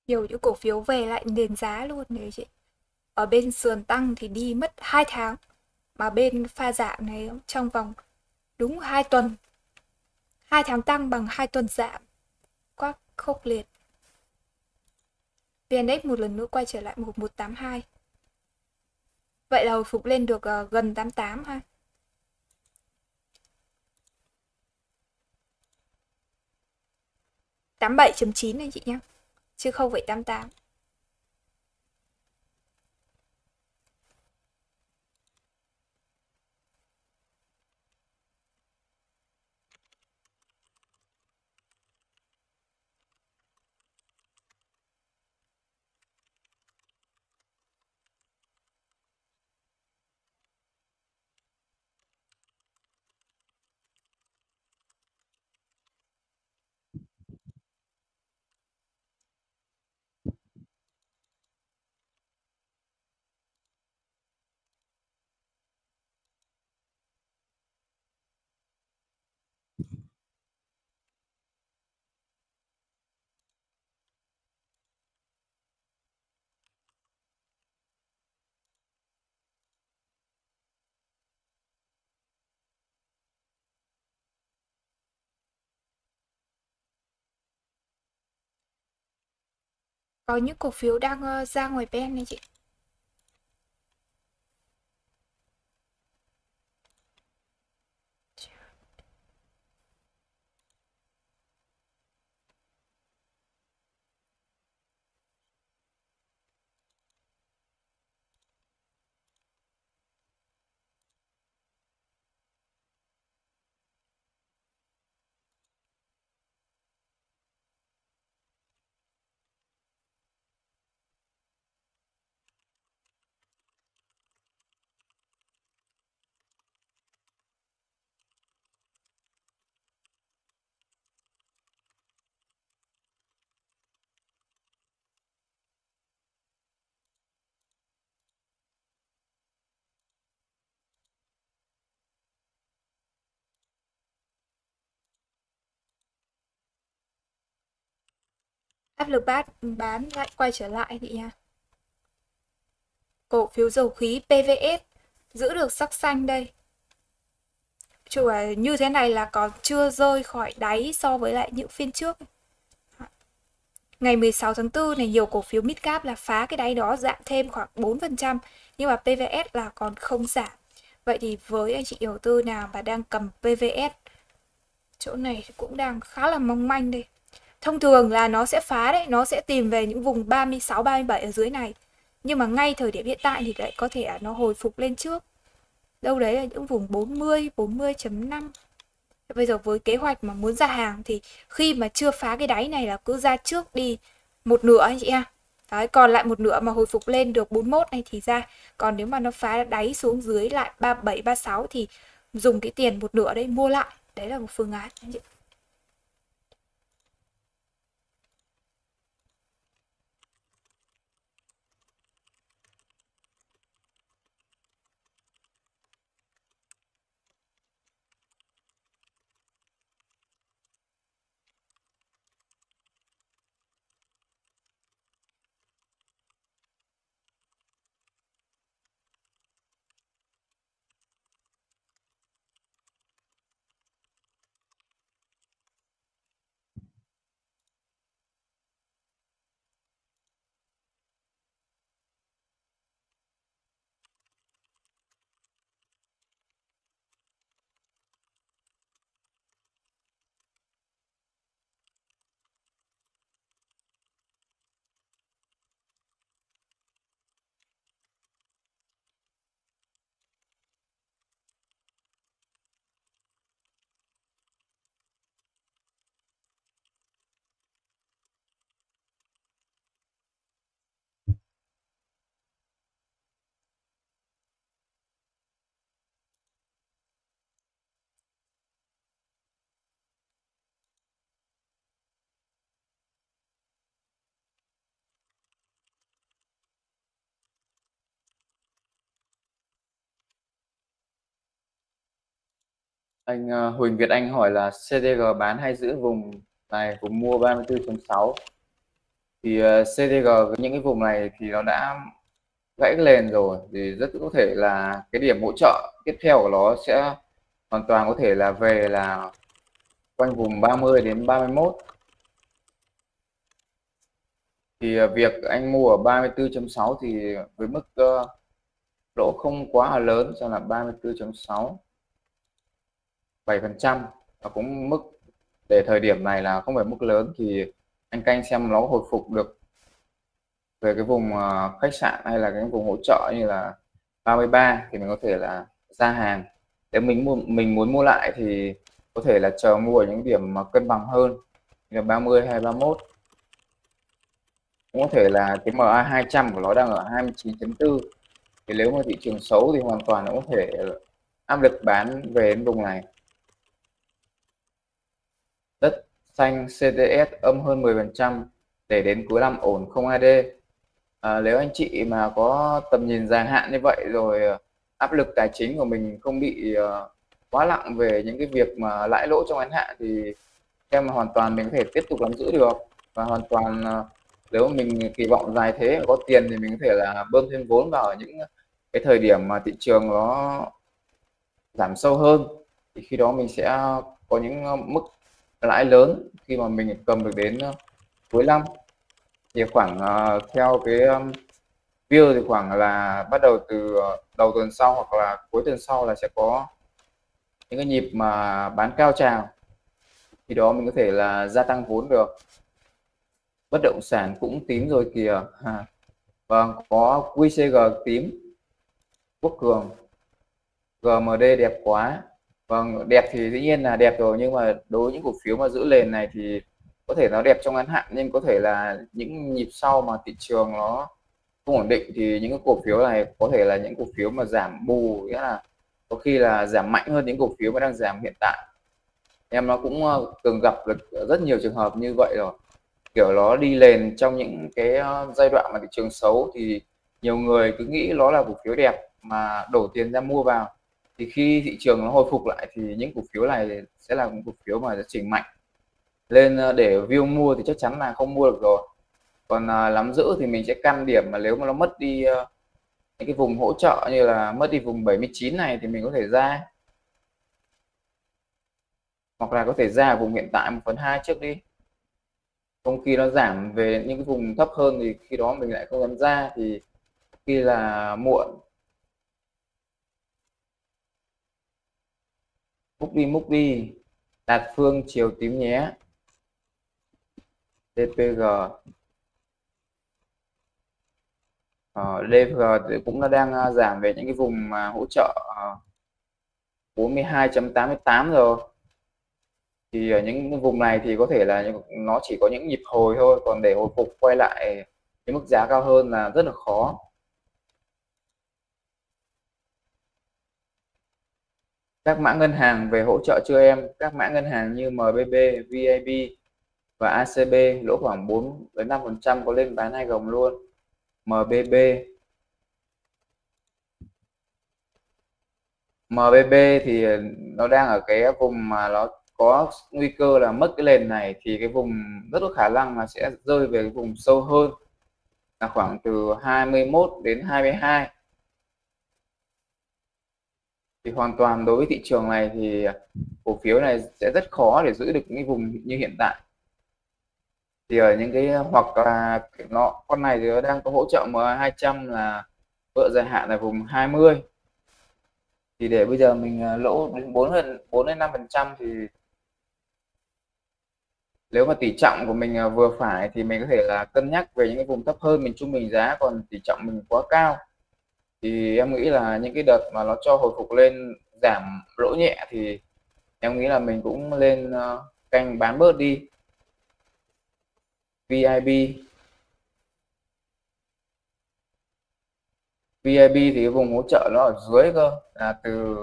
Nhiều những cổ phiếu về lại nền giá luôn đấy chị. Ở bên sườn tăng thì đi mất 2 tháng, mà bên pha giảm này trong vòng đúng 2 tuần, 2 tháng tăng bằng 2 tuần giảm, quá khốc liệt. VN-Index một lần nữa quay trở lại 1182. Vậy là hồi phục lên được gần 88 ha. 87.9 anh chị nhé, chứ không phải 88. Có những cổ phiếu đang ra ngoài ben này chị. Áp lực bán lại quay trở lại chị nha. Cổ phiếu dầu khí PVS giữ được sắc xanh đây. Chứ như thế này là còn chưa rơi khỏi đáy so với lại những phiên trước. Ngày 16 tháng 4 này nhiều cổ phiếu midcap là phá cái đáy đó, giảm thêm khoảng 4%, nhưng mà PVS là còn không giảm. Vậy thì với anh chị đầu tư nào mà đang cầm PVS, chỗ này cũng đang khá là mong manh đây. Thông thường là nó sẽ phá đấy, nó sẽ tìm về những vùng 36, 37 ở dưới này. Nhưng mà ngay thời điểm hiện tại thì lại có thể nó hồi phục lên trước. Đâu đấy là những vùng 40, 40.5. Bây giờ với kế hoạch mà muốn ra hàng thì khi mà chưa phá cái đáy này là cứ ra trước đi một nửa anh chị ha. Đấy, còn lại một nửa mà hồi phục lên được 41 này thì ra. Còn nếu mà nó phá đáy xuống dưới lại 37, 36 thì dùng cái tiền một nửa đấy mua lại. Đấy là một phương án anh chị. Anh Huỳnh Việt Anh hỏi là CDG bán hay giữ vùng này, vùng mua 34.6 Thì CTG những cái vùng này thì nó đã gãy lên rồi, thì rất có thể là cái điểm hỗ trợ tiếp theo của nó sẽ hoàn toàn có thể là về là quanh vùng 30 đến 31. Thì việc anh mua ở 34.6 thì với mức lỗ không quá là lớn, cho là 34.6 7%, và cũng mức để thời điểm này là không phải mức lớn, thì anh canh xem nó hồi phục được về cái vùng khách sạn hay là cái vùng hỗ trợ như là 33 thì mình có thể là ra hàng. Nếu mình muốn mua lại thì có thể là chờ mua ở những điểm mà cân bằng hơn như là 30 hay 31. Cũng có thể là cái MA 200 của nó đang ở 29.4, thì nếu mà thị trường xấu thì hoàn toàn nó có thể áp lực bán về đến vùng này. Đất xanh CTS âm hơn 10% để đến cuối năm ổn không AD. Nếu anh chị mà có tầm nhìn dài hạn như vậy rồi, áp lực tài chính của mình không bị quá nặng về những cái việc mà lãi lỗ trong ngắn hạn, thì em hoàn toàn mình có thể tiếp tục nắm giữ được. Và hoàn toàn nếu mà mình kỳ vọng dài thế có tiền thì mình có thể là bơm thêm vốn vào những cái thời điểm mà thị trường nó giảm sâu hơn, thì khi đó mình sẽ có những mức lãi lớn khi mà mình cầm được đến cuối năm. Thì khoảng theo cái view thì khoảng là bắt đầu từ đầu tuần sau hoặc là cuối tuần sau là sẽ có những cái nhịp mà bán cao trào, thì đó mình có thể là gia tăng vốn được. Bất động sản cũng tím rồi kìa. Vâng, có QCG tím, Quốc Cường, GMD đẹp quá. Vâng, đẹp thì dĩ nhiên là đẹp rồi, nhưng mà đối với những cổ phiếu mà giữ nền này thì có thể nó đẹp trong ngắn hạn, nhưng có thể là những nhịp sau mà thị trường nó không ổn định thì những cái cổ phiếu này có thể là những cổ phiếu mà giảm bù, nghĩa là có khi là giảm mạnh hơn những cổ phiếu mà đang giảm hiện tại. Em nó cũng từng gặp được rất nhiều trường hợp như vậy rồi, kiểu nó đi lên trong những cái giai đoạn mà thị trường xấu thì nhiều người cứ nghĩ nó là cổ phiếu đẹp mà đổ tiền ra mua vào, thì khi thị trường nó hồi phục lại thì những cổ phiếu này sẽ là những cổ phiếu mà chỉnh mạnh lên, để view mua thì chắc chắn là không mua được rồi. Còn nắm giữ thì mình sẽ căn điểm mà nếu mà nó mất đi những cái vùng hỗ trợ như là mất đi vùng 79 này thì mình có thể ra, hoặc là có thể ra ở vùng hiện tại 1/2 trước đi. Không khi nó giảm về những cái vùng thấp hơn thì khi đó mình lại không dám ra, thì khi là muộn. Múc đi Đạt Phương chiều tím nhé. DPG DPG thì cũng nó đang giảm về những cái vùng mà hỗ trợ 42.88 rồi, thì ở những vùng này thì có thể là nó chỉ có những nhịp hồi thôi, còn để hồi phục quay lại cái mức giá cao hơn là rất là khó. Các mã ngân hàng về hỗ trợ chưa em? Các mã ngân hàng như MBB, VIB và ACB lỗ khoảng 4 đến 5%, có lên bán hai gồng luôn. MBB thì nó đang ở cái vùng mà nó có nguy cơ là mất cái nền này, thì cái vùng rất có khả năng là sẽ rơi về cái vùng sâu hơn là khoảng từ 21 đến 22. Thì hoàn toàn đối với thị trường này thì cổ phiếu này sẽ rất khó để giữ được những vùng như hiện tại. Thì ở những cái hoặc là con này thì nó đang có hỗ trợ MA200 là vợ dài hạn là vùng 20, thì để bây giờ mình lỗ đến 4 đến 5% thì nếu mà tỷ trọng của mình vừa phải thì mình có thể là cân nhắc về những cái vùng thấp hơn mình trung bình giá. Còn tỷ trọng mình quá cao thì em nghĩ là những cái đợt mà nó cho hồi phục lên giảm lỗ nhẹ thì em nghĩ là mình cũng lên canh bán bớt đi. VIB thì cái vùng hỗ trợ nó ở dưới cơ, là từ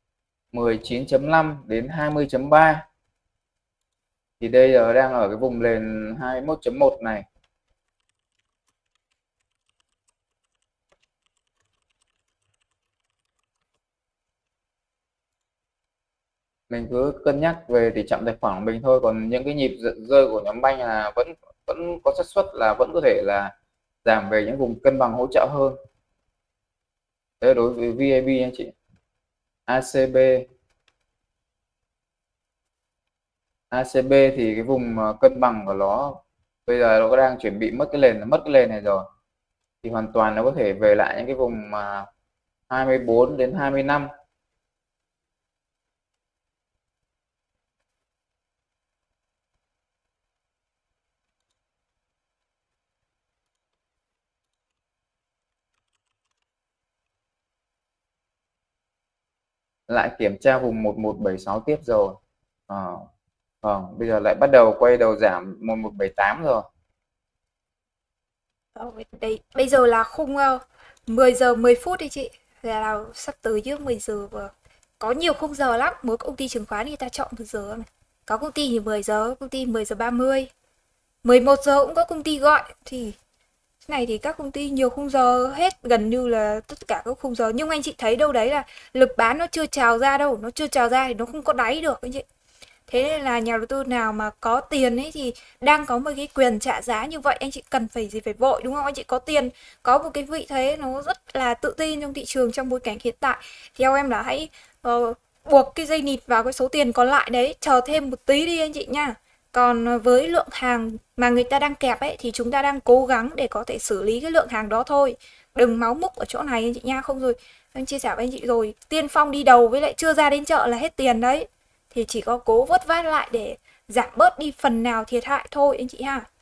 19.5 đến 20.3, thì đây giờ đang ở cái vùng nền 21.1 này. mình cứ cân nhắc về tỷ trọng tài khoản của mình thôi, còn những cái nhịp rơi của nhóm banh là vẫn vẫn có xác suất là vẫn có thể là giảm về những vùng cân bằng hỗ trợ hơn. Đấy là đối với VAB anh chị. ACB ACB thì cái vùng cân bằng của nó bây giờ nó đang chuẩn bị mất cái nền này rồi, thì hoàn toàn nó có thể về lại những cái vùng mà 24 đến 25. Lại kiểm tra vùng 1176 tiếp rồi. Bây giờ lại bắt đầu quay đầu giảm 1178 rồi. Đấy, bây giờ là khung 10 giờ 10 phút đi chị. Là sắp tới chứ 10 giờ và có nhiều khung giờ lắm. Mỗi công ty chứng khoán người ta chọn từ giờ này. Có công ty thì 10 giờ, công ty 10 giờ 30. 11 giờ cũng có công ty gọi. Thì cái này thì các công ty nhiều khung giờ hết, gần như là tất cả các khung giờ. Nhưng anh chị thấy đâu đấy là lực bán nó chưa trào ra đâu. Nó chưa trào ra thì nó không có đáy được anh chị. Thế nên là nhà đầu tư nào mà có tiền ấy thì đang có một cái quyền trả giá như vậy, anh chị cần phải gì phải vội, đúng không? Anh chị có tiền, có một cái vị thế nó rất là tự tin trong thị trường trong bối cảnh hiện tại. Theo em là hãy buộc cái dây nịt vào cái số tiền còn lại đấy, chờ thêm một tí đi anh chị nha. Còn với lượng hàng mà người ta đang kẹp ấy thì chúng ta đang cố gắng để có thể xử lý cái lượng hàng đó thôi. Đừng máu múc ở chỗ này anh chị nha, không rồi anh chia sẻ với anh chị rồi, tiên phong đi đầu với lại chưa ra đến chợ là hết tiền đấy. Thì chỉ có cố vớt vát lại để giảm bớt đi phần nào thiệt hại thôi anh chị ha.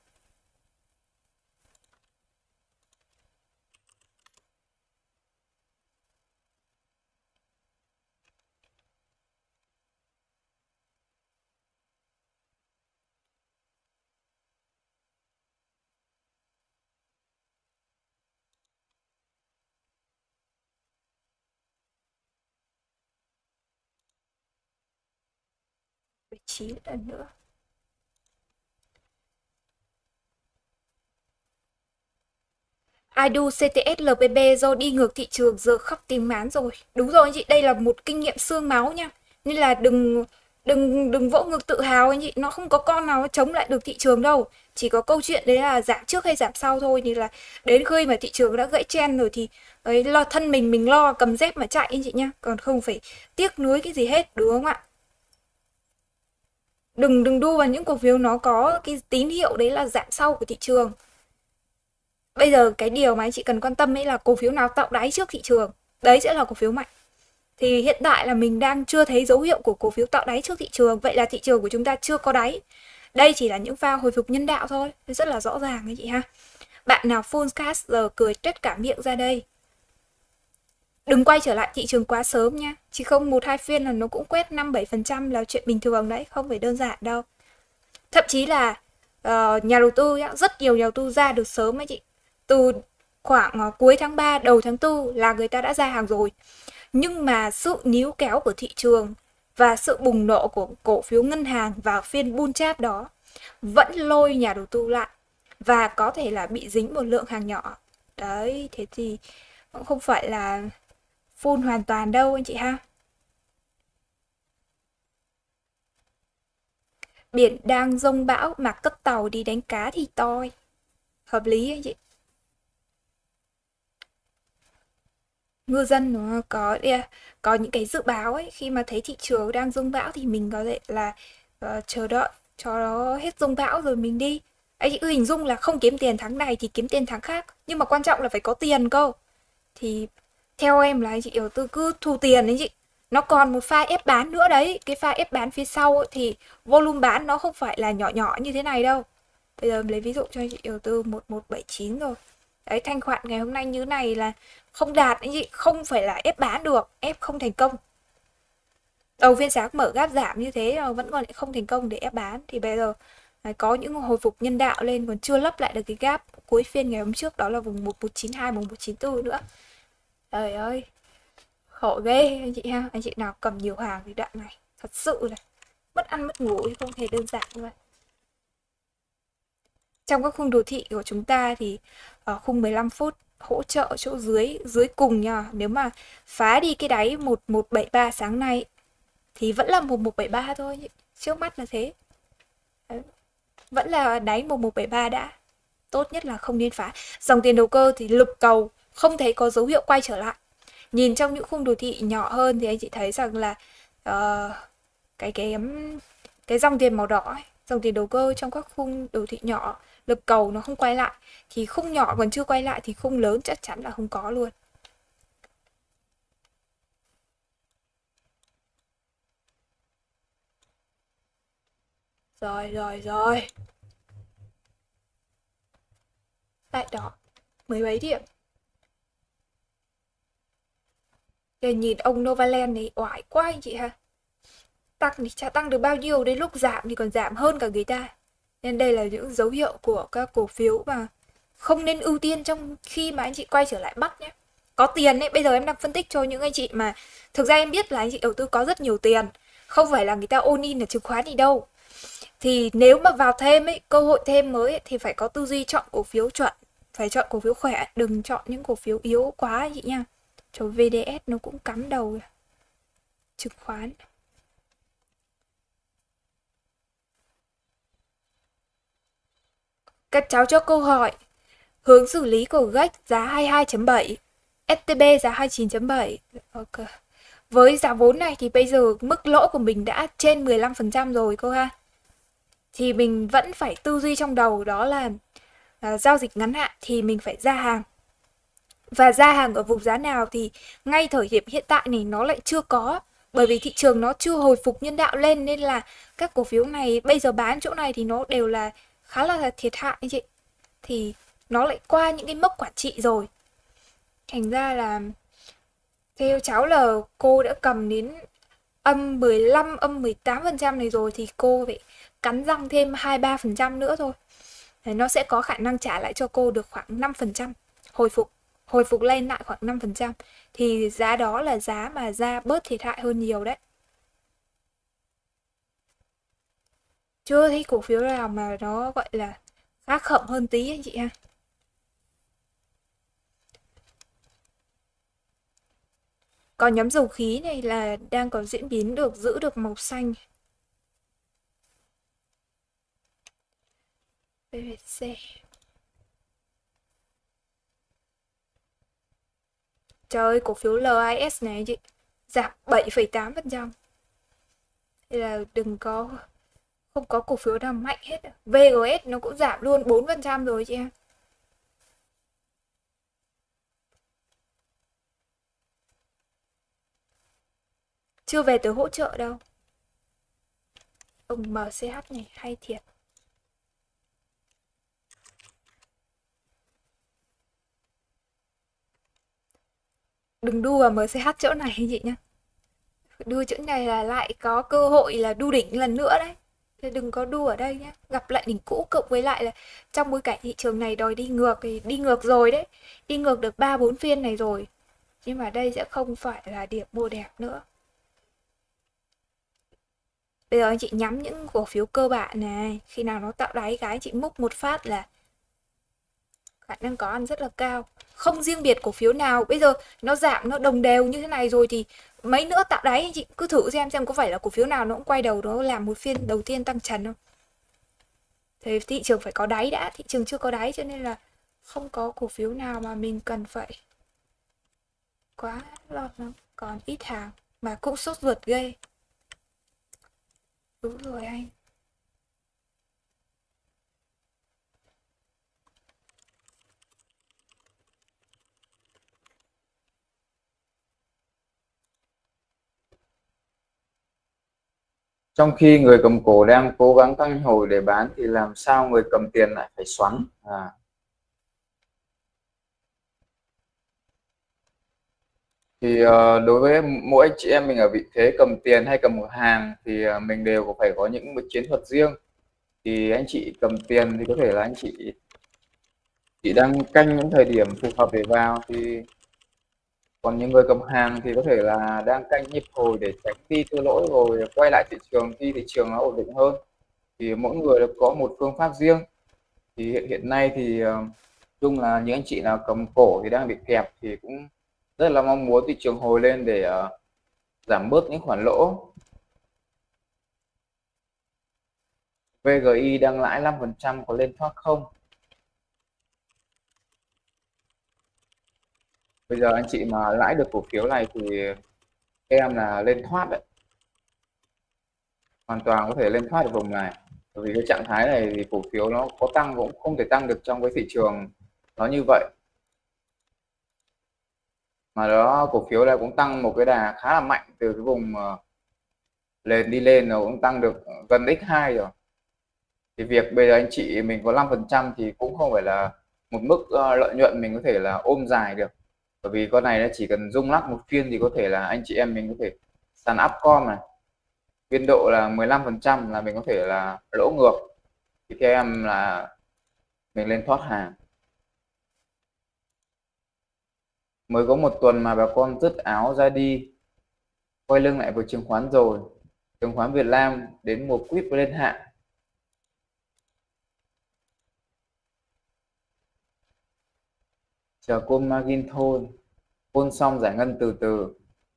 Vị trí lần nữa. Aidu CTS LPB do đi ngược thị trường giờ khóc tìm mán rồi. Đúng rồi anh chị, đây là một kinh nghiệm xương máu nha. Nên là đừng đừng đừng vỗ ngực tự hào anh chị, nó không có con nào chống lại được thị trường đâu. Chỉ có câu chuyện đấy là giảm trước hay giảm sau thôi, thì là đến khi mà thị trường đã gãy trend rồi thì ấy lo thân mình lo cầm dép mà chạy anh chị nhá, còn không phải tiếc nuối cái gì hết, đúng không ạ? Đừng đừng đu vào những cổ phiếu nó có cái tín hiệu đấy là giảm sau của thị trường. Bây giờ cái điều mà anh chị cần quan tâm ấy là cổ phiếu nào tạo đáy trước thị trường. Đấy sẽ là cổ phiếu mạnh. Thì hiện tại là mình đang chưa thấy dấu hiệu của cổ phiếu tạo đáy trước thị trường. Vậy là thị trường của chúng ta chưa có đáy. Đây chỉ là những pha hồi phục nhân đạo thôi. Rất là rõ ràng anh chị ha. Bạn nào full cash giờ cười tuét cả miệng ra đây. Đừng quay trở lại thị trường quá sớm nha. Chỉ không 1-2 phiên là nó cũng quét 5-7% là chuyện bình thường đấy. Không phải đơn giản đâu. Thậm chí là nhà đầu tư nhá, rất nhiều nhà đầu tư ra được sớm ấy chị. Từ khoảng cuối tháng 3, đầu tháng 4 là người ta đã ra hàng rồi. Nhưng mà sự níu kéo của thị trường và sự bùng nổ của cổ phiếu ngân hàng vào phiên bull trap đó vẫn lôi nhà đầu tư lại và có thể là bị dính một lượng hàng nhỏ. Đấy, thế thì cũng không phải là full hoàn toàn đâu anh chị ha. Biển đang rông bão mà cất tàu đi đánh cá thì toi. Hợp lý anh chị. Ngư dân nó có những cái dự báo ấy, khi mà thấy thị trường đang rông bão thì mình có thể là chờ đợi cho nó hết rông bão rồi mình đi. Anh chị cứ hình dung là không kiếm tiền tháng này thì kiếm tiền tháng khác, nhưng mà quan trọng là phải có tiền cơ. Thì theo em là anh chị đầu tư cứ thu tiền đấy chị. Nó còn một pha ép bán nữa đấy, cái pha ép bán phía sau ấy, thì volume bán nó không phải là nhỏ nhỏ như thế này đâu. Bây giờ lấy ví dụ cho anh chị đầu tư 1179 rồi. Đấy, thanh khoản ngày hôm nay như này là không đạt anh chị, không phải là ép bán được, ép không thành công. Đầu phiên sáng mở gap giảm như thế mà vẫn còn lại không thành công để ép bán, thì bây giờ có những hồi phục nhân đạo lên còn chưa lấp lại được cái gap cuối phiên ngày hôm trước, đó là vùng 1192, 1194 nữa. Trời ơi, khổ ghê anh chị ha. Anh chị nào cầm nhiều hàng thì đoạn này thật sự là mất ăn mất ngủ, không thể đơn giản như vậy. Trong các khung đồ thị của chúng ta thì ở khung 15 phút hỗ trợ chỗ dưới cùng nha. Nếu mà phá đi cái đáy 1173 sáng nay thì vẫn là 1173 thôi, trước mắt là thế. Đấy, vẫn là đáy 1173 đã. Tốt nhất là không nên phá. Dòng tiền đầu cơ thì lực cầu không thấy có dấu hiệu quay trở lại. Nhìn trong những khung đồ thị nhỏ hơn thì anh chị thấy rằng là uh, cái cái cái dòng tiền màu đỏ ấy, dòng tiền đầu cơ trong các khung đồ thị nhỏ, lực cầu nó không quay lại, thì khung nhỏ còn chưa quay lại thì khung lớn chắc chắn là không có luôn. Rồi. Tại đó, 17 điểm. Để nhìn ông Novaland này oải quá anh chị ha. Tăng thì chả tăng được bao nhiêu, đến lúc giảm thì còn giảm hơn cả người ta. Nên đây là những dấu hiệu của các cổ phiếu mà không nên ưu tiên trong khi mà anh chị quay trở lại Bắc nhé. Có tiền ấy, bây giờ em đang phân tích cho những anh chị mà thực ra em biết là anh chị đầu tư có rất nhiều tiền, không phải là người ta ôn in ở chứng khoán gì đâu. Thì nếu mà vào thêm ấy, cơ hội thêm mới ấy, thì phải có tư duy chọn cổ phiếu chuẩn, phải chọn cổ phiếu khỏe, đừng chọn những cổ phiếu yếu quá anh chị nha. Cho VDS nó cũng cắm đầu chứng khoán. Các cháu cho câu hỏi hướng xử lý của GEC giá 22.7, STB giá 29.7. Ok. Với giá vốn này thì bây giờ mức lỗ của mình đã trên 15% rồi cô ha. Thì mình vẫn phải tư duy trong đầu đó là giao dịch ngắn hạn thì mình phải ra hàng. Và ra hàng ở vùng giá nào thì ngay thời điểm hiện tại này nó lại chưa có. Bởi vì thị trường nó chưa hồi phục nhân đạo lên nên là các cổ phiếu này bây giờ bán chỗ này thì nó đều là khá là thiệt hại anh chị. Thì nó lại qua những cái mốc quản trị rồi. Thành ra là theo cháu là cô đã cầm đến âm 15, âm 18% này rồi thì cô phải cắn răng thêm 2-3% nữa thôi. Thì nó sẽ có khả năng trả lại cho cô được khoảng 5%, hồi phục lên lại khoảng 5%. Thì giá đó là giá mà ra bớt thiệt hại hơn nhiều đấy. Chưa thấy cổ phiếu nào mà nó gọi là khá khẩm hơn tí anh chị ha. Còn nhóm dầu khí này là đang có diễn biến được, giữ được màu xanh. PVC. Trời ơi, cổ phiếu LIS này chị giảm 7,8%. Thế là không có cổ phiếu nào mạnh hết. VGS nó cũng giảm luôn 4% rồi chị em. Chưa về tới hỗ trợ đâu. Ông MCH này hay thiệt. Đừng đu vào MCH chỗ này chị nhá. Đu chỗ này là lại có cơ hội là đu đỉnh lần nữa đấy. Thế đừng có đu ở đây nhé. Gặp lại đỉnh cũ cộng với lại là trong bối cảnh thị trường này đòi đi ngược thì đi ngược rồi đấy. Đi ngược được 3-4 phiên này rồi. Nhưng mà đây sẽ không phải là điểm mua đẹp nữa. Bây giờ anh chị nhắm những cổ phiếu cơ bản này. Khi nào nó tạo đáy cái anh chị múc một phát là khả năng có ăn rất là cao. Không riêng biệt cổ phiếu nào. Bây giờ nó giảm, nó đồng đều như thế này rồi thì mấy nữa tạo đáy anh chị cứ thử xem có phải là cổ phiếu nào nó cũng quay đầu nó làm một phiên đầu tiên tăng trần không. Thì thị trường phải có đáy đã. Thị trường chưa có đáy cho nên là không có cổ phiếu nào mà mình cần phải quá lo lắng. Còn ít hàng mà cũng sốt ruột ghê. Đúng rồi anh. Trong khi người cầm cổ đang cố gắng canh hồi để bán thì làm sao người cầm tiền lại phải xoắn. Thì đối với mỗi anh chị em mình ở vị thế cầm tiền hay cầm một hàng thì mình đều phải có những chiến thuật riêng. Thì anh chị cầm tiền thì có thể là anh chị đang canh những thời điểm phù hợp để vào, thì còn những người cầm hàng thì có thể là đang canh nhịp hồi để tránh đi thua lỗ rồi quay lại thị trường khi thị trường nó ổn định hơn. Thì mỗi người có một phương pháp riêng. Thì hiện nay thì chung là những anh chị nào cầm cổ thì đang bị kẹp thì cũng rất là mong muốn thị trường hồi lên để giảm bớt những khoản lỗ. VGI đang lãi 5%, có lên thoát không? Bây giờ anh chị mà lãi được cổ phiếu này thì em là lên thoát đấy, hoàn toàn có thể lên thoát được vùng này. Bởi vì cái trạng thái này thì cổ phiếu nó có tăng cũng không thể tăng được trong cái thị trường nó như vậy, mà đó cổ phiếu này cũng tăng một cái đà khá là mạnh từ cái vùng lên đi lên, nó cũng tăng được gần x2 rồi. Thì việc bây giờ anh chị mình có 5% thì cũng không phải là một mức lợi nhuận mình có thể là ôm dài được, bởi vì con này nó chỉ cần rung lắc một phiên thì có thể là anh chị em mình có thể sàn upcom này, biên độ là 15% là mình có thể là lỗ ngược, thì theo em là mình lên thoát hàng. Mới có một tuần mà bà con dứt áo ra đi, quay lưng lại với chứng khoán rồi. Chứng khoán Việt Nam đến mùa quýt lên hạn. Chờ côn margin thôi, côn xong giải ngân từ từ.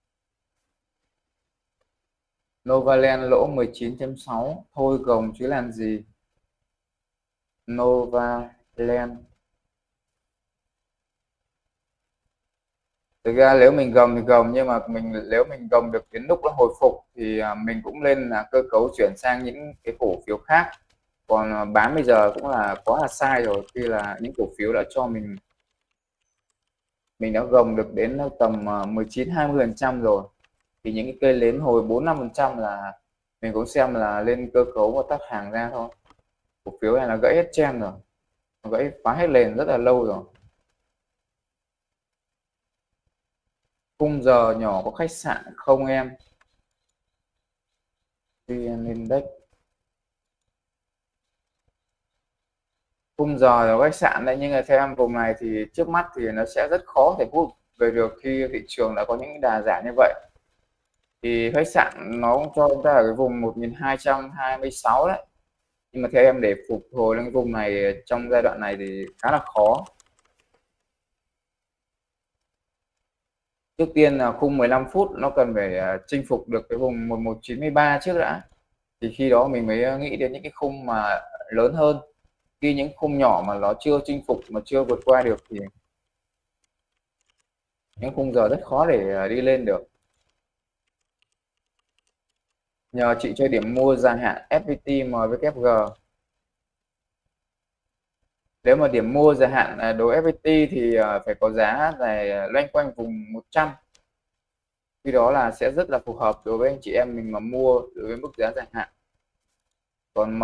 Novaland lỗ 19.6, thôi gồng chứ làm gì. Novaland, thực ra nếu mình gồng thì gồng, nhưng mà nếu mình gồng được đến lúc nó hồi phục thì mình cũng lên là cơ cấu chuyển sang những cái cổ phiếu khác. Còn bán bây giờ cũng là quá là sai rồi, khi là những cổ phiếu đã cho mình đã gồng được đến tầm 19-20% rồi, thì những cái cây nến hồi 4-5% là mình cũng xem là lên cơ cấu và tắt hàng ra thôi. Cổ phiếu này là gãy hết trend rồi, nó gãy phá hết nền rất là lâu rồi. Khung giờ nhỏ có khách sạn không em? VN Index khung giờ là khách sạn đấy, nhưng mà theo em vùng này thì trước mắt thì nó sẽ rất khó thể hút về được khi thị trường đã có những đà giảm như vậy. Thì khách sạn nó cũng cho chúng ta ở cái vùng 1226 đấy, nhưng mà theo em để phục hồi lên vùng này trong giai đoạn này thì khá là khó. Trước tiên là khung 15 phút nó cần phải chinh phục được cái vùng 1193 trước đã, thì khi đó mình mới nghĩ đến những cái khung mà lớn hơn. Khi những khung nhỏ mà nó chưa chinh phục, mà chưa vượt qua được thì những khung giờ rất khó để đi lên được. Nhờ chị cho điểm mua dài hạn FPT MWG. Nếu mà điểm mua dài hạn đồ FPT thì phải có giá này loanh quanh vùng 100, khi đó là sẽ rất là phù hợp đối với anh chị em mình mà mua đối với mức giá dài hạn. Còn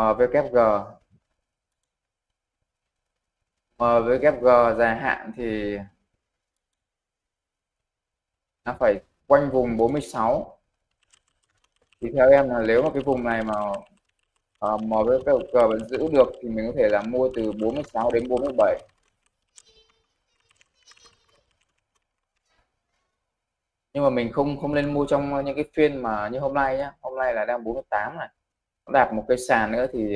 MWG dài hạn thì nó phải quanh vùng 46, thì theo em là nếu mà cái vùng này mà MWG vẫn giữ được thì mình có thể là mua từ 46 đến 47. Nhưng mà mình không không nên mua trong những cái phiên mà như hôm nay nhá. Hôm nay là đang 48 này, nó đạt một cái sàn nữa thì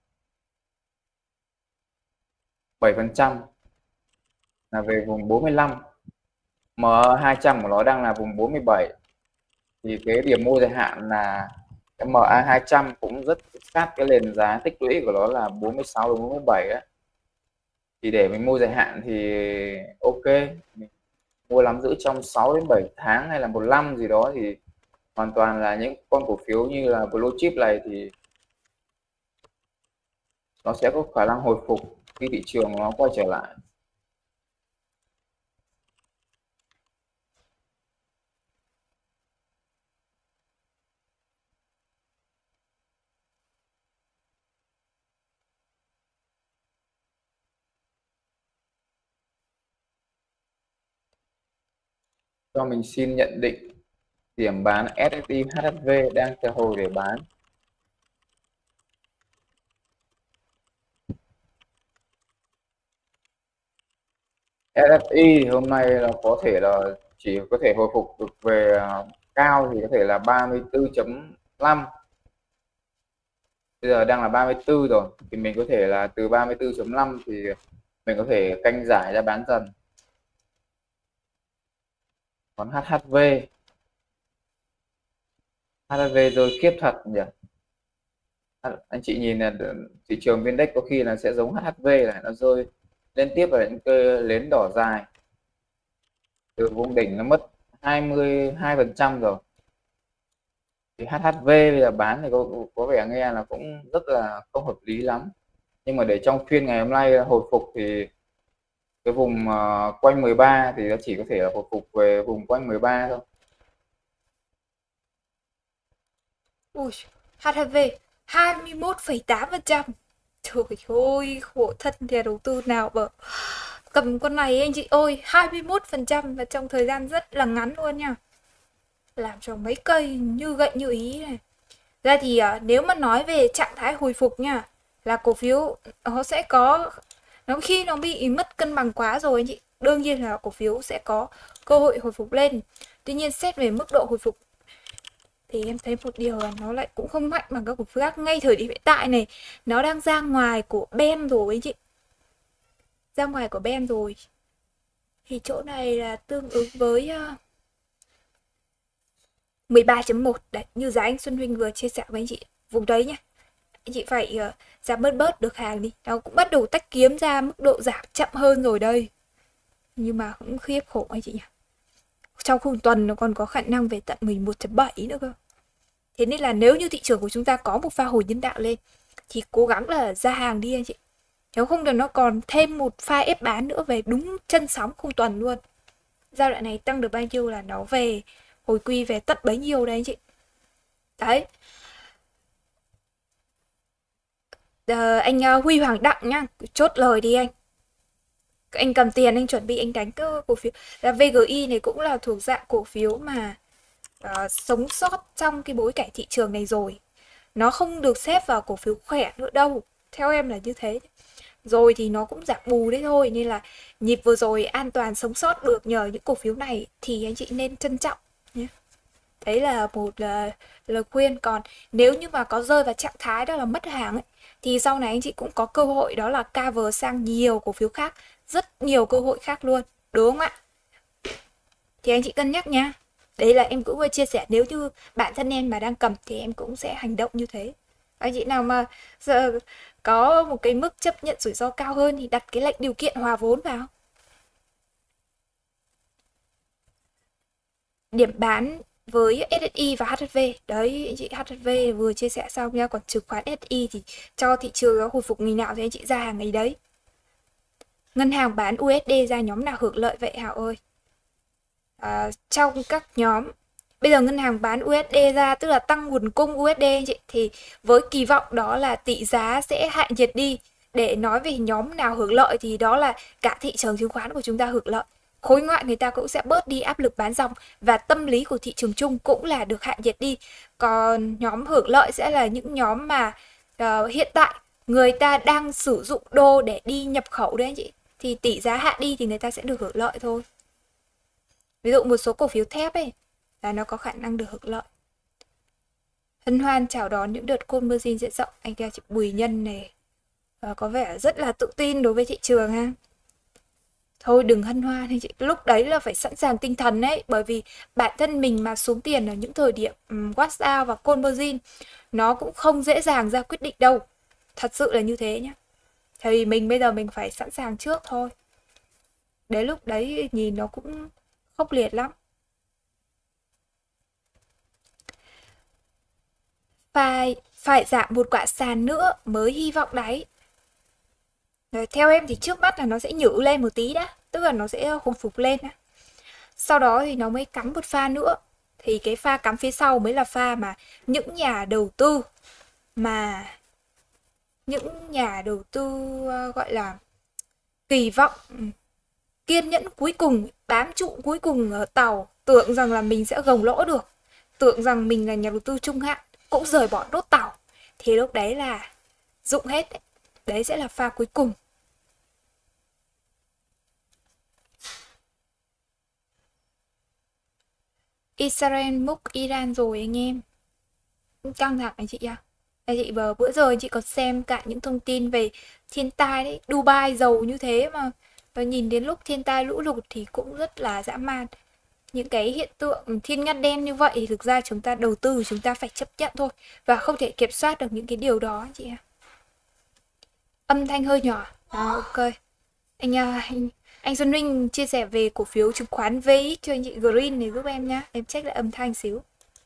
7% là về vùng 45, MA200 của nó đang là vùng 47, thì cái điểm mua dài hạn là cái MA200 cũng rất sát cái nền giá tích lũy của nó là 46 đến 47 ấy. Thì để mình mua dài hạn thì ok, mình mua nắm giữ trong 6 đến 7 tháng hay là một năm gì đó, thì hoàn toàn là những con cổ phiếu như là blue chip này thì nó sẽ có khả năng hồi phục khi thị trường nó quay trở lại. Cho mình xin nhận định điểm bán SSI HHV đang chờ hồi để bán. SSI thì hôm nay là có thể là chỉ có thể hồi phục được về cao thì có thể là 34.5, bây giờ đang là 34 rồi, thì mình có thể là từ 34.5 thì mình có thể canh giải ra bán dần. Còn HHV rơi khiếp thật nhỉ, anh chị nhìn là thị trường VN Index có khi là sẽ giống HHV này, nó rơi liên tiếp vào những cây nến đỏ dài, từ vùng đỉnh nó mất 22% rồi. Thì HHV bây giờ bán thì có vẻ nghe là cũng rất là không hợp lý lắm, nhưng mà để trong phiên ngày hôm nay hồi phục thì cái vùng quanh 13 thì nó chỉ có thể là hồi phục về vùng quanh 13 thôi. Ui, HHV 21,8%. Trời ơi, khổ thân nhà đầu tư nào mà cầm con này anh chị ơi, 21% và trong thời gian rất là ngắn luôn nha. Làm cho mấy cây như gậy như ý này. Ra thì nếu mà nói về trạng thái hồi phục nha, là cổ phiếu nó sẽ có, khi nó bị mất cân bằng quá rồi anh chị, đương nhiên là cổ phiếu sẽ có cơ hội hồi phục lên. Tuy nhiên xét về mức độ hồi phục thì em thấy một điều là nó lại cũng không mạnh bằng các cổ phiếu khác. Ngay thời điểm hiện tại này, nó đang ra ngoài của band rồi anh chị, ra ngoài của band rồi. Thì chỗ này là tương ứng với 13.1 đấy, như giá anh Xuân Huynh vừa chia sẻ với anh chị, vùng đấy nhá. Anh chị phải giảm bớt được hàng đi. Nó cũng bắt đầu tách kiếm ra mức độ giảm chậm hơn rồi đây. Nhưng mà cũng khiếp khổ anh chị nhỉ. Trong khung tuần nó còn có khả năng về tận 11.7 nữa cơ. Thế nên là nếu như thị trường của chúng ta có một pha hồi nhân đạo lên thì cố gắng là ra hàng đi anh chị. Nếu không thì nó còn thêm một pha ép bán nữa về đúng chân sóng khung tuần luôn. Giai đoạn này tăng được bao nhiêu là nó về hồi quy về tận bấy nhiêu đấy anh chị. Đấy. Anh Huy Hoàng Đặng nhá, chốt lời đi anh. Anh cầm tiền anh chuẩn bị anh đánh cái cổ phiếu là VGI này, cũng là thuộc dạng cổ phiếu mà sống sót trong cái bối cảnh thị trường này rồi. Nó không được xếp vào cổ phiếu khỏe nữa đâu, theo em là như thế. Rồi thì nó cũng giảm bù đấy thôi, nên là nhịp vừa rồi an toàn sống sót được nhờ những cổ phiếu này thì anh chị nên trân trọng nhé. Đấy là một lời khuyên. Còn nếu như mà có rơi vào trạng thái đó là mất hàng ấy, thì sau này anh chị cũng có cơ hội đó là cover sang nhiều cổ phiếu khác, rất nhiều cơ hội khác luôn, đúng không ạ? Thì anh chị cân nhắc nha. Đấy là em cũng vừa chia sẻ, nếu như bản thân em mà đang cầm thì em cũng sẽ hành động như thế. Anh chị nào mà giờ có một cái mức chấp nhận rủi ro cao hơn thì đặt cái lệnh điều kiện hòa vốn vào. Điểm bán với SSI và HSV. Đấy, anh chị HSV vừa chia sẻ xong nha. Còn chứng khoán SSI thì cho thị trường nó hồi phục ngày nào thì anh chị ra hàng ấy đấy. Ngân hàng bán USD ra nhóm nào hưởng lợi vậy Hảo ơi? Trong các nhóm, bây giờ ngân hàng bán USD ra tức là tăng nguồn cung USD anh chị, thì với kỳ vọng đó là tỷ giá sẽ hạ nhiệt đi. Để nói về nhóm nào hưởng lợi thì đó là cả thị trường chứng khoán của chúng ta hưởng lợi. Khối ngoại người ta cũng sẽ bớt đi áp lực bán dòng, và tâm lý của thị trường chung cũng là được hạ nhiệt đi. Còn nhóm hưởng lợi sẽ là những nhóm mà hiện tại người ta đang sử dụng đô để đi nhập khẩu đấy anh chị. Thì tỷ giá hạ đi thì người ta sẽ được hưởng lợi thôi. Ví dụ một số cổ phiếu thép ấy là nó có khả năng được hưởng lợi. Hân hoan chào đón những đợt conversion diện rộng. Anh chị Bùi Nhân này có vẻ rất là tự tin đối với thị trường ha. Thôi đừng hân hoan anh chị, lúc đấy là phải sẵn sàng tinh thần đấy. Bởi vì bản thân mình mà xuống tiền ở những thời điểm watch out và conversion, nó cũng không dễ dàng ra quyết định đâu. Thật sự là như thế nhá. Thì mình bây giờ mình phải sẵn sàng trước thôi. Đến lúc đấy nhìn nó cũng khốc liệt lắm. Phải giảm một quả sàn nữa mới hy vọng đáy. Rồi, theo em thì trước mắt là nó sẽ nhử lên một tí đã, tức là nó sẽ hồi phục lên đã. Sau đó thì nó mới cắm một pha nữa. Thì cái pha cắm phía sau mới là pha mà những nhà đầu tư gọi là kỳ vọng, kiên nhẫn cuối cùng, bám trụ cuối cùng ở tàu, tưởng rằng là mình sẽ gồng lỗ được, tưởng rằng mình là nhà đầu tư trung hạn, cũng rời bỏ nốt tàu, thì lúc đấy là dụng hết đấy. Đấy sẽ là pha cuối cùng. Israel múc Iran rồi anh em. Căng thẳng anh chị ạ. Anh chị bữa giờ anh chị còn xem cả những thông tin về thiên tai đấy. Dubai giàu như thế mà, và nhìn đến lúc thiên tai lũ lụt thì cũng rất là dã man. những cái hiện tượng thiên nga đen như vậy thì thực ra chúng ta đầu tư chúng ta phải chấp nhận thôi, và không thể kiểm soát được những cái điều đó chị ạ. Âm thanh hơi nhỏ. Ok. Anh Xuân Ninh chia sẻ về cổ phiếu chứng khoán VX cho anh chị Green này giúp em nhá. Em check lại âm thanh xíu.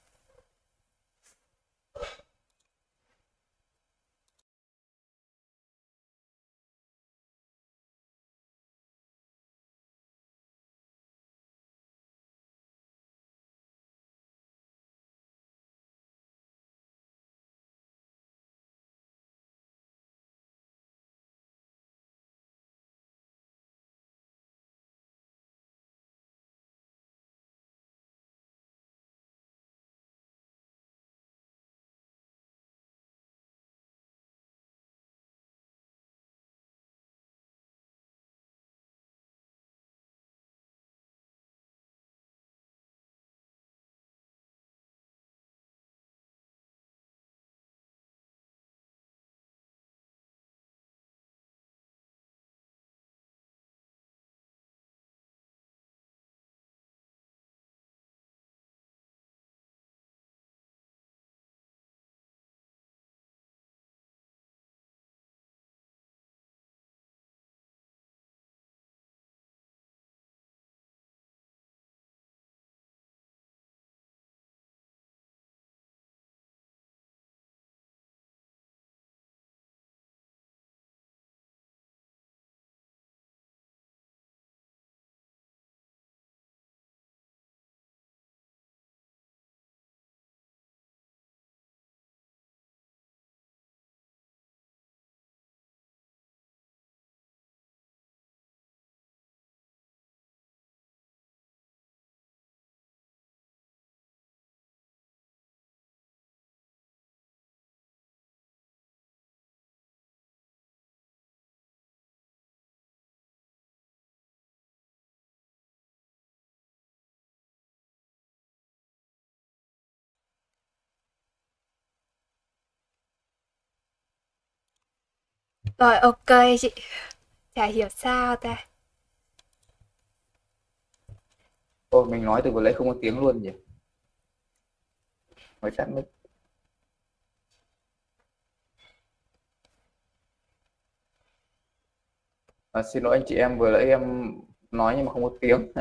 Rồi ok chị. Chả hiểu sao ta. Ôi, mình nói từ vừa lấy không có tiếng luôn nhỉ? Mới tắt mic. Xin lỗi anh chị em, vừa nãy em nói nhưng mà không có tiếng.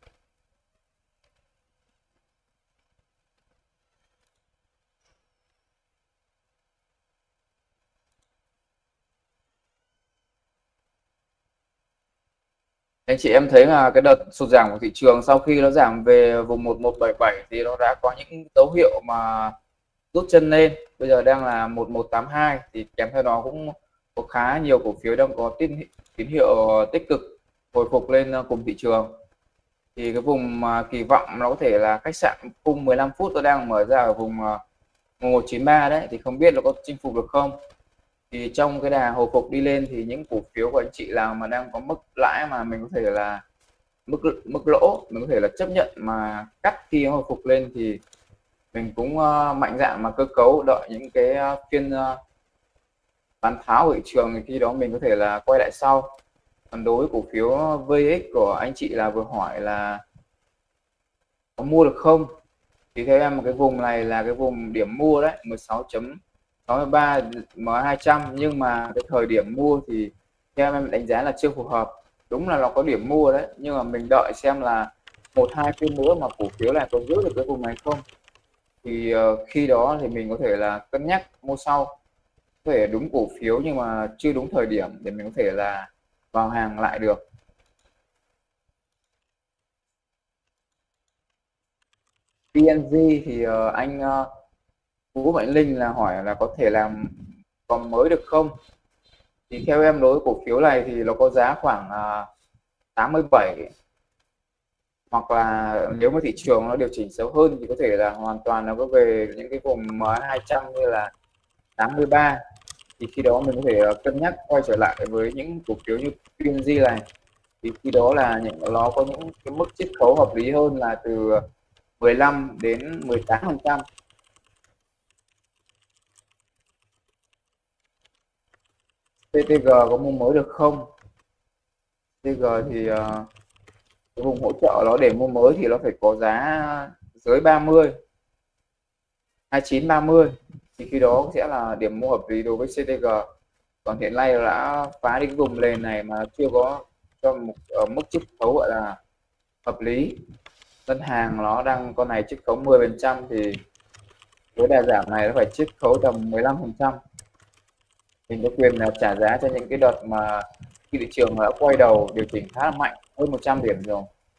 Anh chị em thấy là cái đợt sụt giảm của thị trường sau khi nó giảm về vùng 1177 thì nó đã có những dấu hiệu mà rút chân lên. Bây giờ đang là 1182 thì kèm theo đó cũng có khá nhiều cổ phiếu đang có tín hiệu tích cực hồi phục lên cùng thị trường. Thì cái vùng mà kỳ vọng nó có thể là khách sạn khung 15 phút nó đang mở ra ở vùng 1193 đấy, thì không biết nó có chinh phục được không. Thì trong cái đà hồi phục đi lên thì những cổ phiếu của anh chị nào mà đang có mức lãi mà mình có thể là mức lỗ mình có thể là chấp nhận mà cắt khi nó hồi phục lên thì mình cũng mạnh dạn mà cơ cấu đợi những cái phiên bán tháo của thị trường, thì khi đó mình có thể là quay lại sau. Còn đối với cổ phiếu VX của anh chị là vừa hỏi là có mua được không, thì theo em cái vùng này là cái vùng điểm mua đấy, 16.63 M200, nhưng mà cái thời điểm mua thì theo em đánh giá là chưa phù hợp. Đúng là nó có điểm mua đấy, nhưng mà mình đợi xem là 1-2 phiên nữa mà cổ phiếu này có giữ được cái vùng này không, thì khi đó thì mình có thể là cân nhắc mua sau. Có thể đúng cổ phiếu nhưng mà chưa đúng thời điểm để mình có thể là vào hàng lại được. PNG thì anh Vũ Mạnh Linh là hỏi là có thể làm còn mới được không, thì theo em đối với cổ phiếu này thì nó có giá khoảng 87, hoặc là nếu mà thị trường nó điều chỉnh sâu hơn thì có thể là hoàn toàn nó có về những cái vùng MA200 như là 83, thì khi đó mình có thể cân nhắc quay trở lại với những cổ phiếu như PNG này, thì khi đó là nó có những cái mức chiết khấu hợp lý hơn là từ 15 đến 18%. TTG có mua mới được không? TTG thì cái vùng hỗ trợ nó để mua mới thì nó phải có giá dưới 30, 29 30 thì khi đó sẽ là điểm mua hợp lý đối với CTG. Còn hiện nay đã phá đến vùng nền này mà chưa có cho một mức chiết khấu gọi là hợp lý. Ngân hàng nó đang con này chiết khấu 10% thì với đà giảm này nó phải chiết khấu tầm 15%. Mình có quyền là trả giá cho những cái đợt mà khi thị trường đã quay đầu điều chỉnh khá là mạnh, hơn 100 điểm rồi.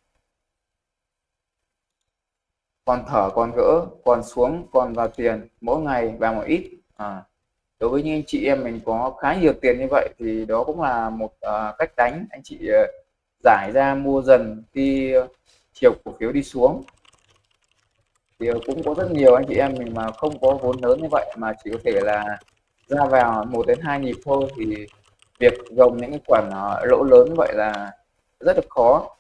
Còn thở, còn gỡ, còn xuống, còn vào tiền, mỗi ngày vào một ít. Đối với những anh chị em mình có khá nhiều tiền như vậy thì đó cũng là một cách đánh. Anh chị giải ra mua dần khi chiều cổ phiếu đi xuống. Thì cũng có rất nhiều anh chị em mình mà không có vốn lớn như vậy mà chỉ có thể là ra vào 1 đến 2 nhịp thôi, thì việc gồng những cái khoản lỗ lớn như vậy là rất là khó.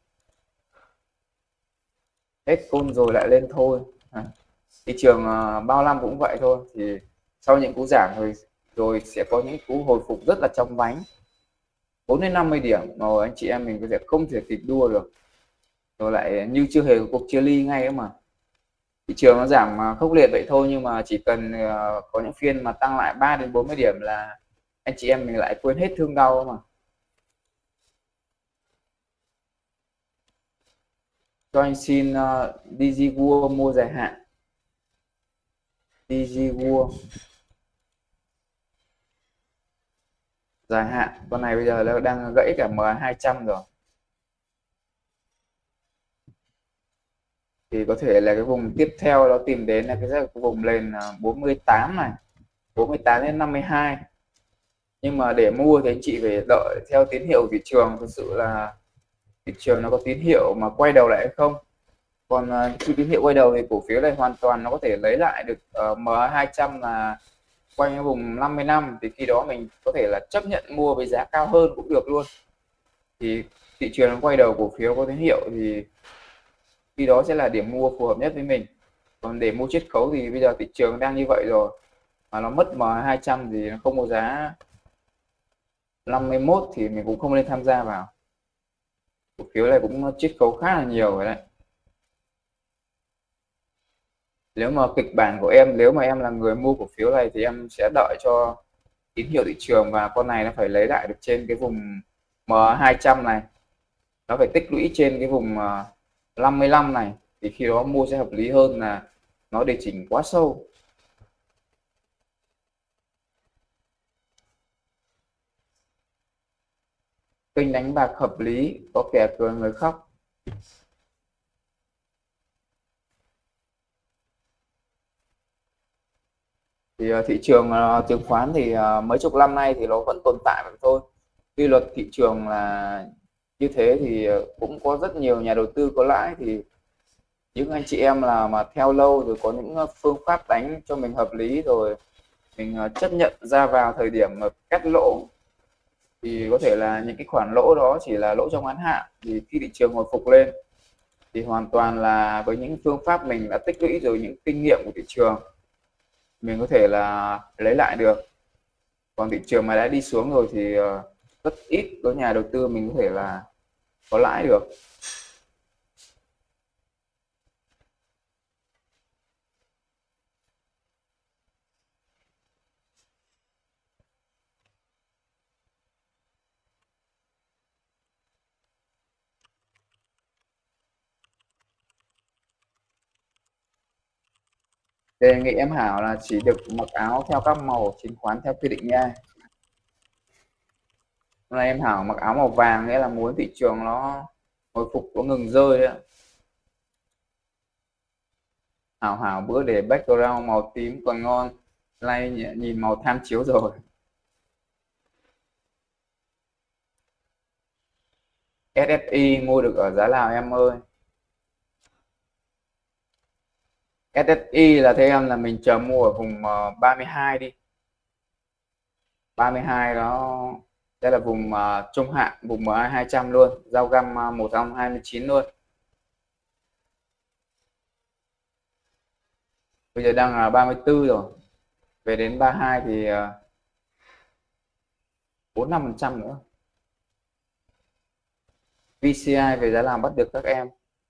Hết côn rồi lại lên thôi. Thị trường bao năm cũng vậy thôi, thì sau những cú giảm rồi sẽ có những cú hồi phục rất là chóng vánh, 4 đến 50 điểm rồi anh chị em mình có thể không thể kịp đua được, rồi lại như chưa hề có cuộc chia ly ngay ấy mà. Thị trường nó giảm khốc liệt vậy thôi, nhưng mà chỉ cần có những phiên mà tăng lại 3 đến 40 điểm là anh chị em mình lại quên hết thương đau mà. Cho anh xin DG World mua dài hạn. DG World dài hạn, con này bây giờ nó đang gãy cả MA200 rồi, thì có thể là cái vùng tiếp theo nó tìm đến là cái vùng lên 48 này, 48 đến 52. Nhưng mà để mua thì anh chị phải đợi theo tín hiệu thị trường, thực sự là thị trường nó có tín hiệu mà quay đầu lại hay không. Còn khi tín hiệu quay đầu thì cổ phiếu này hoàn toàn nó có thể lấy lại được MA200 là quanh cái vùng 50 năm, thì khi đó mình có thể là chấp nhận mua với giá cao hơn cũng được luôn. Thì thị trường nó quay đầu, cổ phiếu có tín hiệu thì khi đó sẽ là điểm mua phù hợp nhất với mình. Còn để mua chiết khấu thì bây giờ thị trường đang như vậy rồi mà nó mất M200 thì nó không có giá 51 thì mình cũng không nên tham gia vào. Cổ phiếu này cũng chiết khấu khá là nhiều rồi đấy. Nếu mà kịch bản của em, nếu mà em là người mua cổ phiếu này thì em sẽ đợi cho tín hiệu thị trường và con này nó phải lấy lại được trên cái vùng M200 này, nó phải tích lũy trên cái vùng 55 này thì khi đó mua sẽ hợp lý hơn là nó điều chỉnh quá sâu. Kênh đánh bạc hợp lý, có kẻ cười người khóc. Thì thị trường chứng khoán thì mấy chục năm nay thì nó vẫn tồn tại vậy thôi. Quy luật thị trường là như thế thì cũng có rất nhiều nhà đầu tư có lãi, thì những anh chị em là mà theo lâu rồi có những phương pháp đánh cho mình hợp lý rồi mình chấp nhận ra vào thời điểm mà cắt lỗ, thì có thể là những cái khoản lỗ đó chỉ là lỗ trong ngắn hạn, thì khi thị trường hồi phục lên thì hoàn toàn là với những phương pháp mình đã tích lũy rồi, những kinh nghiệm của thị trường, mình có thể là lấy lại được. Còn thị trường mà đã đi xuống rồi thì rất ít có nhà đầu tư mình có thể là có lãi được. Đề nghị em Hảo là chỉ được mặc áo theo các màu chứng khoán theo quy định nha. Hôm nay em Hảo mặc áo màu vàng nghĩa là muốn thị trường nó hồi phục, có ngừng rơi đấy. Hảo bữa để background màu tím còn ngon, nay nhìn màu tham chiếu rồi. SSI mua được ở giá nào em ơi? SSI là theo em là mình chờ mua ở vùng 32 đi. 32 đó đây là vùng trung hạn, vùng MA200 luôn, giao găm 129 luôn. Bây giờ đang là 34 rồi, về đến 32 thì 4-5% nữa. VCI về giá làm bắt được các em.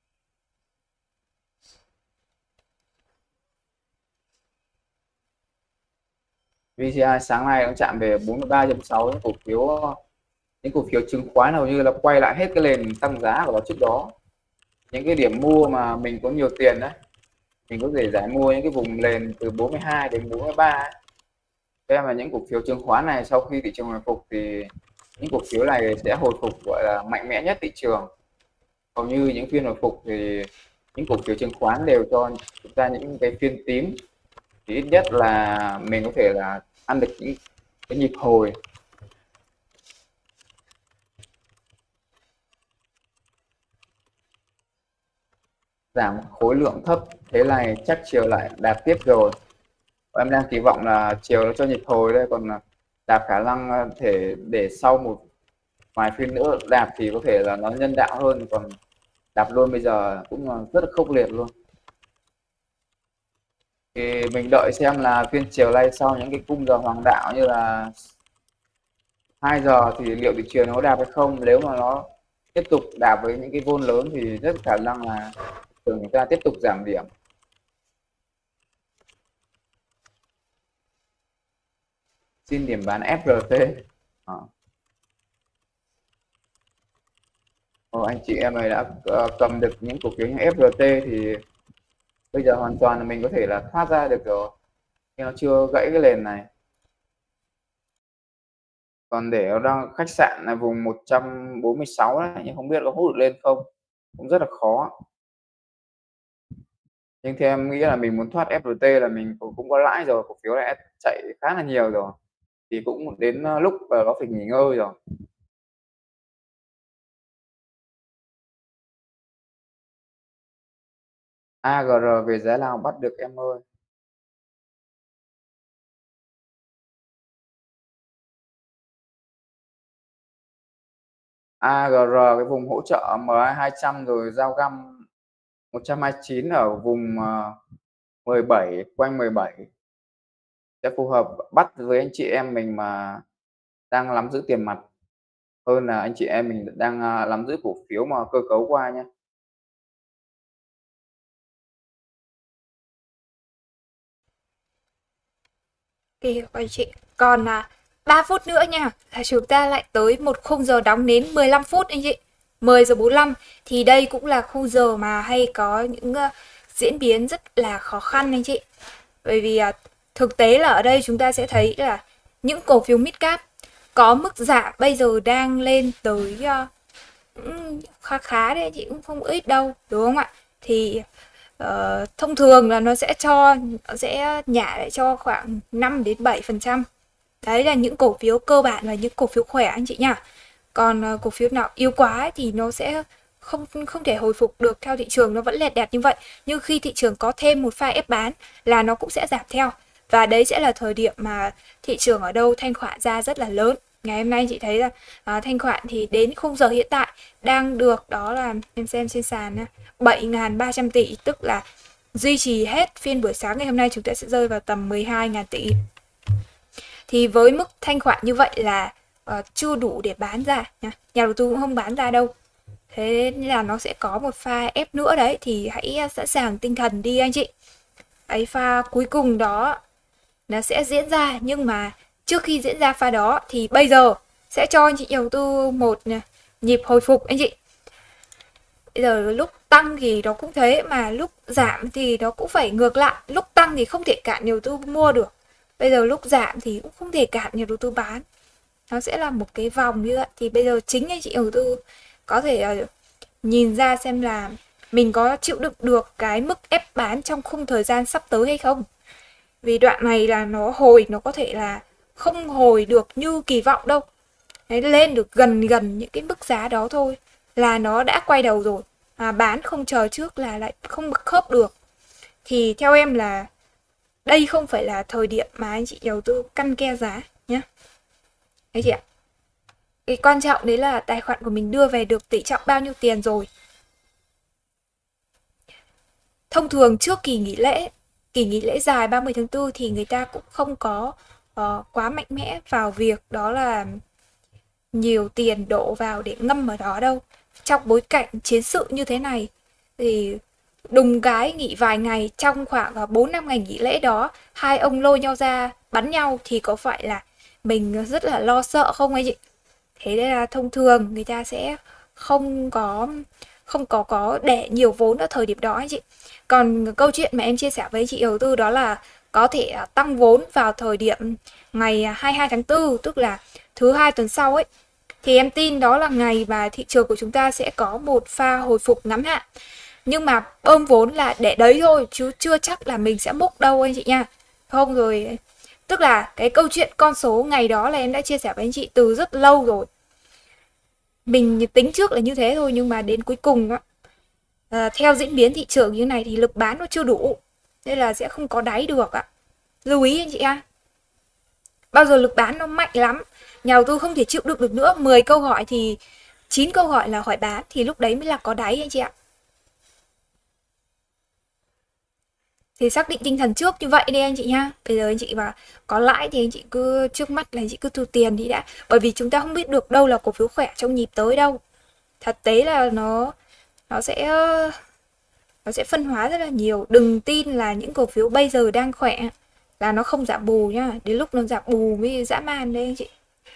VCI sáng nay nó chạm về 43.6, những cổ phiếu chứng khoán hầu như là quay lại hết cái nền tăng giá của nó trước đó. Những cái điểm mua mà mình có nhiều tiền đấy, mình có thể giải mua những cái vùng nền từ 42 đến 43 ấy. Thế mà những cổ phiếu chứng khoán này sau khi thị trường hồi phục thì những cổ phiếu này sẽ hồi phục gọi là mạnh mẽ nhất thị trường. Hầu như những phiên hồi phục thì những cổ phiếu chứng khoán đều cho chúng ta những cái phiên tím, thì ít nhất là mình có thể là ăn được những cái nhịp hồi. Giảm khối lượng thấp thế này chắc chiều lại đạp tiếp rồi. Em đang kỳ vọng là chiều nó cho nhịp hồi đây, còn đạp khả năng thể để sau một vài phiên nữa đạp thì có thể là nó nhân đạo hơn, còn đạp luôn bây giờ cũng rất là khốc liệt luôn. Thì mình đợi xem là phiên chiều nay sau những cái khung giờ hoàng đạo như là 2 giờ thì liệu thị trường nó đạp hay không. Nếu mà nó tiếp tục đạp với những cái vôn lớn thì rất khả năng là thường chúng ta tiếp tục giảm điểm. Xin điểm bán FRT. Anh chị em này đã cầm được những cổ phiếu như FRT thì bây giờ hoàn toàn là mình có thể là thoát ra được rồi, nhưng nó chưa gãy cái nền này. Còn để nó đang khách sạn là vùng 146 đấy, nhưng không biết có hút được lên không, cũng rất là khó. Nhưng theo em nghĩ là mình muốn thoát FRT là mình cũng có lãi rồi, cổ phiếu này chạy khá là nhiều rồi, thì cũng đến lúc nó phải nghỉ ngơi rồi. AGR về giá nào bắt được em ơi? AGR cái vùng hỗ trợ MA 200 rồi giao găm 129 ở vùng 17, quanh 17 sẽ phù hợp bắt với anh chị em mình mà đang nắm giữ tiền mặt, hơn là anh chị em mình đang nắm giữ cổ phiếu mà cơ cấu qua nhé. Thì anh chị còn 3 phút nữa nha, là chúng ta lại tới một khung giờ đóng nến 15 phút anh chị. 10 giờ 45 thì đây cũng là khung giờ mà hay có những diễn biến rất là khó khăn anh chị. Bởi vì thực tế là ở đây chúng ta sẽ thấy là những cổ phiếu midcap có mức giảm bây giờ đang lên tới khá khá đấy anh chị, cũng không ít đâu, đúng không ạ? Thì thông thường là nó sẽ nhả lại cho khoảng 5 đến 7%. Đấy là những cổ phiếu cơ bản và những cổ phiếu khỏe anh chị nha. Còn cổ phiếu nào yếu quá ấy, thì nó sẽ không thể hồi phục được theo thị trường, nó vẫn lẹt đẹt như vậy. Nhưng khi thị trường có thêm một pha ép bán là nó cũng sẽ giảm theo. Và đấy sẽ là thời điểm mà thị trường ở đâu thanh khoản ra rất là lớn. Ngày hôm nay chị thấy là thanh khoản thì đến khung giờ hiện tại đang được, đó là em xem trên sàn 7.300 tỷ, tức là duy trì hết phiên buổi sáng ngày hôm nay chúng ta sẽ rơi vào tầm 12.000 tỷ. Thì với mức thanh khoản như vậy là chưa đủ để bán ra nha. Nhà đầu tư cũng không bán ra đâu. Thế nên là nó sẽ có một pha ép nữa đấy, thì hãy sẵn sàng tinh thần đi anh chị. Ấy, pha cuối cùng đó nó sẽ diễn ra, nhưng mà trước khi diễn ra pha đó thì bây giờ sẽ cho anh chị đầu tư một nhịp hồi phục anh chị. Bây giờ lúc tăng thì nó cũng thế, mà lúc giảm thì nó cũng phải ngược lại. Lúc tăng thì không thể cản nhà đầu tư mua được, bây giờ lúc giảm thì cũng không thể cản nhà đầu tư bán. Nó sẽ là một cái vòng như vậy. Thì bây giờ chính anh chị đầu tư có thể nhìn ra xem là mình có chịu đựng được cái mức ép bán trong khung thời gian sắp tới hay không. Vì đoạn này là nó hồi, nó có thể là không hồi được như kỳ vọng đâu. Đấy, lên được gần những cái mức giá đó thôi là nó đã quay đầu rồi. Bán không chờ trước là lại không khớp được. Thì theo em là đây không phải là thời điểm mà anh chị đầu tư căn ke giá nhé. Đấy chị ạ. Cái quan trọng đấy là tài khoản của mình đưa về được tỷ trọng bao nhiêu tiền rồi. Thông thường trước kỳ nghỉ lễ dài 30 tháng 4 thì người ta cũng không có quá mạnh mẽ vào việc đó là nhiều tiền đổ vào để ngâm ở đó đâu. Trong bối cảnh chiến sự như thế này thì đùng cái nghỉ vài ngày, trong khoảng 4-5 ngày nghỉ lễ đó, hai ông lôi nhau ra bắn nhau thì có phải là mình rất là lo sợ không anh chị? Thế nên là thông thường người ta sẽ không có có để nhiều vốn ở thời điểm đó anh chị. Còn câu chuyện mà em chia sẻ với chị đầu tư đó là có thể tăng vốn vào thời điểm ngày 22 tháng 4, tức là thứ hai tuần sau ấy. Thì em tin đó là ngày mà thị trường của chúng ta sẽ có một pha hồi phục ngắn hạn. Nhưng mà bơm vốn là để đấy thôi, chứ chưa chắc là mình sẽ múc đâu anh chị nha. Không rồi, tức là cái câu chuyện con số ngày đó là em đã chia sẻ với anh chị từ rất lâu rồi. Mình tính trước là như thế thôi, nhưng mà đến cuối cùng á, theo diễn biến thị trường như này thì lực bán nó chưa đủ, nên là sẽ không có đáy được ạ. Lưu ý anh chị ha. Bao giờ lực bán nó mạnh lắm, nhà đầu tư không thể chịu đựng được nữa, 10 câu hỏi thì 9 câu hỏi là hỏi bán, thì lúc đấy mới là có đáy anh chị ạ. Thì xác định tinh thần trước như vậy đi anh chị nha. Bây giờ anh chị mà có lãi thì anh chị cứ trước mắt là anh chị cứ thu tiền đi đã. Bởi vì chúng ta không biết được đâu là cổ phiếu khỏe trong nhịp tới đâu. Thực tế là nó sẽ nó sẽ phân hóa rất là nhiều. Đừng tin là những cổ phiếu bây giờ đang khỏe là nó không giảm bù nhá. Đến lúc nó giảm bù mới dã man đấy anh chị.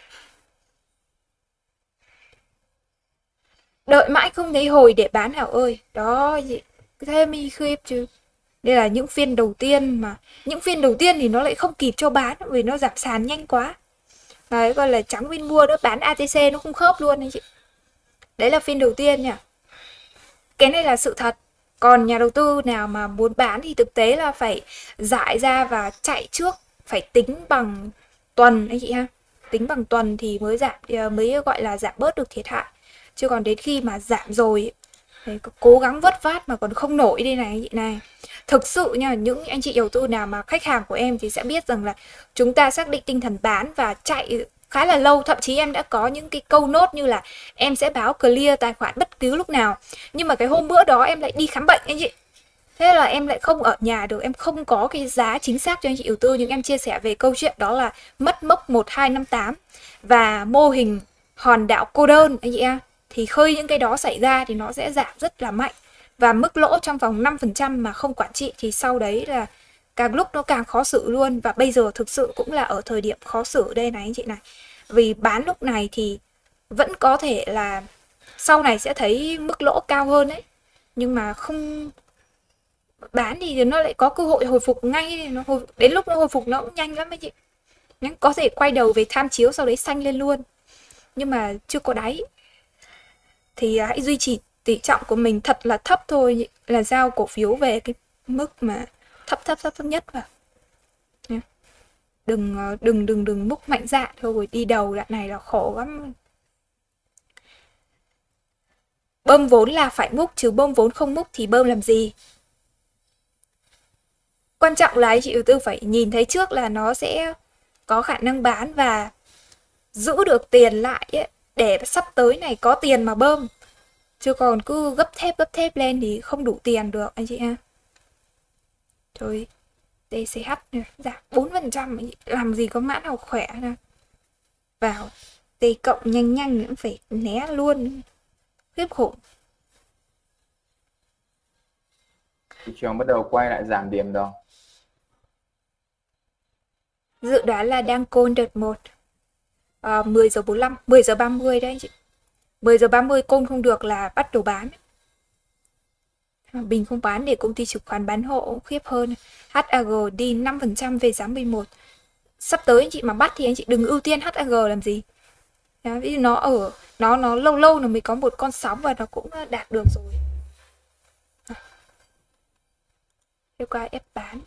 Đợi mãi không thấy hồi để bán Hảo ơi. Đó, thế mới khiếp chứ. Đây là những phiên đầu tiên mà những phiên đầu tiên thì nó lại không kịp cho bán vì nó giảm sàn nhanh quá. Đấy, gọi là trắng viên mua đó, bán ATC nó không khớp luôn anh chị. Đấy là phiên đầu tiên nha. Cái này là sự thật. Còn nhà đầu tư nào mà muốn bán thì thực tế là phải giải ra và chạy trước, phải tính bằng tuần anh chị ha. Tính bằng tuần thì mới mới gọi là giảm bớt được thiệt hại. Chứ còn đến khi mà giảm rồi đấy, cố gắng vất vát mà còn không nổi đây này anh chị này. Thực sự nha, những anh chị đầu tư nào mà khách hàng của em thì sẽ biết rằng là chúng ta xác định tinh thần bán và chạy khá là lâu. Thậm chí em đã có những cái câu nốt như là em sẽ báo clear tài khoản bất cứ lúc nào. Nhưng mà cái hôm bữa đó em lại đi khám bệnh anh chị. Thế là em lại không ở nhà được, em không có cái giá chính xác cho anh chị đầu tư. Nhưng em chia sẻ về câu chuyện đó là mất mốc 1258 và mô hình hòn đảo cô đơn anh chị em. Thì khơi những cái đó xảy ra thì nó sẽ giảm rất là mạnh. Và mức lỗ trong vòng 5% mà không quản trị thì sau đấy là càng lúc nó càng khó xử luôn. Và bây giờ thực sự cũng là ở thời điểm khó xử đây này anh chị này. Vì bán lúc này thì vẫn có thể là sau này sẽ thấy mức lỗ cao hơn đấy. Nhưng mà không bán thì nó lại có cơ hội hồi phục ngay. Đến lúc nó hồi phục nó cũng nhanh lắm anh chị. Có thể quay đầu về tham chiếu sau đấy xanh lên luôn. Nhưng mà chưa có đáy. Thì hãy duy trì tỷ trọng của mình thật là thấp thôi, là giao cổ phiếu về cái mức mà thấp nhất vào. Đừng múc mạnh dạn thôi, rồi đi đầu đoạn này là khổ lắm. Bơm vốn là phải múc, chứ bơm vốn không múc thì bơm làm gì. Quan trọng là anh chị đầu tư phải nhìn thấy trước là nó sẽ có khả năng bán và giữ được tiền lại ấy, để sắp tới này có tiền mà bơm. Chứ còn cứ gấp thép lên thì không đủ tiền được anh chị ha. Trời, DCH này, giảm 4%, làm gì có mã nào khỏe nè. Vào T cộng nhanh nhanh cũng phải né luôn. Khiếp khủng. Thị trường bắt đầu quay lại giảm điểm rồi. Dự đoán là đang côn đợt 1. 10 giờ 45, 10 giờ 30 đấy anh chị. 10 giờ 30 côn không được là bắt đầu bán. Bình không bán để công ty chứng khoán bán hộ khiếp hơn. HAG đi 5% về giá 11. Sắp tới anh chị mà bắt thì anh chị đừng ưu tiên HAG làm gì. Đó, ví dụ nó lâu lâu nó mới có một con sóng và nó cũng đạt được rồi. Theo qua ép bán.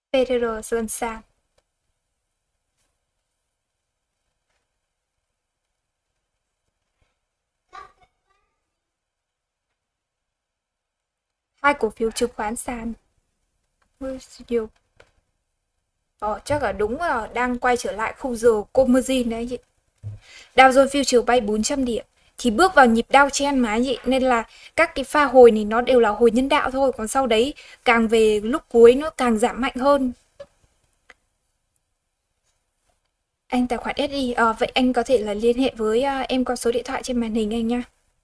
Federal Sơn San. Hai cổ phiếu chứng khoán sàn. Nhiều. Chắc là đúng là đang quay trở lại khung giờ Commerce đấy anh chị. Dow Jones Future bay 400 điểm thì bước vào nhịp downtrend mà anh chị, nên là các cái pha hồi này nó đều là hồi nhân đạo thôi, còn sau đấy càng về lúc cuối nó càng giảm mạnh hơn. Anh tài khoản SI, vậy anh có thể là liên hệ với em qua số điện thoại trên màn hình anh nhá.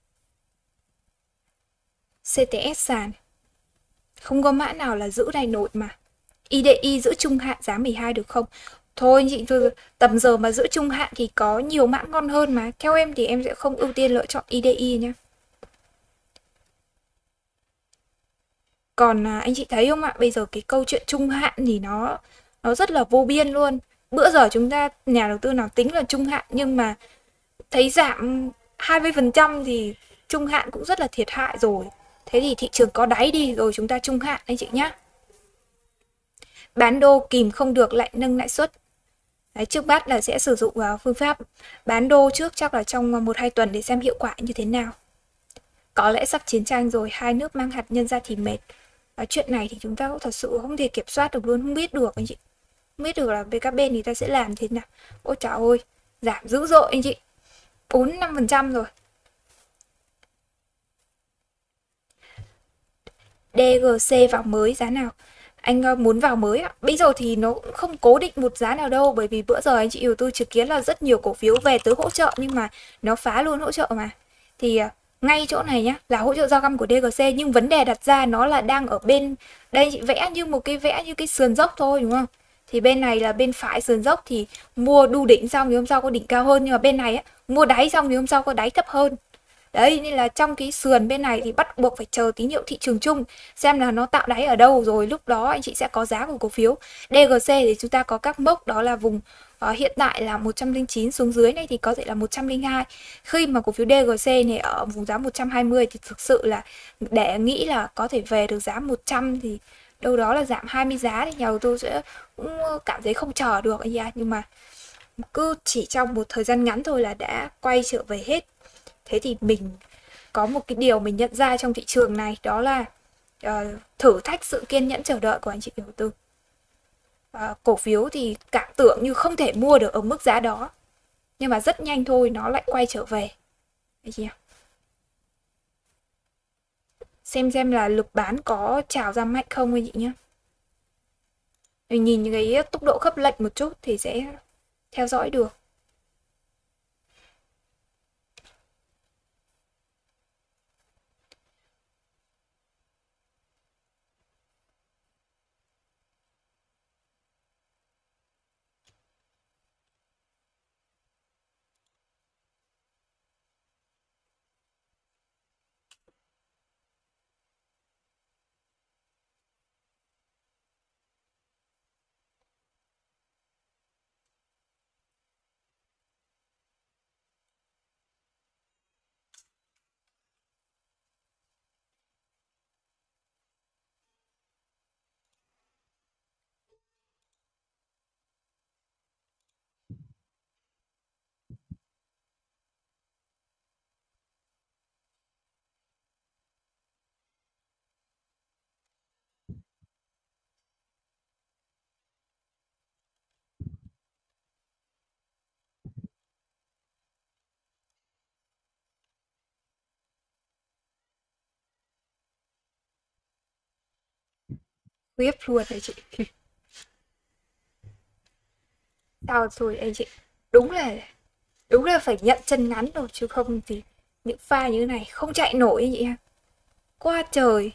CTS sàn không có mã nào là giữ này nổi mà. IDI giữ trung hạn giá 12 được không? Thôi anh chị, tầm giờ mà giữ trung hạn thì có nhiều mã ngon hơn mà. Theo em thì em sẽ không ưu tiên lựa chọn IDI nhá. Còn anh chị thấy không ạ, bây giờ cái câu chuyện trung hạn thì nó rất là vô biên luôn. Bữa giờ chúng ta nhà đầu tư nào tính là trung hạn nhưng mà thấy giảm 20% thì trung hạn cũng rất là thiệt hại rồi. Thế thì thị trường có đáy đi rồi chúng ta trung hạn anh chị nhá. Bán đô kìm không được lại nâng lãi suất. Đấy, trước mắt là sẽ sử dụng phương pháp bán đô trước, chắc là trong 1-2 tuần để xem hiệu quả như thế nào. Có lẽ sắp chiến tranh rồi, hai nước mang hạt nhân ra thì mệt. Chuyện này thì chúng ta cũng thật sự không thể kiểm soát được luôn, không biết được anh chị. Không biết được là về các bên thì ta sẽ làm thế nào. Ôi trời ơi, giảm dữ dội anh chị. 4-5% rồi. DGC vào mới giá nào? Anh muốn vào mới ạ. Bây giờ thì nó cũng không cố định một giá nào đâu, bởi vì bữa giờ anh chị đầu tư chứng kiến là rất nhiều cổ phiếu về tới hỗ trợ nhưng mà nó phá luôn hỗ trợ mà. Thì ngay chỗ này nhá, là hỗ trợ giao găm của DGC, nhưng vấn đề đặt ra nó là đang ở bên đây, chị vẽ như một cái vẽ như cái sườn dốc thôi đúng không? Thì bên này là bên phải sườn dốc thì mua đu đỉnh xong thì hôm sau có đỉnh cao hơn, nhưng mà bên này á, mua đáy xong thì hôm sau có đáy thấp hơn. Đấy, nên là trong cái sườn bên này thì bắt buộc phải chờ tín hiệu thị trường chung, xem là nó tạo đáy ở đâu, rồi lúc đó anh chị sẽ có giá của cổ phiếu. DGC thì chúng ta có các mốc, đó là vùng hiện tại là 109, xuống dưới này thì có thể là 102. Khi mà cổ phiếu DGC này ở vùng giá 120 thì thực sự là để nghĩ là có thể về được giá 100 thì đâu đó là giảm 20 giá, thì nhà đầu tư sẽ cũng cảm thấy không chờ được anh ạ. Nhưng mà cứ chỉ trong một thời gian ngắn thôi là đã quay trở về hết. Thế thì mình có một cái điều mình nhận ra trong thị trường này, đó là thử thách sự kiên nhẫn chờ đợi của anh chị đầu tư. Cổ phiếu thì cảm tưởng như không thể mua được ở mức giá đó, nhưng mà rất nhanh thôi nó lại quay trở về. Thấy chưa? Xem là lực bán có trào ra mạnh không anh chị nhé. Mình nhìn cái tốc độ khớp lệnh một chút thì sẽ theo dõi được. Quyết luôn đấy chị. Sao rồi anh chị? Đúng là phải nhận chân ngắn rồi, chứ không thì những pha như thế này không chạy nổi anh chị ha. Quá trời.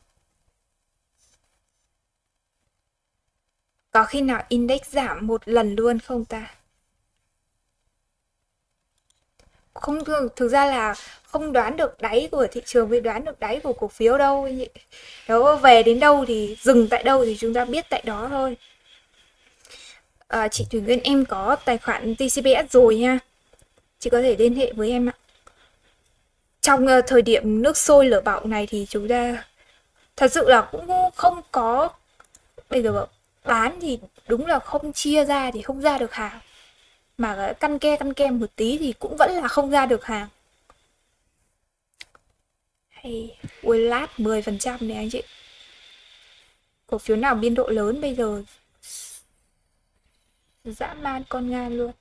Có khi nào index giảm một lần luôn không ta? Không, thực ra là không đoán được đáy của thị trường với đoán được đáy của cổ phiếu đâu anh chị. Nếu về đến đâu thì dừng tại đâu thì chúng ta biết tại đó thôi. Chị Thủy Nguyên, em có tài khoản TCBS rồi nha. Chị có thể liên hệ với em ạ. Trong thời điểm nước sôi lửa bỏng này thì chúng ta thật sự là cũng không có, bây giờ bán thì đúng là không chia ra thì không ra được hàng, mà căn ke một tí thì cũng vẫn là không ra được hàng. Hay ui lát 10% này anh chị. Cổ phiếu nào biên độ lớn bây giờ dã man con ngan luôn.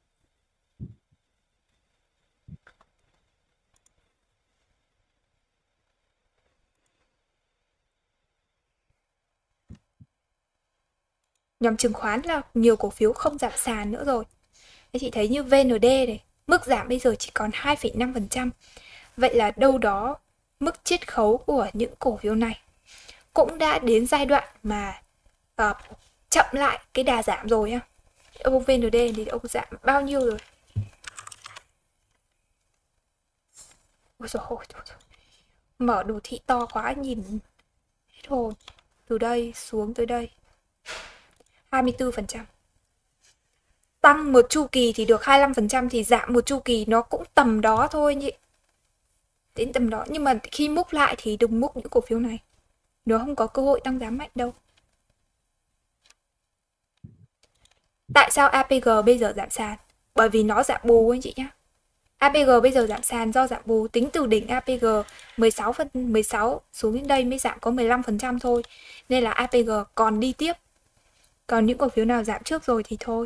Nhóm chứng khoán là nhiều cổ phiếu không giảm sàn nữa rồi. Thế chị thấy như VND này, mức giảm bây giờ chỉ còn 2,5%. Vậy là đâu đó mức chiết khấu của những cổ phiếu này cũng đã đến giai đoạn mà chậm lại cái đà giảm rồi á. Ông VND thì ông giảm bao nhiêu rồi? Ôi dồi ôi, mở đồ thị to quá nhìn hết hồn. Từ đây xuống tới đây 24%. Tăng một chu kỳ thì được 25% thì giảm một chu kỳ nó cũng tầm đó thôi nhỉ. Đến tầm đó, nhưng mà khi múc lại thì đừng múc những cổ phiếu này. Nó không có cơ hội tăng giá mạnh đâu. Tại sao APG bây giờ giảm sàn? Bởi vì nó giảm bù anh chị nhé. APG bây giờ giảm sàn do giảm bù, tính từ đỉnh APG 16 xuống đến đây mới giảm có 15% thôi. Nên là APG còn đi tiếp. Còn những cổ phiếu nào giảm trước rồi thì thôi.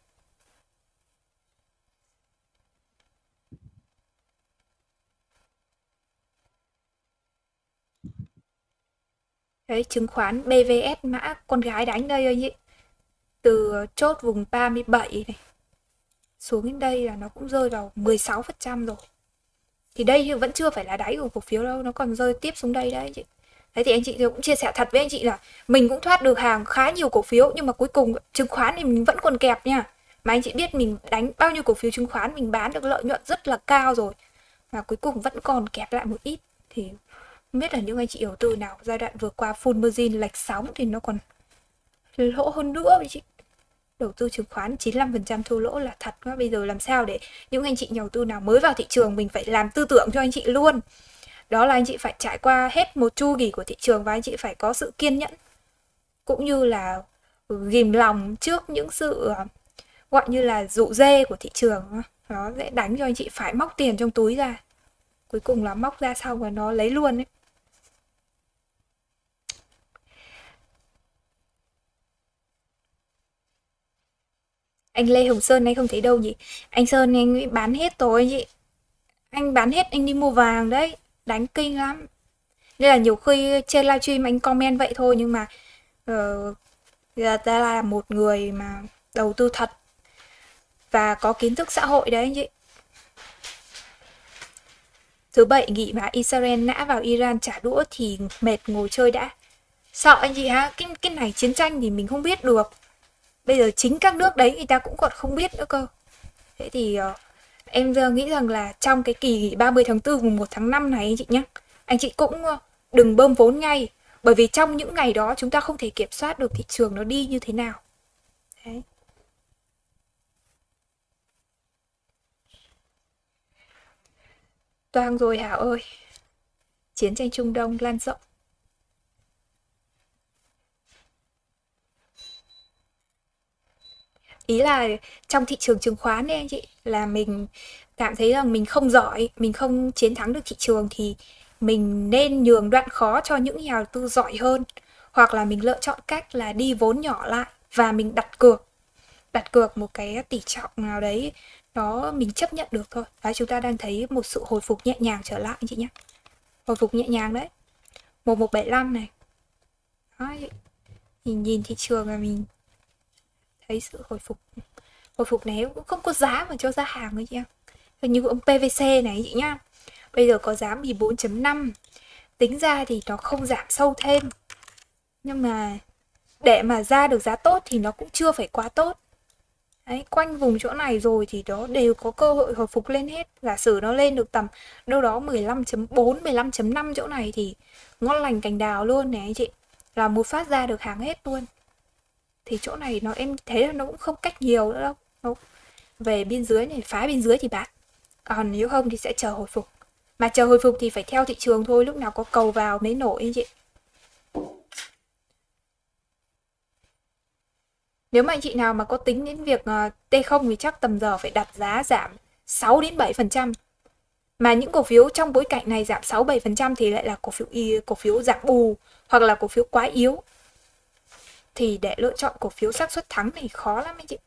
Đấy, chứng khoán BVS mã con gái đánh đây anh chị. Từ chốt vùng 37 này xuống đến đây là nó cũng rơi vào 16% rồi. Thì đây vẫn chưa phải là đáy của cổ phiếu đâu, nó còn rơi tiếp xuống đây đấy anh chị. Đấy thì anh chị cũng chia sẻ thật với anh chị là mình cũng thoát được hàng khá nhiều cổ phiếu, nhưng mà cuối cùng chứng khoán thì mình vẫn còn kẹp nha. Mà anh chị biết mình đánh bao nhiêu cổ phiếu chứng khoán mình bán được lợi nhuận rất là cao rồi, mà cuối cùng vẫn còn kẹp lại một ít. Thì không biết là những anh chị đầu tư nào giai đoạn vừa qua full margin lệch sóng thì nó còn lỗ hơn nữa với chị. Đầu tư chứng khoán 95% thua lỗ là thật quá. Bây giờ làm sao để những anh chị nhà đầu tư nào mới vào thị trường, mình phải làm tư tưởng cho anh chị luôn. Đó là anh chị phải trải qua hết một chu kỳ của thị trường và anh chị phải có sự kiên nhẫn, cũng như là ghìm lòng trước những sự gọi như là dụ dê của thị trường. Nó sẽ đánh cho anh chị phải móc tiền trong túi ra, cuối cùng là móc ra xong và nó lấy luôn ấy. Anh Lê Hồng Sơn anh không thấy đâu nhỉ? Anh Sơn anh bán hết rồi anh chị. Anh bán hết anh đi mua vàng đấy. Đánh kinh lắm. Nên là nhiều khi trên livestream anh comment vậy thôi, nhưng mà ta là một người mà đầu tư thật và có kiến thức xã hội đấy anh chị. Thứ bảy nghỉ mà Israel nã vào Iran trả đũa thì mệt ngồi chơi đã. Sợ anh chị ha, cái này chiến tranh thì mình không biết được. Bây giờ chính các nước đấy người ta cũng còn không biết nữa cơ. Thế thì em nghĩ rằng là trong cái kỳ nghỉ 30 tháng 4 mùng 1 tháng 5 này anh chị nhé, anh chị cũng đừng bơm vốn ngay, bởi vì trong những ngày đó chúng ta không thể kiểm soát được thị trường nó đi như thế nào. Đấy. Toang rồi Hảo ơi. Chiến tranh Trung Đông lan rộng. Ý là trong thị trường chứng khoán đấy anh chị, là mình cảm thấy rằng mình không giỏi, mình không chiến thắng được thị trường thì mình nên nhường đoạn khó cho những nhà đầu tư giỏi hơn, hoặc là mình lựa chọn cách là đi vốn nhỏ lại và mình đặt cược một cái tỷ trọng nào đấy nó mình chấp nhận được thôi. Đấy, chúng ta đang thấy một sự hồi phục nhẹ nhàng trở lại anh chị nhé, hồi phục nhẹ nhàng đấy, 1175 này. Đó, nhìn thị trường là mình thấy sự hồi phục này cũng không có giá mà cho ra hàng ấy chị em. Như ông PVC này chị nhá, bây giờ có giá 14.5, tính ra thì nó không giảm sâu thêm, nhưng mà để mà ra được giá tốt thì nó cũng chưa phải quá tốt. Đấy, quanh vùng chỗ này rồi thì nó đều có cơ hội hồi phục lên hết. Giả sử nó lên được tầm đâu đó 15.4, 15.5 chỗ này thì ngon lành cành đào luôn này anh chị, là một phát ra được hàng hết luôn. Thì chỗ này nó em thấy là nó cũng không cách nhiều nữa đâu. Nó về biên dưới này, phá biên dưới thì bán, còn nếu không thì sẽ chờ hồi phục. Mà chờ hồi phục thì phải theo thị trường thôi, lúc nào có cầu vào mới nổi anh chị. Nếu mà anh chị nào mà có tính đến việc T0 thì chắc tầm giờ phải đặt giá giảm 6 đến 7%. Mà những cổ phiếu trong bối cảnh này giảm 6-7% thì lại là cổ phiếu giảm bù hoặc là cổ phiếu quá yếu. Thì để lựa chọn cổ phiếu xác suất thắng thì khó lắm anh chị.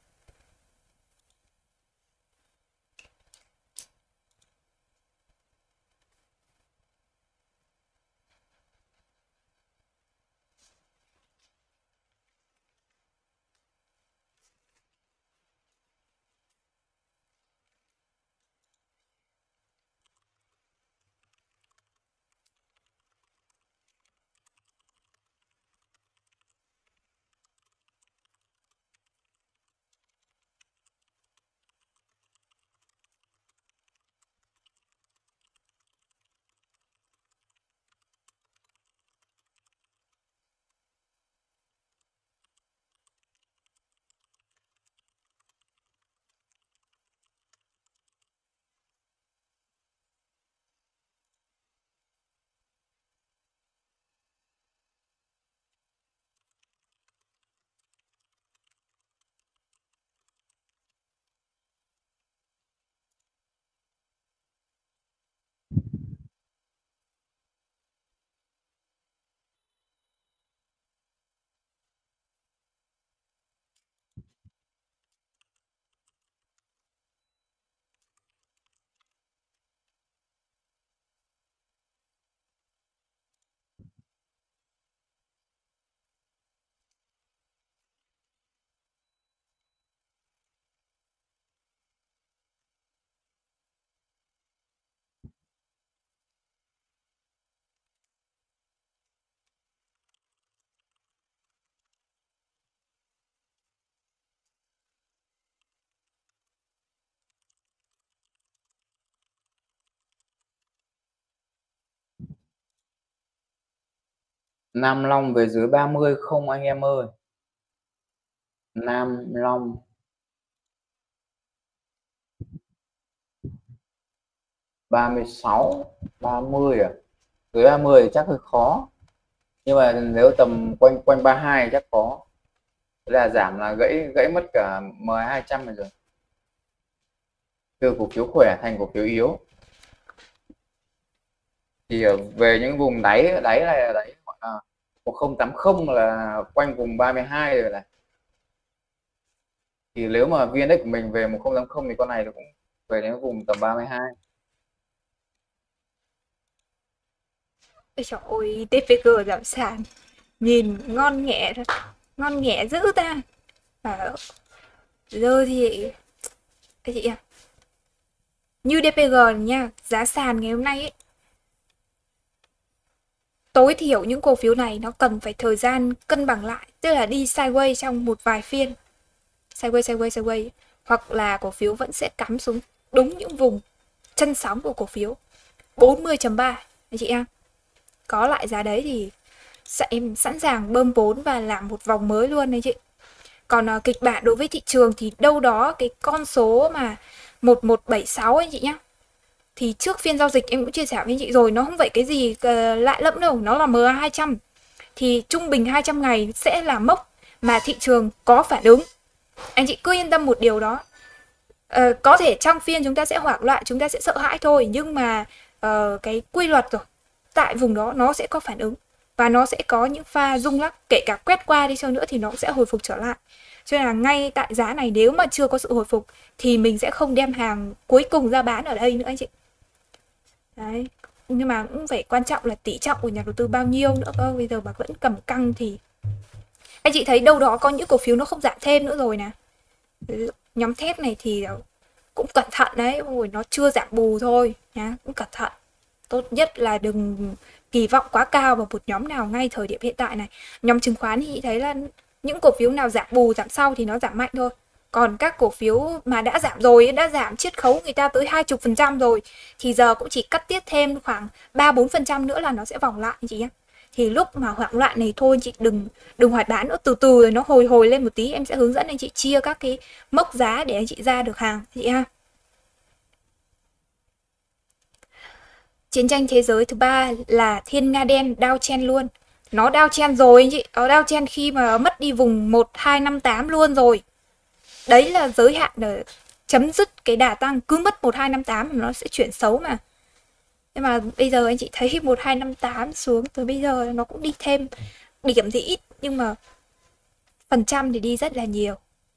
Nam Long về dưới 30 không anh em ơi? Nam Long 36 30 à? Dưới 30 thì chắc hơi khó, nhưng mà nếu tầm quanh quanh 32 thì chắc có. Thế là giảm là gãy gãy mất cả M200 này rồi, từ cổ phiếu khỏe thành cổ phiếu yếu. Thì về những vùng đáy đáy này là đáy gọi là 1080 là quanh vùng 32 rồi này. Thì nếu mà VN-Index của mình về 1080 thì con này nó cũng về đến vùng tầm 32. Ôi trời ơi, TPG giảm sàn. Nhìn ngon nghẻ thôi. Ngon nghẻ dữ ta. Và giờ thì anh chị à, như DPG nha, giá sàn ngày hôm nay ấy, tối thiểu những cổ phiếu này nó cần phải thời gian cân bằng lại, tức là đi sideways trong một vài phiên. Sideways. Hoặc là cổ phiếu vẫn sẽ cắm xuống đúng những vùng chân sóng của cổ phiếu 40.3 anh chị em. Có lại giá đấy thì em sẵn sàng bơm vốn và làm một vòng mới luôn anh chị. Còn kịch bản đối với thị trường thì đâu đó cái con số mà 1176 anh chị nhá. Thì trước phiên giao dịch em cũng chia sẻ với anh chị rồi, nó không phải cái gì lạ lẫm đâu, nó là MA200. Thì trung bình 200 ngày sẽ là mốc mà thị trường có phản ứng. Anh chị cứ yên tâm một điều đó. Có thể trong phiên chúng ta sẽ hoảng loạn, chúng ta sẽ sợ hãi thôi, nhưng mà cái quy luật rồi, tại vùng đó nó sẽ có phản ứng và nó sẽ có những pha rung lắc, kể cả quét qua đi chăng nữa thì nó cũng sẽ hồi phục trở lại. Cho nên là ngay tại giá này nếu mà chưa có sự hồi phục thì mình sẽ không đem hàng cuối cùng ra bán ở đây nữa anh chị. Đấy. Nhưng mà cũng phải quan trọng là tỷ trọng của nhà đầu tư bao nhiêu nữa cơ. Bây giờ mà vẫn cầm căng thì anh chị thấy đâu đó có những cổ phiếu nó không giảm thêm nữa rồi nè. Nhóm thép này thì cũng cẩn thận đấy, rồi nó chưa giảm bù thôi nhá, cũng cẩn thận. Tốt nhất là đừng kỳ vọng quá cao vào một nhóm nào ngay thời điểm hiện tại này. Nhóm chứng khoán thì chị thấy là những cổ phiếu nào giảm bù giảm sau thì nó giảm mạnh thôi. Còn các cổ phiếu mà đã giảm rồi, đã giảm chiết khấu người ta tới 20% rồi thì giờ cũng chỉ cắt tiết thêm khoảng 3-4% nữa là nó sẽ vòng lại anh chị nhé. Thì lúc mà hoảng loạn này thôi chị đừng hoài bán nữa, từ từ rồi nó hồi lên một tí em sẽ hướng dẫn anh chị chia các cái mốc giá để anh chị ra được hàng chị ha. Chiến tranh thế giới thứ ba là thiên nga đen, Dow Chen luôn. Nó downtrend rồi anh chị, nó downtrend khi mà mất đi vùng 1258 luôn rồi. Đấy là giới hạn để chấm dứt cái đà tăng, cứ mất 1258 nó sẽ chuyển xấu mà. Nhưng mà bây giờ anh chị thấy 1258 xuống tới bây giờ nó cũng đi thêm điểm thì ít nhưng mà phần trăm thì đi rất là nhiều.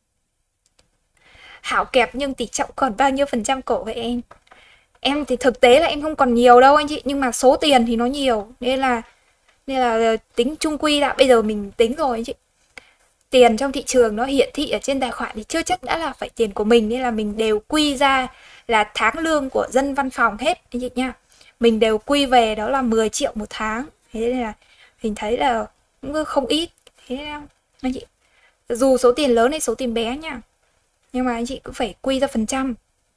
Hảo kẹp nhưng tỷ trọng còn bao nhiêu phần trăm cổ vậy em? Em thì thực tế là em không còn nhiều đâu anh chị, nhưng mà số tiền thì nó nhiều nên là tính chung quy lại bây giờ mình tính rồi anh chị. Tiền trong thị trường nó hiển thị ở trên tài khoản thì chưa chắc đã là phải tiền của mình, nên là mình đều quy ra là tháng lương của dân văn phòng hết anh chị nha. Mình đều quy về đó là 10 triệu một tháng. Thế nên là mình thấy là cũng không ít. Thế nên là anh chị, dù số tiền lớn hay số tiền bé nha, nhưng mà anh chị cũng phải quy ra phần trăm.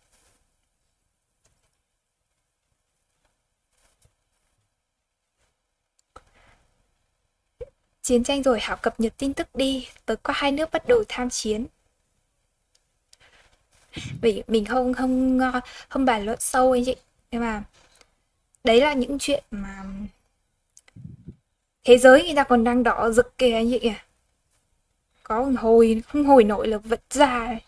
Chiến tranh rồi Hảo cập nhật tin tức đi, tới có hai nước bắt đầu tham chiến. Vì mình không không không bàn luận sâu anh chị, nhưng mà đấy là những chuyện mà thế giới người ta còn đang đỏ rực kìa anh chị kìa. Có hồi không hồi nổi là vật ra này.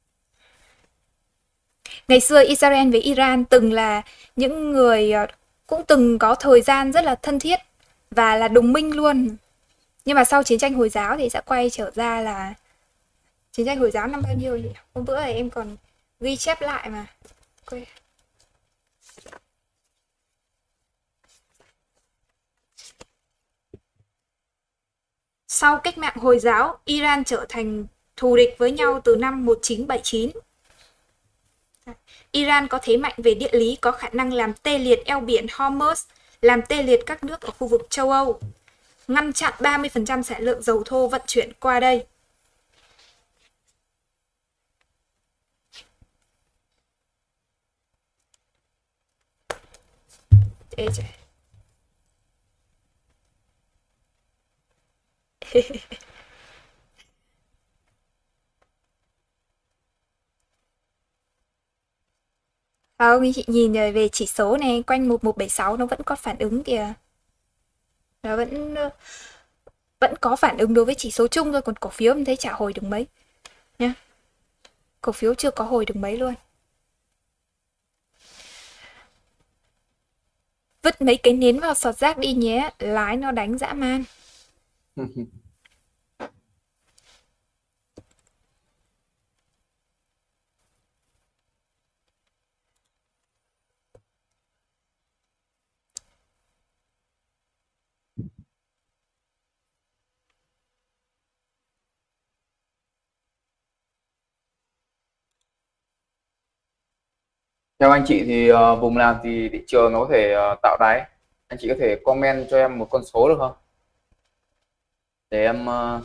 Ngày xưa Israel với Iran từng là những người cũng từng có thời gian rất là thân thiết và là đồng minh luôn. Nhưng mà sau chiến tranh Hồi giáo thì sẽ quay trở ra là chiến tranh Hồi giáo năm bao nhiêu nhỉ? Hôm bữa này em còn ghi chép lại mà. Quên. Sau cách mạng Hồi giáo, Iran trở thành thù địch với nhau từ năm 1979. Iran có thế mạnh về địa lý, có khả năng làm tê liệt eo biển Hormuz, làm tê liệt các nước ở khu vực châu Âu, ngăn chặn 30% sản lượng dầu thô vận chuyển qua đây. Ê trời. Không, chị nhìn về chỉ số này quanh 1176 nó vẫn có phản ứng kìa. Nó vẫn có phản ứng đối với chỉ số chung thôi, còn cổ phiếu em thấy chả hồi được mấy nhá. Cổ phiếu chưa có hồi được mấy luôn. Vứt mấy cái nến vào sọt rác đi nhé, lái nó đánh dã man. Theo anh chị thì vùng nào thì thị trường nó có thể tạo đáy? Anh chị có thể comment cho em một con số được không? Để em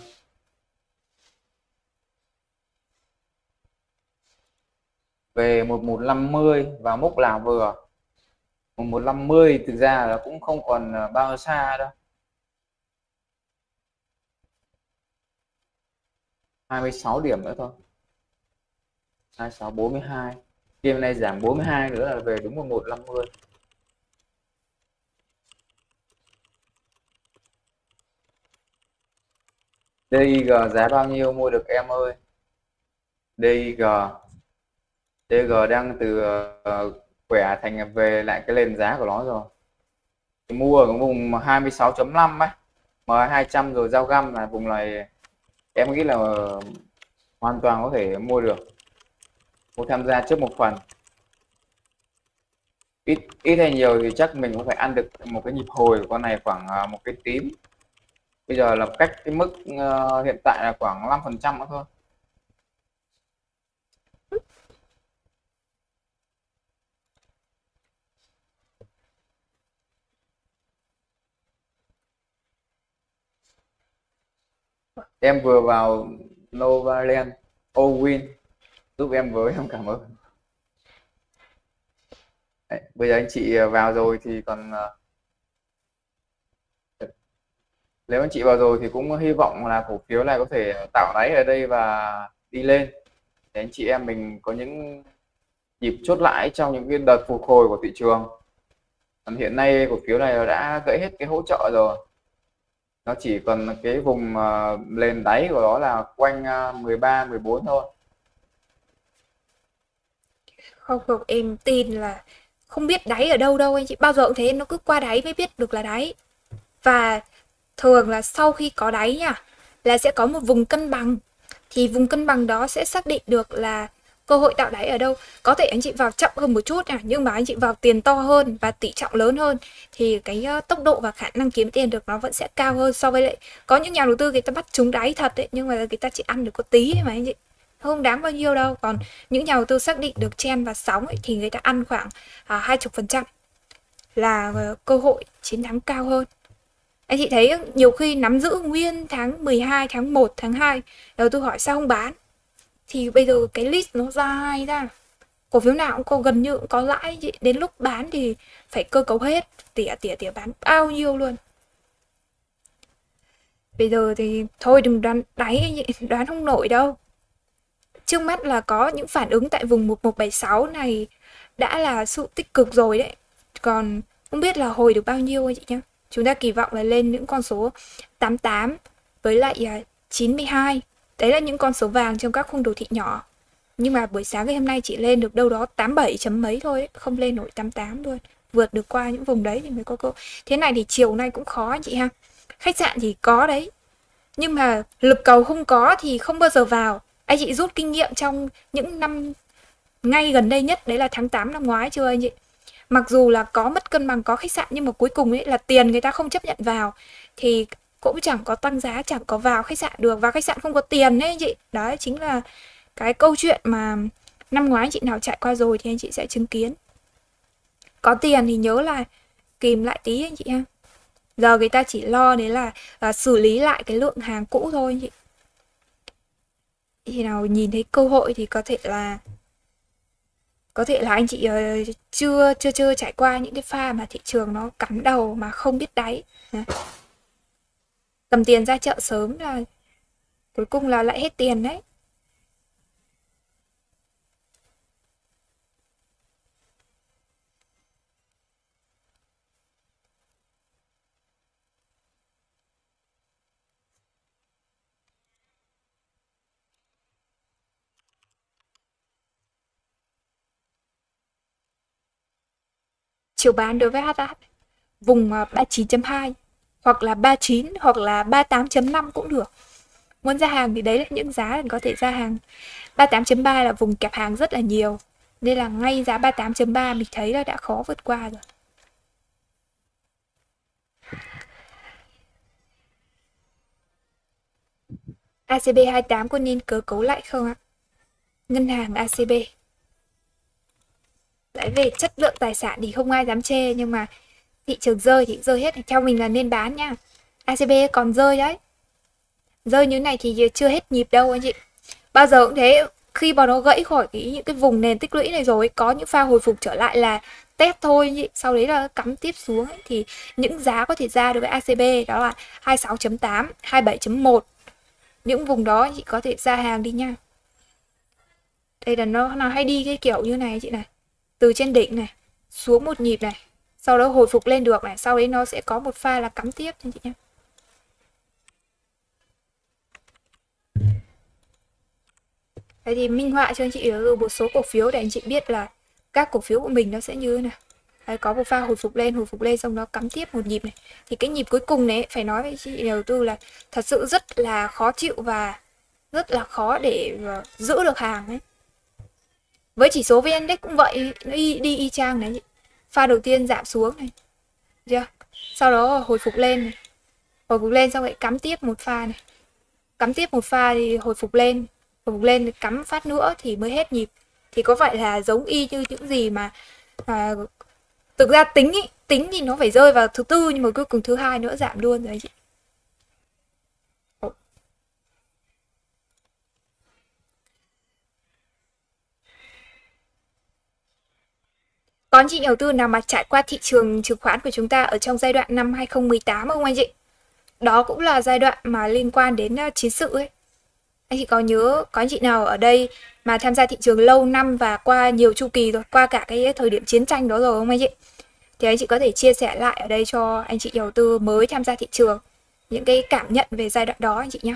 về 1150 và mốc nào vừa. 1150 thực ra là cũng không còn bao nhiêu xa đâu. 26 điểm nữa thôi. 2642. Game này giảm 42 nữa là về đúng 1150. DIG giá bao nhiêu mua được em ơi? DIG đang từ khỏe thành về lại cái nền giá của nó rồi. Thì mua ở vùng 26.5 ấy, M200 rồi giao găm là vùng này em nghĩ là hoàn toàn có thể mua được. Mua tham gia trước một phần. Ít hay nhiều thì chắc mình cũng phải ăn được một cái nhịp hồi của con này khoảng một cái tím. Bây giờ là cách cái mức hiện tại là khoảng 5% nữa thôi. Em vừa vào Novaland Owin giúp em với, em cảm ơn. Đấy, bây giờ anh chị vào rồi thì còn nếu anh chị vào rồi thì cũng hy vọng là cổ phiếu này có thể tạo đáy ở đây và đi lên để anh chị em mình có những nhịp chốt lãi trong những cái đợt phục hồi của thị trường. Còn hiện nay cổ phiếu này đã gãy hết cái hỗ trợ rồi. Nó chỉ còn cái vùng nền đáy của nó là quanh 13 14 thôi. Không không, em tin là không biết đáy ở đâu đâu anh chị. Bao giờ cũng thế, nó cứ qua đáy mới biết được là đáy. Và thường là sau khi có đáy nha, là sẽ có một vùng cân bằng. Thì vùng cân bằng đó sẽ xác định được là cơ hội tạo đáy ở đâu. Có thể anh chị vào chậm hơn một chút nha, nhưng mà anh chị vào tiền to hơn và tỷ trọng lớn hơn thì cái tốc độ và khả năng kiếm tiền được nó vẫn sẽ cao hơn so với lại có những nhà đầu tư người ta bắt trúng đáy thật đấy, nhưng mà người ta chỉ ăn được có tí mà anh chị, không đáng bao nhiêu đâu. Còn những nhà đầu tư xác định được trend và sóng ấy, thì người ta ăn khoảng 20% là cơ hội chiến thắng cao hơn. Anh chị thấy nhiều khi nắm giữ nguyên tháng 12, tháng 1, tháng 2, đầu tư hỏi sao không bán. Thì bây giờ cái list nó dài ra, cổ phiếu nào cũng có, gần như cũng có lãi chị. Đến lúc bán thì phải cơ cấu hết, tỉa bán bao nhiêu luôn. Bây giờ thì thôi đừng đoán đáy, đoán không nổi đâu. Trước mắt là có những phản ứng tại vùng 1176 này đã là sự tích cực rồi đấy. Còn không biết là hồi được bao nhiêu anh chị nhé. Chúng ta kỳ vọng là lên những con số 88 với lại 92. Đấy là những con số vàng trong các khung đồ thị nhỏ. Nhưng mà buổi sáng ngày hôm nay chỉ lên được đâu đó 87 chấm mấy thôi ấy. Không lên nổi 88 luôn. Vượt được qua những vùng đấy thì mới có cơ. Thế này thì chiều nay cũng khó anh chị ha. Khách sạn thì có đấy, nhưng mà lực cầu không có thì không bao giờ vào. Anh chị rút kinh nghiệm trong những năm ngay gần đây nhất, đấy là tháng 8 năm ngoái chưa anh chị? Mặc dù là có mất cân bằng, có khách sạn, nhưng mà cuối cùng ấy là tiền người ta không chấp nhận vào thì cũng chẳng có tăng giá, chẳng có vào khách sạn được. Vào khách sạn không có tiền đấy anh chị. Đấy chính là cái câu chuyện mà năm ngoái anh chị nào trải qua rồi thì anh chị sẽ chứng kiến. Có tiền thì nhớ là kìm lại tí anh chị ha. Giờ người ta chỉ lo đấy là xử lý lại cái lượng hàng cũ thôi anh chị. Khi nào nhìn thấy cơ hội thì có thể là anh chị chưa trải qua những cái pha mà thị trường nó cắm đầu mà không biết đáy. Cầm tiền ra chợ sớm là cuối cùng là lại hết tiền đấy. Chiều bán đối với HH vùng 39.2 hoặc là 39 hoặc là 38.5 cũng được. Muốn ra hàng thì đấy là những giá có thể ra hàng. 38.3 là vùng kẹp hàng rất là nhiều, nên là ngay giá 38.3 mình thấy là đã khó vượt qua rồi. ACB 28 có nên cơ cấu lại không ạ? Ngân hàng ACB lại về chất lượng tài sản thì không ai dám chê, nhưng mà thị trường rơi thì rơi hết, theo mình là nên bán nha. ACB còn rơi đấy, rơi như này thì chưa hết nhịp đâu anh chị. Bao giờ cũng thế, khi mà nó gãy khỏi những cái vùng nền tích lũy này rồi, có những pha hồi phục trở lại là test thôi anh chị. Sau đấy là cắm tiếp xuống ấy, thì những giá có thể ra đối với ACB đó là 26.8, 27.1. Những vùng đó chị có thể ra hàng đi nha. Đây là nó hay đi cái kiểu như này chị này, từ trên đỉnh này xuống một nhịp này, sau đó hồi phục lên được này, sau đấy nó sẽ có một pha là cắm tiếp anh chị nhé. Đấy thì minh họa cho anh chị ở một số cổ phiếu để anh chị biết là các cổ phiếu của mình nó sẽ như thế nào. Đấy, có một pha hồi phục lên xong nó cắm tiếp một nhịp này. Thì cái nhịp cuối cùng này phải nói với chị đầu tư là thật sự rất là khó chịu và rất là khó để giữ được hàng ấy. Với chỉ số VN Index cũng vậy, nó đi y chang này. Pha đầu tiên giảm xuống này, chưa? Sau đó hồi phục lên này. Hồi phục lên xong lại cắm tiếp một pha này. Cắm tiếp một pha thì hồi phục lên cắm phát nữa thì mới hết nhịp. Thì có phải là giống y như những gì mà thực ra tính thì nó phải rơi vào thứ tư, nhưng mà cuối cùng thứ hai nữa giảm luôn rồi chị. Có anh chị đầu tư nào mà trải qua thị trường chứng khoán của chúng ta ở trong giai đoạn năm 2018 không anh chị? Đó cũng là giai đoạn mà liên quan đến chiến sự ấy. Anh chị có nhớ có anh chị nào ở đây mà tham gia thị trường lâu năm và qua nhiều chu kỳ rồi, qua cả cái thời điểm chiến tranh đó rồi không anh chị? Thì anh chị có thể chia sẻ lại ở đây cho anh chị đầu tư mới tham gia thị trường. những cái cảm nhận về giai đoạn đó anh chị nhé.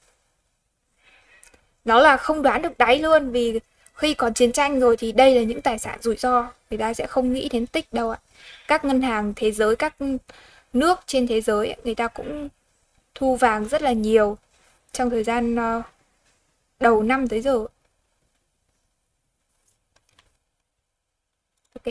Đó là không đoán được đáy luôn, vì khi có chiến tranh rồi thì đây là những tài sản rủi ro, người ta sẽ không nghĩ đến tích đâu ạ. Các ngân hàng thế giới, các nước trên thế giới người ta cũng thu vàng rất là nhiều trong thời gian đầu năm tới giờ. Ok.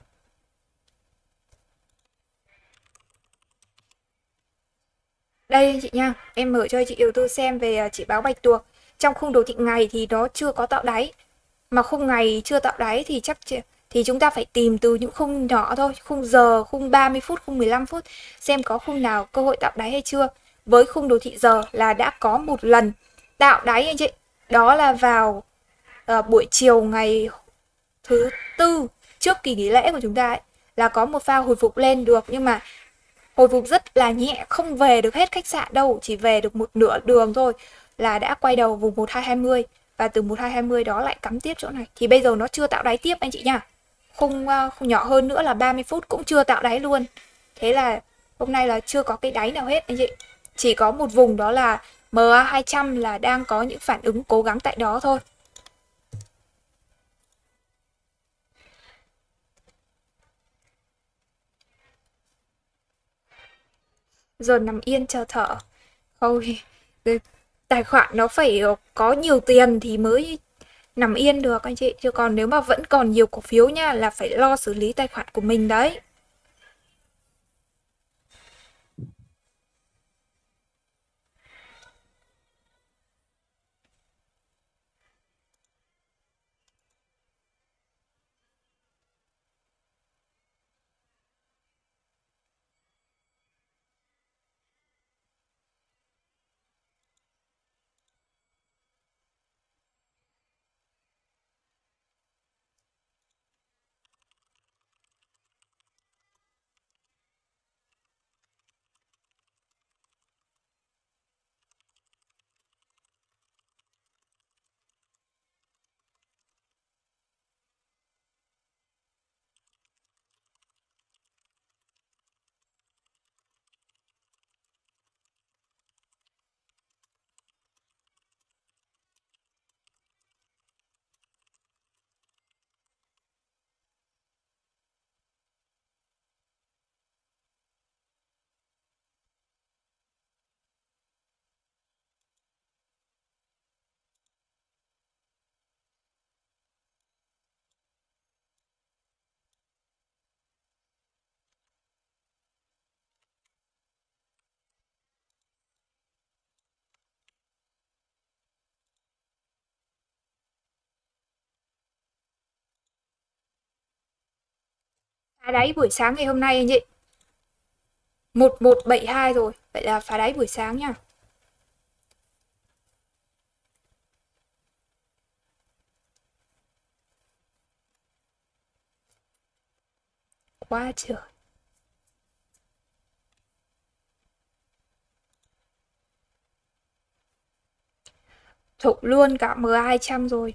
Đây anh chị nha, em mở cho anh chị đầu tư xem về chỉ báo bạch tuộc. Trong khung đồ thị ngày thì nó chưa có tạo đáy. Mà khung ngày chưa tạo đáy thì thì chúng ta phải tìm từ những khung nhỏ thôi, khung giờ, khung 30 phút, khung 15 phút, xem có khung nào cơ hội tạo đáy hay chưa. Với khung đồ thị giờ là đã có một lần tạo đáy anh chị. Đó là vào buổi chiều ngày thứ tư trước kỳ nghỉ lễ của chúng ta ấy, là có một pha hồi phục lên được, nhưng mà hồi phục rất là nhẹ, không về được hết khách sạn đâu, chỉ về được một nửa đường thôi là đã quay đầu vùng 1220, và từ 1220 đó lại cắm tiếp chỗ này. Thì bây giờ nó chưa tạo đáy tiếp anh chị nha. Khung nhỏ hơn nữa là 30 phút cũng chưa tạo đáy luôn. Thế là hôm nay là chưa có cái đáy nào hết anh chị. Chỉ có một vùng đó là MA200 là đang có những phản ứng cố gắng tại đó thôi. Giờ nằm yên chờ thở. Thôi, tài khoản nó phải có nhiều tiền thì mới nằm yên được anh chị. Chứ còn nếu mà vẫn còn nhiều cổ phiếu nha, là phải lo xử lý tài khoản của mình đấy. Phá đáy buổi sáng ngày hôm nay anh chị. 1172 rồi. Vậy là phá đáy buổi sáng nha. Quá trời. Thục luôn cả MA200 rồi.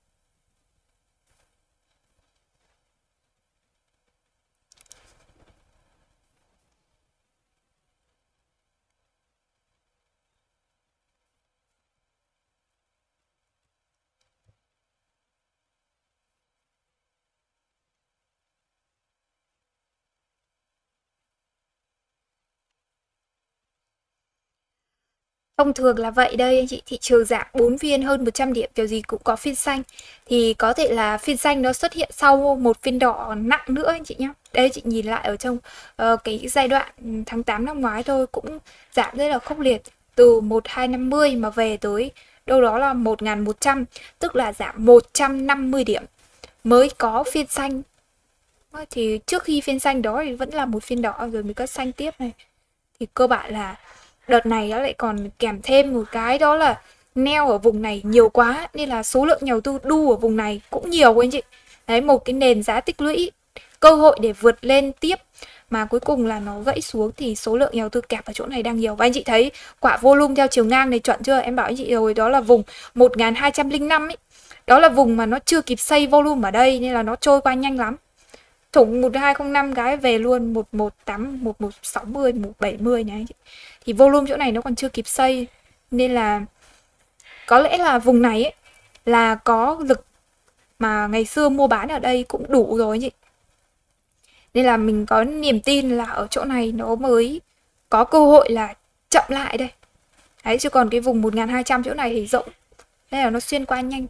Thông thường là vậy đây anh chị, thị trường giảm 4 phiên hơn 100 điểm kiểu gì cũng có phiên xanh. Thì có thể là phiên xanh nó xuất hiện sau một phiên đỏ nặng nữa anh chị nhé. Đây chị nhìn lại ở trong cái giai đoạn tháng 8 năm ngoái thôi cũng giảm rất là khốc liệt. Từ 1250 mà về tới đâu đó là 1100, tức là giảm 150 điểm mới có phiên xanh. Thì trước khi phiên xanh đó thì vẫn là một phiên đỏ rồi mới có xanh tiếp này. Thì cơ bản là đợt này nó lại còn kèm thêm một cái đó là neo ở vùng này nhiều quá, nên là số lượng nhà đầu tư đu ở vùng này cũng nhiều anh chị. Đấy, một cái nền giá tích lũy, cơ hội để vượt lên tiếp mà cuối cùng là nó gãy xuống thì số lượng nhà đầu tư kẹp ở chỗ này đang nhiều. Và anh chị thấy quả volume theo chiều ngang này chuẩn chưa? Em bảo anh chị rồi, đó là vùng 1205 ấy. Đó là vùng mà nó chưa kịp xây volume ở đây nên là nó trôi qua nhanh lắm. thủng 1205 cái về luôn 118, 1160, 170 nhá anh chị. Thì volume chỗ này nó còn chưa kịp xây nên là có lẽ là vùng này ấy là có lực mà ngày xưa mua bán ở đây cũng đủ rồi anh chị. Nên là mình có niềm tin là ở chỗ này nó mới có cơ hội là chậm lại đây. Đấy, chứ còn cái vùng 1200 chỗ này thì rộng. Thế là nó xuyên qua nhanh.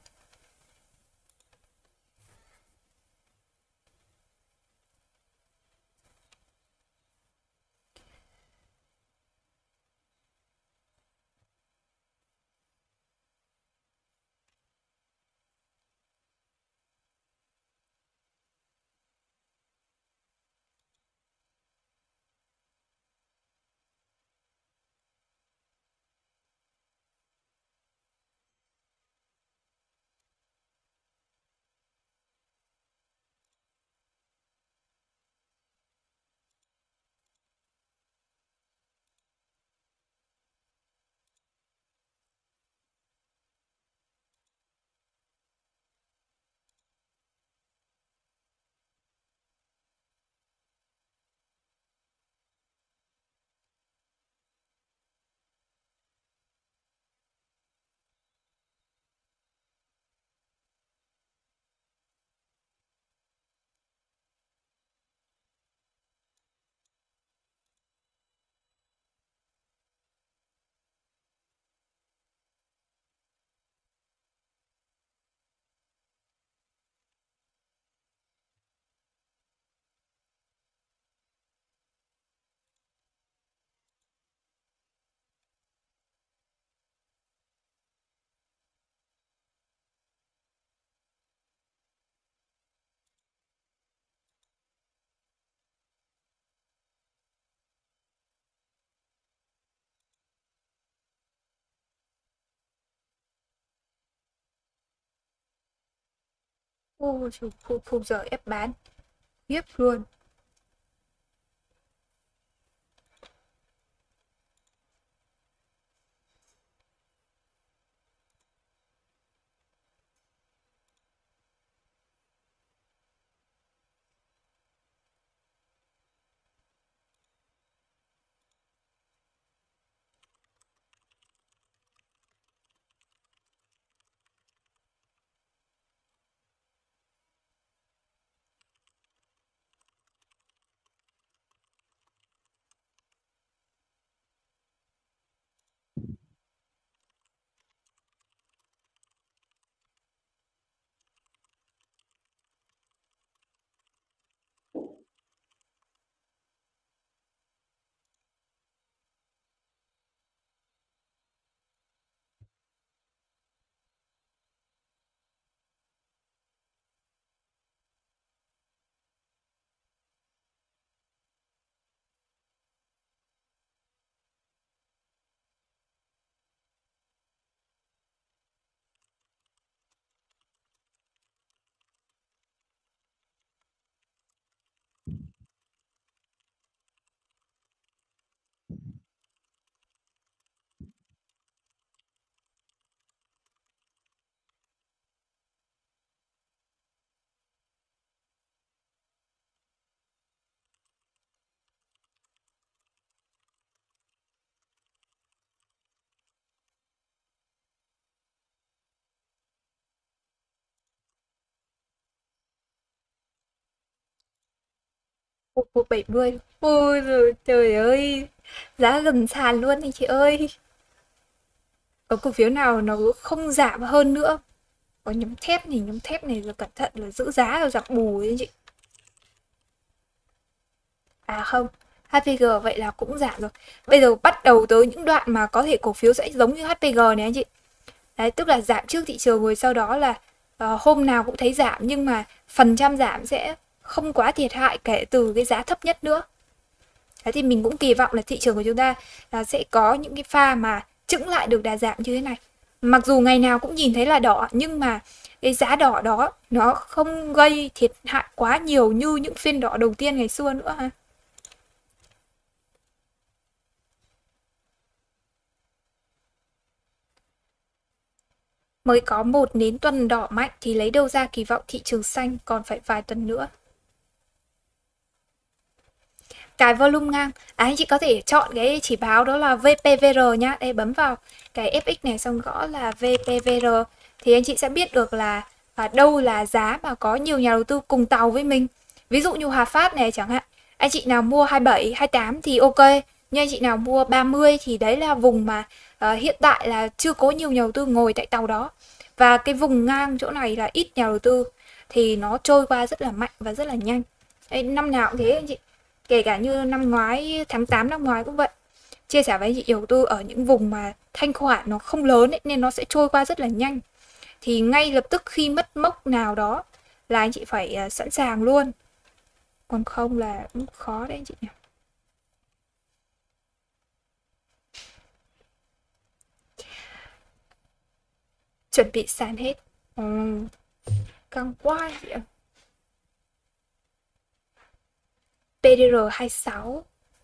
Ôi, phụ giờ ép bán. Khiếp luôn. Một 70. Ôi giời, trời ơi. Giá gần sàn luôn anh chị ơi. Có cổ phiếu nào nó không giảm hơn nữa. Có nhóm thép này là cẩn thận là giữ giá rồi giặc bù ấy anh chị. À không, HPG vậy là cũng giảm rồi. Bây giờ bắt đầu tới những đoạn mà có thể cổ phiếu sẽ giống như HPG này anh chị. Đấy, tức là giảm trước thị trường rồi sau đó là hôm nào cũng thấy giảm nhưng mà phần trăm giảm sẽ không quá thiệt hại kể từ cái giá thấp nhất nữa. Đấy thì mình cũng kỳ vọng là thị trường của chúng ta sẽ có những cái pha mà chững lại được đà giảm như thế này. Mặc dù ngày nào cũng nhìn thấy là đỏ nhưng mà cái giá đỏ đó nó không gây thiệt hại quá nhiều như những phiên đỏ đầu tiên ngày xưa nữa ha. Mới có một nến tuần đỏ mạnh thì lấy đâu ra kỳ vọng thị trường xanh còn phải vài tuần nữa. cài volume ngang. Anh chị có thể chọn cái chỉ báo đó là VPVR nhá. Đây, bấm vào cái FX này xong gõ là VPVR thì anh chị sẽ biết được là đâu là giá mà có nhiều nhà đầu tư cùng tàu với mình. Ví dụ như Hòa Phát này chẳng hạn, anh chị nào mua 27, 28 thì ok, nhưng anh chị nào mua 30 thì đấy là vùng mà hiện tại là chưa có nhiều nhà đầu tư ngồi tại tàu đó. Và cái vùng ngang chỗ này là ít nhà đầu tư thì nó trôi qua rất là mạnh và rất là nhanh. Đấy, năm nào cũng thế anh chị. Kể cả như năm ngoái, tháng 8 năm ngoái cũng vậy. Chia sẻ với anh chị đầu tư ở những vùng mà thanh khoản nó không lớn ấy, nên nó sẽ trôi qua rất là nhanh. Thì ngay lập tức khi mất mốc nào đó là anh chị phải sẵn sàng luôn. Còn không là cũng khó đấy anh chị nhỉ. Chuẩn bị sàn hết. Căng quá anh chị ạ. PDR26.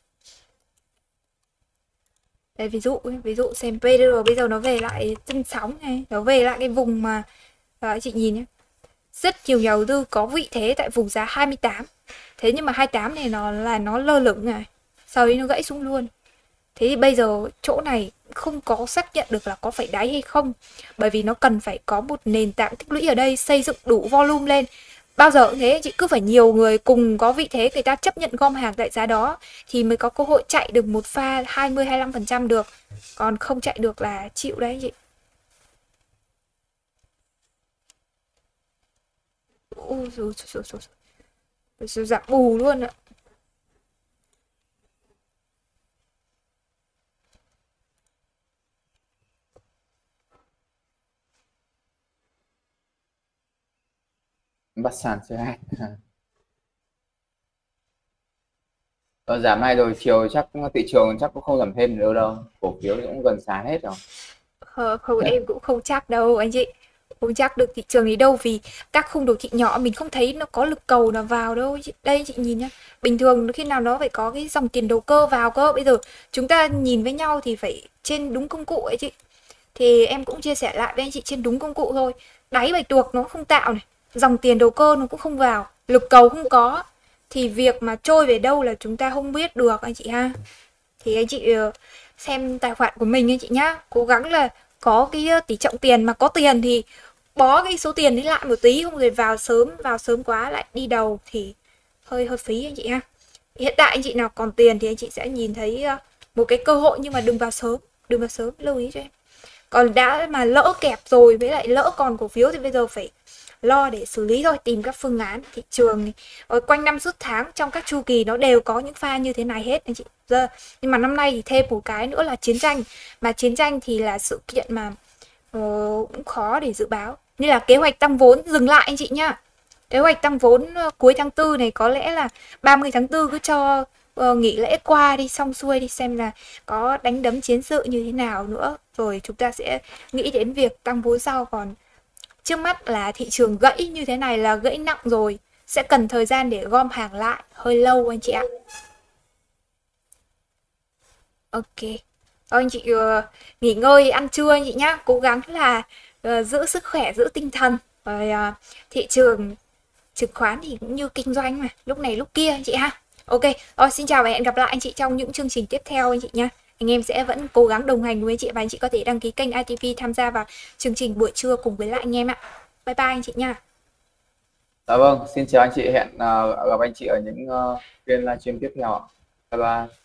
Đấy, ví dụ xem PDR bây giờ nó về lại chân sóng này, nó về lại cái vùng mà chị nhìn nhé. Rất nhiều nhà đầu tư có vị thế tại vùng giá 28. Thế nhưng mà 28 này nó lơ lửng này. Sau đấy nó gãy xuống luôn. Thế thì bây giờ chỗ này không có xác nhận được là có phải đáy hay không. Bởi vì nó cần phải có một nền tảng tích lũy ở đây, xây dựng đủ volume lên. Bao giờ cũng thế, chị cứ phải nhiều người cùng có vị thế, người ta chấp nhận gom hàng tại giá đó thì mới có cơ hội chạy được một pha 20-25% được. Còn không chạy được là chịu đấy chị. Ôi rồi giảm bù luôn ạ. Bắt sàn C2. Giảm này rồi chiều chắc thị trường chắc cũng không giảm thêm nữa đâu, cổ phiếu cũng gần sàn hết rồi. Không, em cũng không chắc đâu anh chị, không chắc được thị trường ấy đâu, vì các khung đồ thị nhỏ mình không thấy nó có lực cầu nào vào đâu chị. Đây chị nhìn nhá, bình thường khi nào nó phải có cái dòng tiền đầu cơ vào cơ. Bây giờ chúng ta nhìn với nhau thì phải trên đúng công cụ ấy chị. Thì em cũng chia sẻ lại với anh chị trên đúng công cụ thôi. Đáy bạch tuộc nó không tạo này, dòng tiền đầu cơ nó cũng không vào, lực cầu không có, thì việc mà trôi về đâu là chúng ta không biết được anh chị ha. Thì anh chị xem tài khoản của mình anh chị nhá, cố gắng là có cái tỷ trọng tiền, mà có tiền thì bó cái số tiền ấy lại một tí, không rồi vào sớm quá lại đi đầu thì hơi phí anh chị ha. Hiện tại anh chị nào còn tiền thì anh chị sẽ nhìn thấy một cái cơ hội, nhưng mà đừng vào sớm, lưu ý cho em. Còn đã mà lỡ kẹp rồi, với lại lỡ còn cổ phiếu thì bây giờ phải lo để xử lý thôi, tìm các phương án. Thị trường ở quanh năm suốt tháng trong các chu kỳ nó đều có những pha như thế này hết anh chị. Nhưng mà năm nay thì thêm một cái nữa là chiến tranh, mà chiến tranh thì là sự kiện mà cũng khó để dự báo. Như là kế hoạch tăng vốn dừng lại anh chị nhá. Kế hoạch tăng vốn cuối tháng 4 này có lẽ là 30 tháng 4 cứ cho nghỉ lễ qua đi, xong xuôi đi, xem là có đánh đấm chiến sự như thế nào nữa, rồi chúng ta sẽ nghĩ đến việc tăng vốn sau. Còn trước mắt là thị trường gãy như thế này là gãy nặng rồi, sẽ cần thời gian để gom hàng lại, hơi lâu anh chị ạ. Ok, thôi anh chị nghỉ ngơi ăn trưa anh chị nhá, cố gắng là giữ sức khỏe, giữ tinh thần. Rồi thị trường chứng khoán thì cũng như kinh doanh mà, lúc này lúc kia anh chị ha. Ok, rồi xin chào và hẹn gặp lại anh chị trong những chương trình tiếp theo anh chị nha. Anh em sẽ vẫn cố gắng đồng hành với anh chị, và anh chị có thể đăng ký kênh ITP tham gia vào chương trình buổi trưa cùng với lại anh em ạ. Bye bye anh chị nha. Dạ vâng, xin chào anh chị, hẹn gặp anh chị ở những phiên livestream tiếp theo ạ. Bye bye.